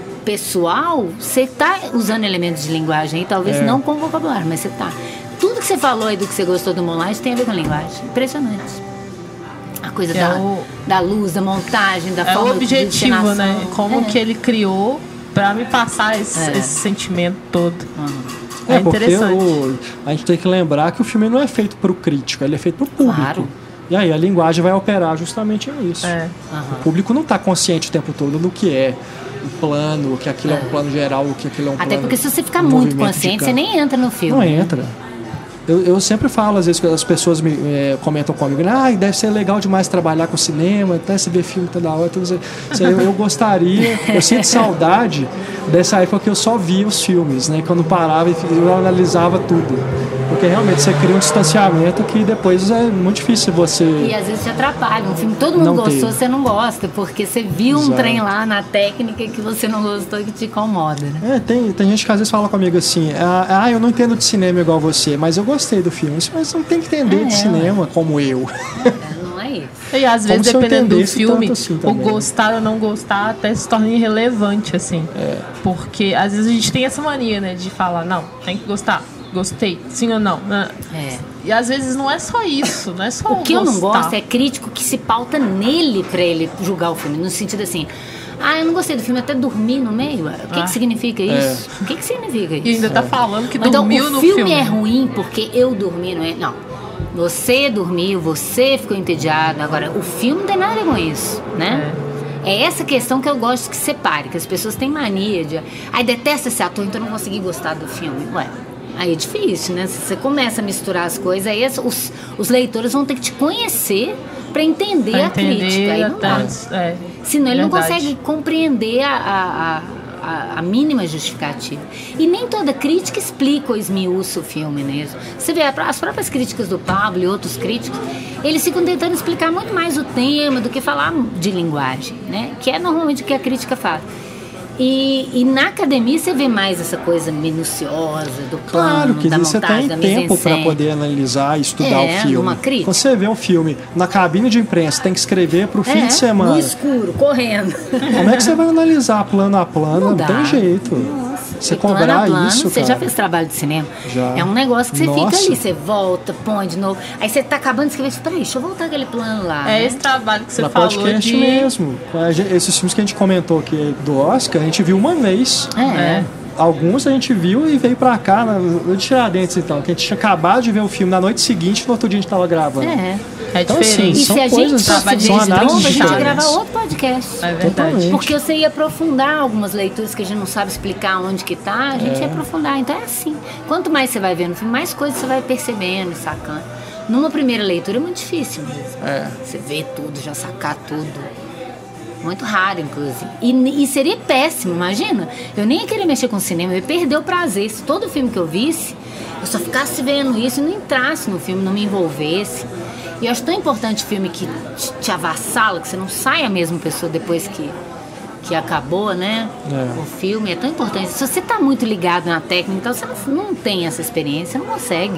pessoal, você está usando elementos de linguagem aí, talvez é. não com vocabulário, mas você está. Tudo que você falou aí do que você gostou do Moonlight tem a ver com linguagem. Impressionante. A coisa da, o, da luz, da montagem, da é forma o objetivo, de encenação. Né? Como é. que ele criou para me passar esse, é. esse sentimento todo. Uhum. É, é porque o, a gente tem que lembrar que o filme não é feito para o crítico, ele é feito para o público. Claro. E aí a linguagem vai operar justamente nisso. É. Uhum. O público não está consciente o tempo todo do que é o plano, que aquilo é, é um plano geral, que aquilo é um Até plano... Até porque se você ficar um muito consciente, você nem entra no filme. Não entra. Eu, eu sempre falo, às vezes, que as pessoas me é, comentam comigo, ah, deve ser legal demais trabalhar com cinema, até você ver filme toda hora. Tudo isso. Eu, eu gostaria, eu sinto saudade dessa época que eu só via os filmes, né? Quando parava e eu analisava tudo. Porque realmente você cria um distanciamento que depois é muito difícil você... E às vezes te atrapalha. Um filme que todo mundo não gostou, ter. Você não gosta, porque você viu Exato. um trem lá na técnica que você não gostou e que te incomoda. Né? É, tem, tem gente que às vezes fala comigo assim, ah, eu não entendo de cinema igual você, mas eu gostei do filme. Mas você não tem que entender é, de cinema é. como eu. Não é isso. E às vezes, dependendo do filme, assim o gostar ou não gostar até se torna irrelevante, assim. É. Porque às vezes a gente tem essa mania, né, de falar, não, tem que gostar. Gostei, sim ou não? É. E às vezes não é só isso, não é só o que gostar. Eu não gosto é crítico que se pauta nele pra ele julgar o filme, no sentido assim, Ah, eu não gostei do filme, até dormi no meio. O que, ah. que significa isso? É. O que, que significa isso? E ainda tá falando que então, dormiu no filme. O filme é ruim porque eu dormi, não é? Não. Você dormiu, você ficou entediado. Agora, o filme não tem nada a ver com isso, né? É. É essa questão que eu gosto que separe, que as pessoas têm mania de... Ai, detesta esse ator, então eu não consegui gostar do filme. Ué, aí é difícil, né? Se você começa a misturar as coisas, aí os, os leitores vão ter que te conhecer para entender, pra a entender crítica. Aí não dá. É, Senão ele verdade. não consegue compreender a, a, a, a mínima justificativa. E nem toda crítica explica ou esmiuça o filme mesmo. Você vê, as próprias críticas do Pablo e outros críticos, eles ficam tentando explicar muito mais o tema do que falar de linguagem, né? Que é normalmente o que a crítica faz. E, e na academia você vê mais essa coisa minuciosa do plano, claro que da você montagem, tem da tempo para mise-en-scène. poder analisar e estudar É, o filme. uma crítica. Quando você vê um filme na cabine de imprensa, tem que escrever para o fim É, de semana. no escuro, correndo. Como é que você vai analisar plano a plano? Não Não, dá. tem jeito. Nossa, você e plano a cobrar plano, isso, você cara. já fez trabalho de cinema? Já. É um negócio que você Nossa. fica ali, você volta, põe de novo. Aí você tá acabando de escrever, peraí, deixa eu voltar aquele plano lá. É né? esse trabalho que você Na falou podcast de... mesmo. Esses filmes que a gente comentou aqui do Oscar, a gente viu uma vez. É. Alguns a gente viu e veio pra cá, no Tiradentes, então, que a gente tinha acabado de ver o filme na noite seguinte, no outro dia a gente tava gravando. É. É Então, diferente. assim, E são se a gente coisas, fosse trabalho ver são de novo, análises a gente ia diferentes. gravar outro podcast. É verdade. Totalmente. Porque você ia aprofundar algumas leituras que a gente não sabe explicar onde que tá, a gente É. ia aprofundar. Então é assim. Quanto mais você vai vendo o filme, mais coisas você vai percebendo e sacando. Numa primeira leitura é muito difícil mesmo. É. Você vê tudo, já sacar tudo. Muito raro, inclusive. E, e seria péssimo, imagina. Eu nem ia querer mexer com cinema, eu ia perder o prazer. Se todo filme que eu visse, eu só ficasse vendo isso e não entrasse no filme, não me envolvesse. E eu acho tão importante filme que te, te avassala, que você não sai a mesma pessoa depois que, que acabou, né? É. O filme é tão importante. Se você tá muito ligado na técnica, então você não, não tem essa experiência, não consegue.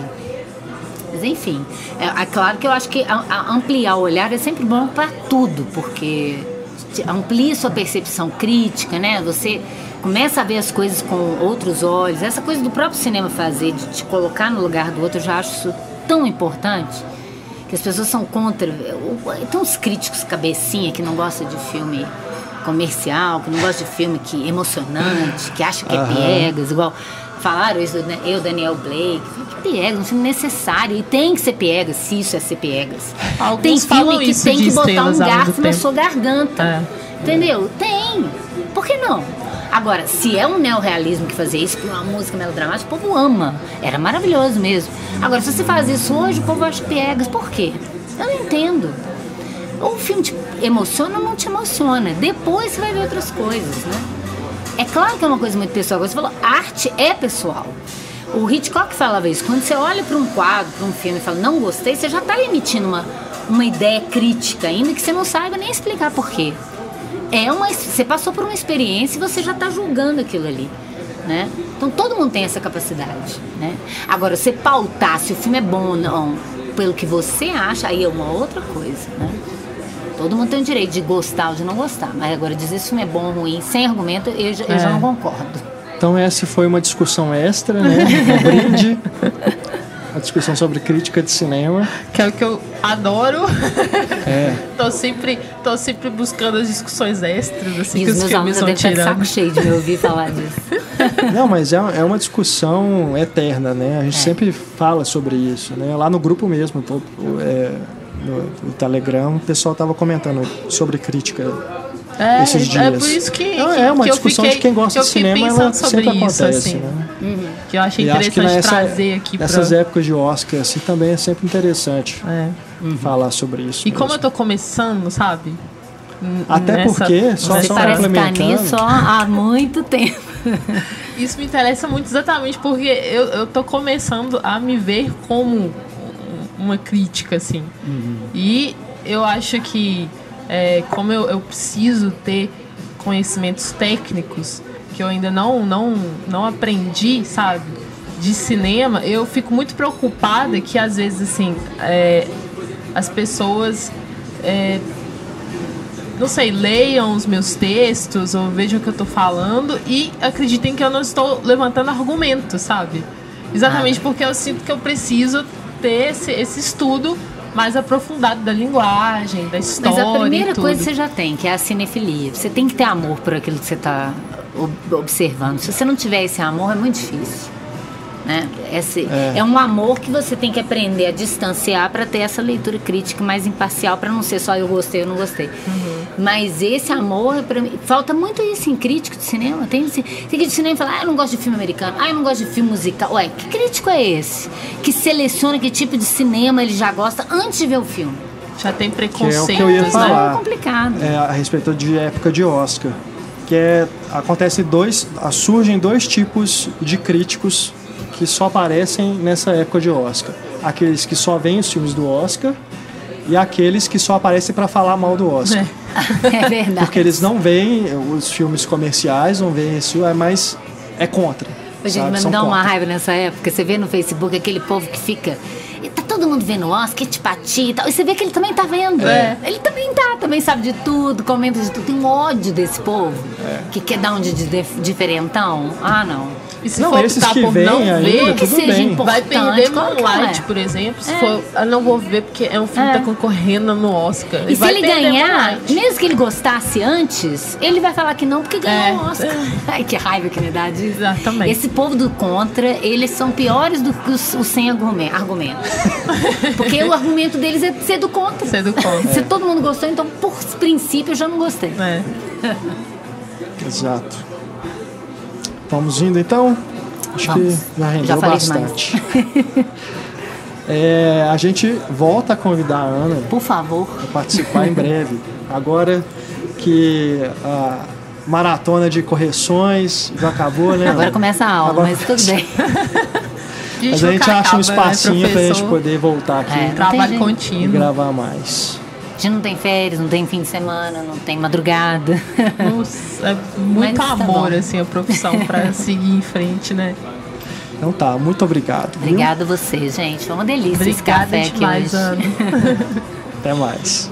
Mas enfim, é, é claro que eu acho que a, a ampliar o olhar é sempre bom para tudo, porque amplia sua percepção crítica, né? Você começa a ver as coisas com outros olhos. Essa coisa do próprio cinema fazer, de te colocar no lugar do outro, eu já acho isso tão importante, que as pessoas são contra. Tem uns críticos cabecinha que não gostam de filme comercial, que não gostam de filme que emocionante, que acham que é Aham. piegas, igual falaram isso, né? Eu, Daniel Blake, que piegas, um filme necessário, e tem que ser piegas, se isso é ser piegas. Alguns Tem falam filme que isso tem de que botar um estrelas ao mesmo garfo na tempo. sua garganta, É. entendeu? Tem, por que não? Agora, se é um neorrealismo que fazia isso por uma música melodramática, o povo ama, era maravilhoso mesmo. Agora, se você faz isso hoje, o povo acha piegas, por quê? Eu não entendo. Ou o filme te emociona ou não te emociona, depois você vai ver outras coisas, né? É claro que é uma coisa muito pessoal. Você falou, arte é pessoal. O Hitchcock falava isso. Quando você olha para um quadro, para um filme e fala, não gostei, você já está emitindo uma, uma ideia crítica, ainda que você não saiba nem explicar por quê. É uma, você passou por uma experiência e você já está julgando aquilo ali, né? Então todo mundo tem essa capacidade, né? Agora, você pautar se o filme é bom ou não pelo que você acha, aí é uma outra coisa, né? Todo mundo tem o direito de gostar ou de não gostar, mas agora dizer se o filme é bom ou ruim sem argumento, eu, já- eu É. já não concordo. Então essa foi uma discussão extra, né? Um brinde. Uma discussão sobre crítica de cinema. Que é o que eu adoro. É. tô, sempre, tô sempre buscando as discussões extras, assim, E que os os meus filmes alunos vão devem estar de saco tirando. cheio de me ouvir falar disso. Não, mas é, é uma discussão eterna, né? A gente É. sempre fala sobre isso, né? Lá no grupo mesmo, pô, é, no, no Telegram, o pessoal estava comentando sobre crítica É, esses dias. é por isso que, Não, que é uma que eu discussão fiquei, de quem gosta que eu de fiquei cinema, pensando ela sobre sempre isso, acontece, assim, né? que eu achei E acho que interessante nessa, trazer aqui nessas pra... épocas de Oscar, assim, também é sempre interessante É. falar sobre isso. E como mesmo. eu tô começando, sabe? N- Até nessa- porque, só, Você só parece estar complementando, nisso ó, há muito tempo. Isso me interessa muito exatamente porque eu, eu tô começando a me ver como um- uma crítica, assim. E eu acho que, é, como eu, eu preciso ter conhecimentos técnicos que eu ainda não, não, não aprendi, sabe? De cinema, eu fico muito preocupada que, às vezes, assim, é, as pessoas... é, não sei, leiam os meus textos ou vejam o que eu tô falando e acreditem que eu não estou levantando argumentos, sabe? Exatamente porque eu sinto que eu preciso ter esse, esse estudo mais aprofundado da linguagem, da história. Mas a primeira e tudo. coisa você já tem, que é a cinefilia. Você tem que ter amor por aquilo que você está observando. Se você não tiver esse amor, é muito difícil. Né? Esse, é. é um amor que você tem que aprender a distanciar para ter essa leitura crítica mais imparcial, para não ser só eu gostei, eu não gostei. Uhum. Mas esse amor, pra mim, falta muito isso em crítico de cinema. Tem, tem crítico de cinema que fala, ah, eu não gosto de filme americano, ah, eu não gosto de filme musical. Ué, que crítico é esse? Que seleciona que tipo de cinema ele já gosta antes de ver o filme. Já tem preconceito. Que é o que eu ia falar. É complicado. É, a respeito de época de Oscar. Que é, acontece dois, surgem dois tipos de críticos que só aparecem nessa época de Oscar. Aqueles que só veem os filmes do Oscar e aqueles que só aparecem para falar mal do Oscar. É. É verdade. Porque eles não veem os filmes comerciais, não veem esse, mas é contra. Gente, mas me dá uma raiva nessa época. Você vê no Facebook aquele povo que fica... Tá todo mundo vendo o Oscar, Tipati e tal. E você vê que ele também tá vendo. É. Ele também tá, também sabe de tudo, comenta de tudo. Tem um ódio desse povo é. que quer dar um de diferentão. Ah, não. E se não, for esses optar que por vem não ainda, ver, que seja bem. Vai perder Moonlight, é. por exemplo. Se é. for, eu não vou ver porque é um filme é. que tá concorrendo no Oscar. E, e se ele ganhar, Moonlight. mesmo que ele gostasse antes, ele vai falar que não porque ganhou é. o Oscar. Ai, que raiva que me dá disso. Exatamente. Esse povo do contra, eles são piores do que os, os sem argumento. Porque o argumento deles é ser do contra. Ser do contra. Se é. todo mundo gostou, então por princípio eu já não gostei. É. Exato. Vamos indo então? Acho Vamos. que já rendeu já falei bastante. é, a gente volta a convidar a Ana. Por favor. Para participar em breve. Agora que a maratona de correções já acabou, né? Agora começa a aula, Agora... mas tudo bem. Mas a gente acha um espacinho né, pra gente poder voltar aqui é, trabalho contínuo e gravar mais. A gente não tem férias, não tem fim de semana, não tem madrugada. Nossa, é muito Mas amor, tá assim, a profissão pra seguir em frente, né? Então tá, muito obrigado. Obrigada a você, gente. Foi uma delícia Obrigada esse café aqui demais, hoje. Ana. Até mais.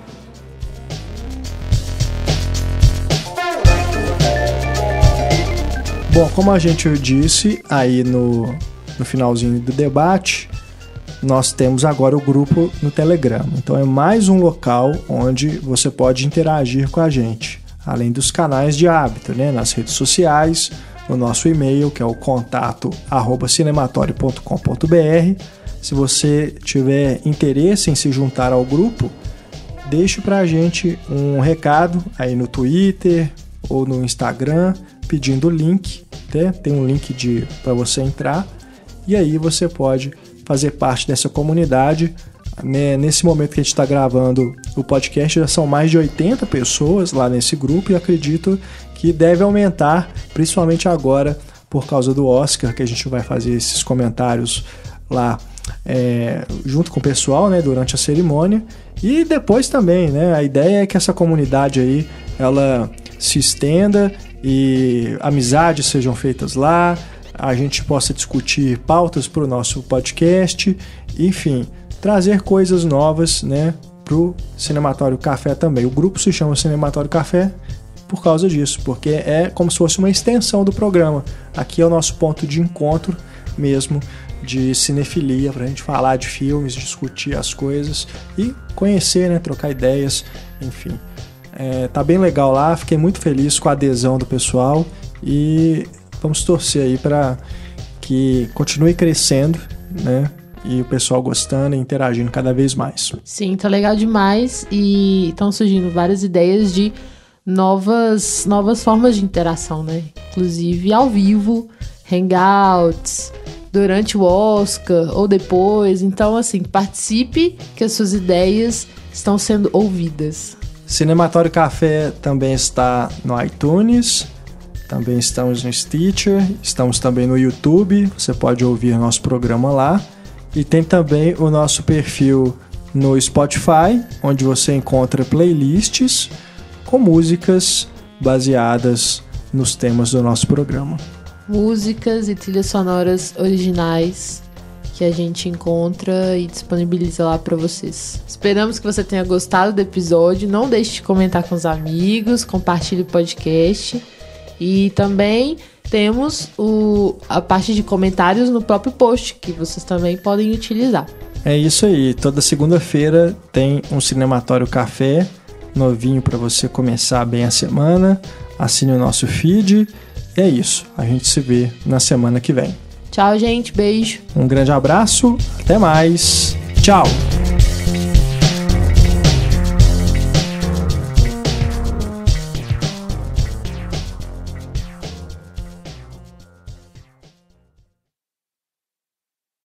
Bom, como a gente disse aí no, no finalzinho do debate, nós temos agora o grupo no Telegram. Então é mais um local onde você pode interagir com a gente, além dos canais de hábito, né? Nas redes sociais, no nosso e-mail, que é o contato arroba cinematório ponto com ponto br. Se você tiver interesse em se juntar ao grupo, deixe para a gente um recado aí no Twitter ou no Instagram, pedindo o link, né? Tem um link para você entrar, e aí você pode fazer parte dessa comunidade. Nesse momento que a gente está gravando o podcast, já são mais de oitenta pessoas lá nesse grupo, e acredito que deve aumentar, principalmente agora por causa do Oscar, que a gente vai fazer esses comentários lá é, junto com o pessoal, né, durante a cerimônia, e depois também, né, a ideia é que essa comunidade aí ela se estenda e amizades sejam feitas lá, a gente possa discutir pautas para o nosso podcast, enfim, trazer coisas novas, né, para o Cinematório Café também. O grupo se chama Cinematório Café por causa disso, porque é como se fosse uma extensão do programa. Aqui é o nosso ponto de encontro mesmo de cinefilia, para a gente falar de filmes, discutir as coisas e conhecer, né, trocar ideias, enfim. É, tá bem legal lá, fiquei muito feliz com a adesão do pessoal e vamos torcer aí para que continue crescendo, né? E o pessoal gostando e interagindo cada vez mais. Sim, tá legal demais e estão surgindo várias ideias de novas, novas formas de interação, né? Inclusive ao vivo, hangouts, durante o Oscar ou depois. Então, assim, participe que as suas ideias estão sendo ouvidas. Cinematório Café também está no iTunes, também estamos no Stitcher, estamos também no YouTube, você pode ouvir nosso programa lá. E tem também o nosso perfil no Spotify, onde você encontra playlists com músicas baseadas nos temas do nosso programa. Músicas e trilhas sonoras originais que a gente encontra e disponibiliza lá para vocês. Esperamos que você tenha gostado do episódio. Não deixe de comentar com os amigos, compartilhe o podcast. E também temos o, a parte de comentários no próprio post, que vocês também podem utilizar. É isso aí. Toda segunda-feira tem um Cinematório Café novinho para você começar bem a semana. Assine o nosso feed. E é isso. A gente se vê na semana que vem. Tchau, gente. Beijo. Um grande abraço. Até mais. Tchau.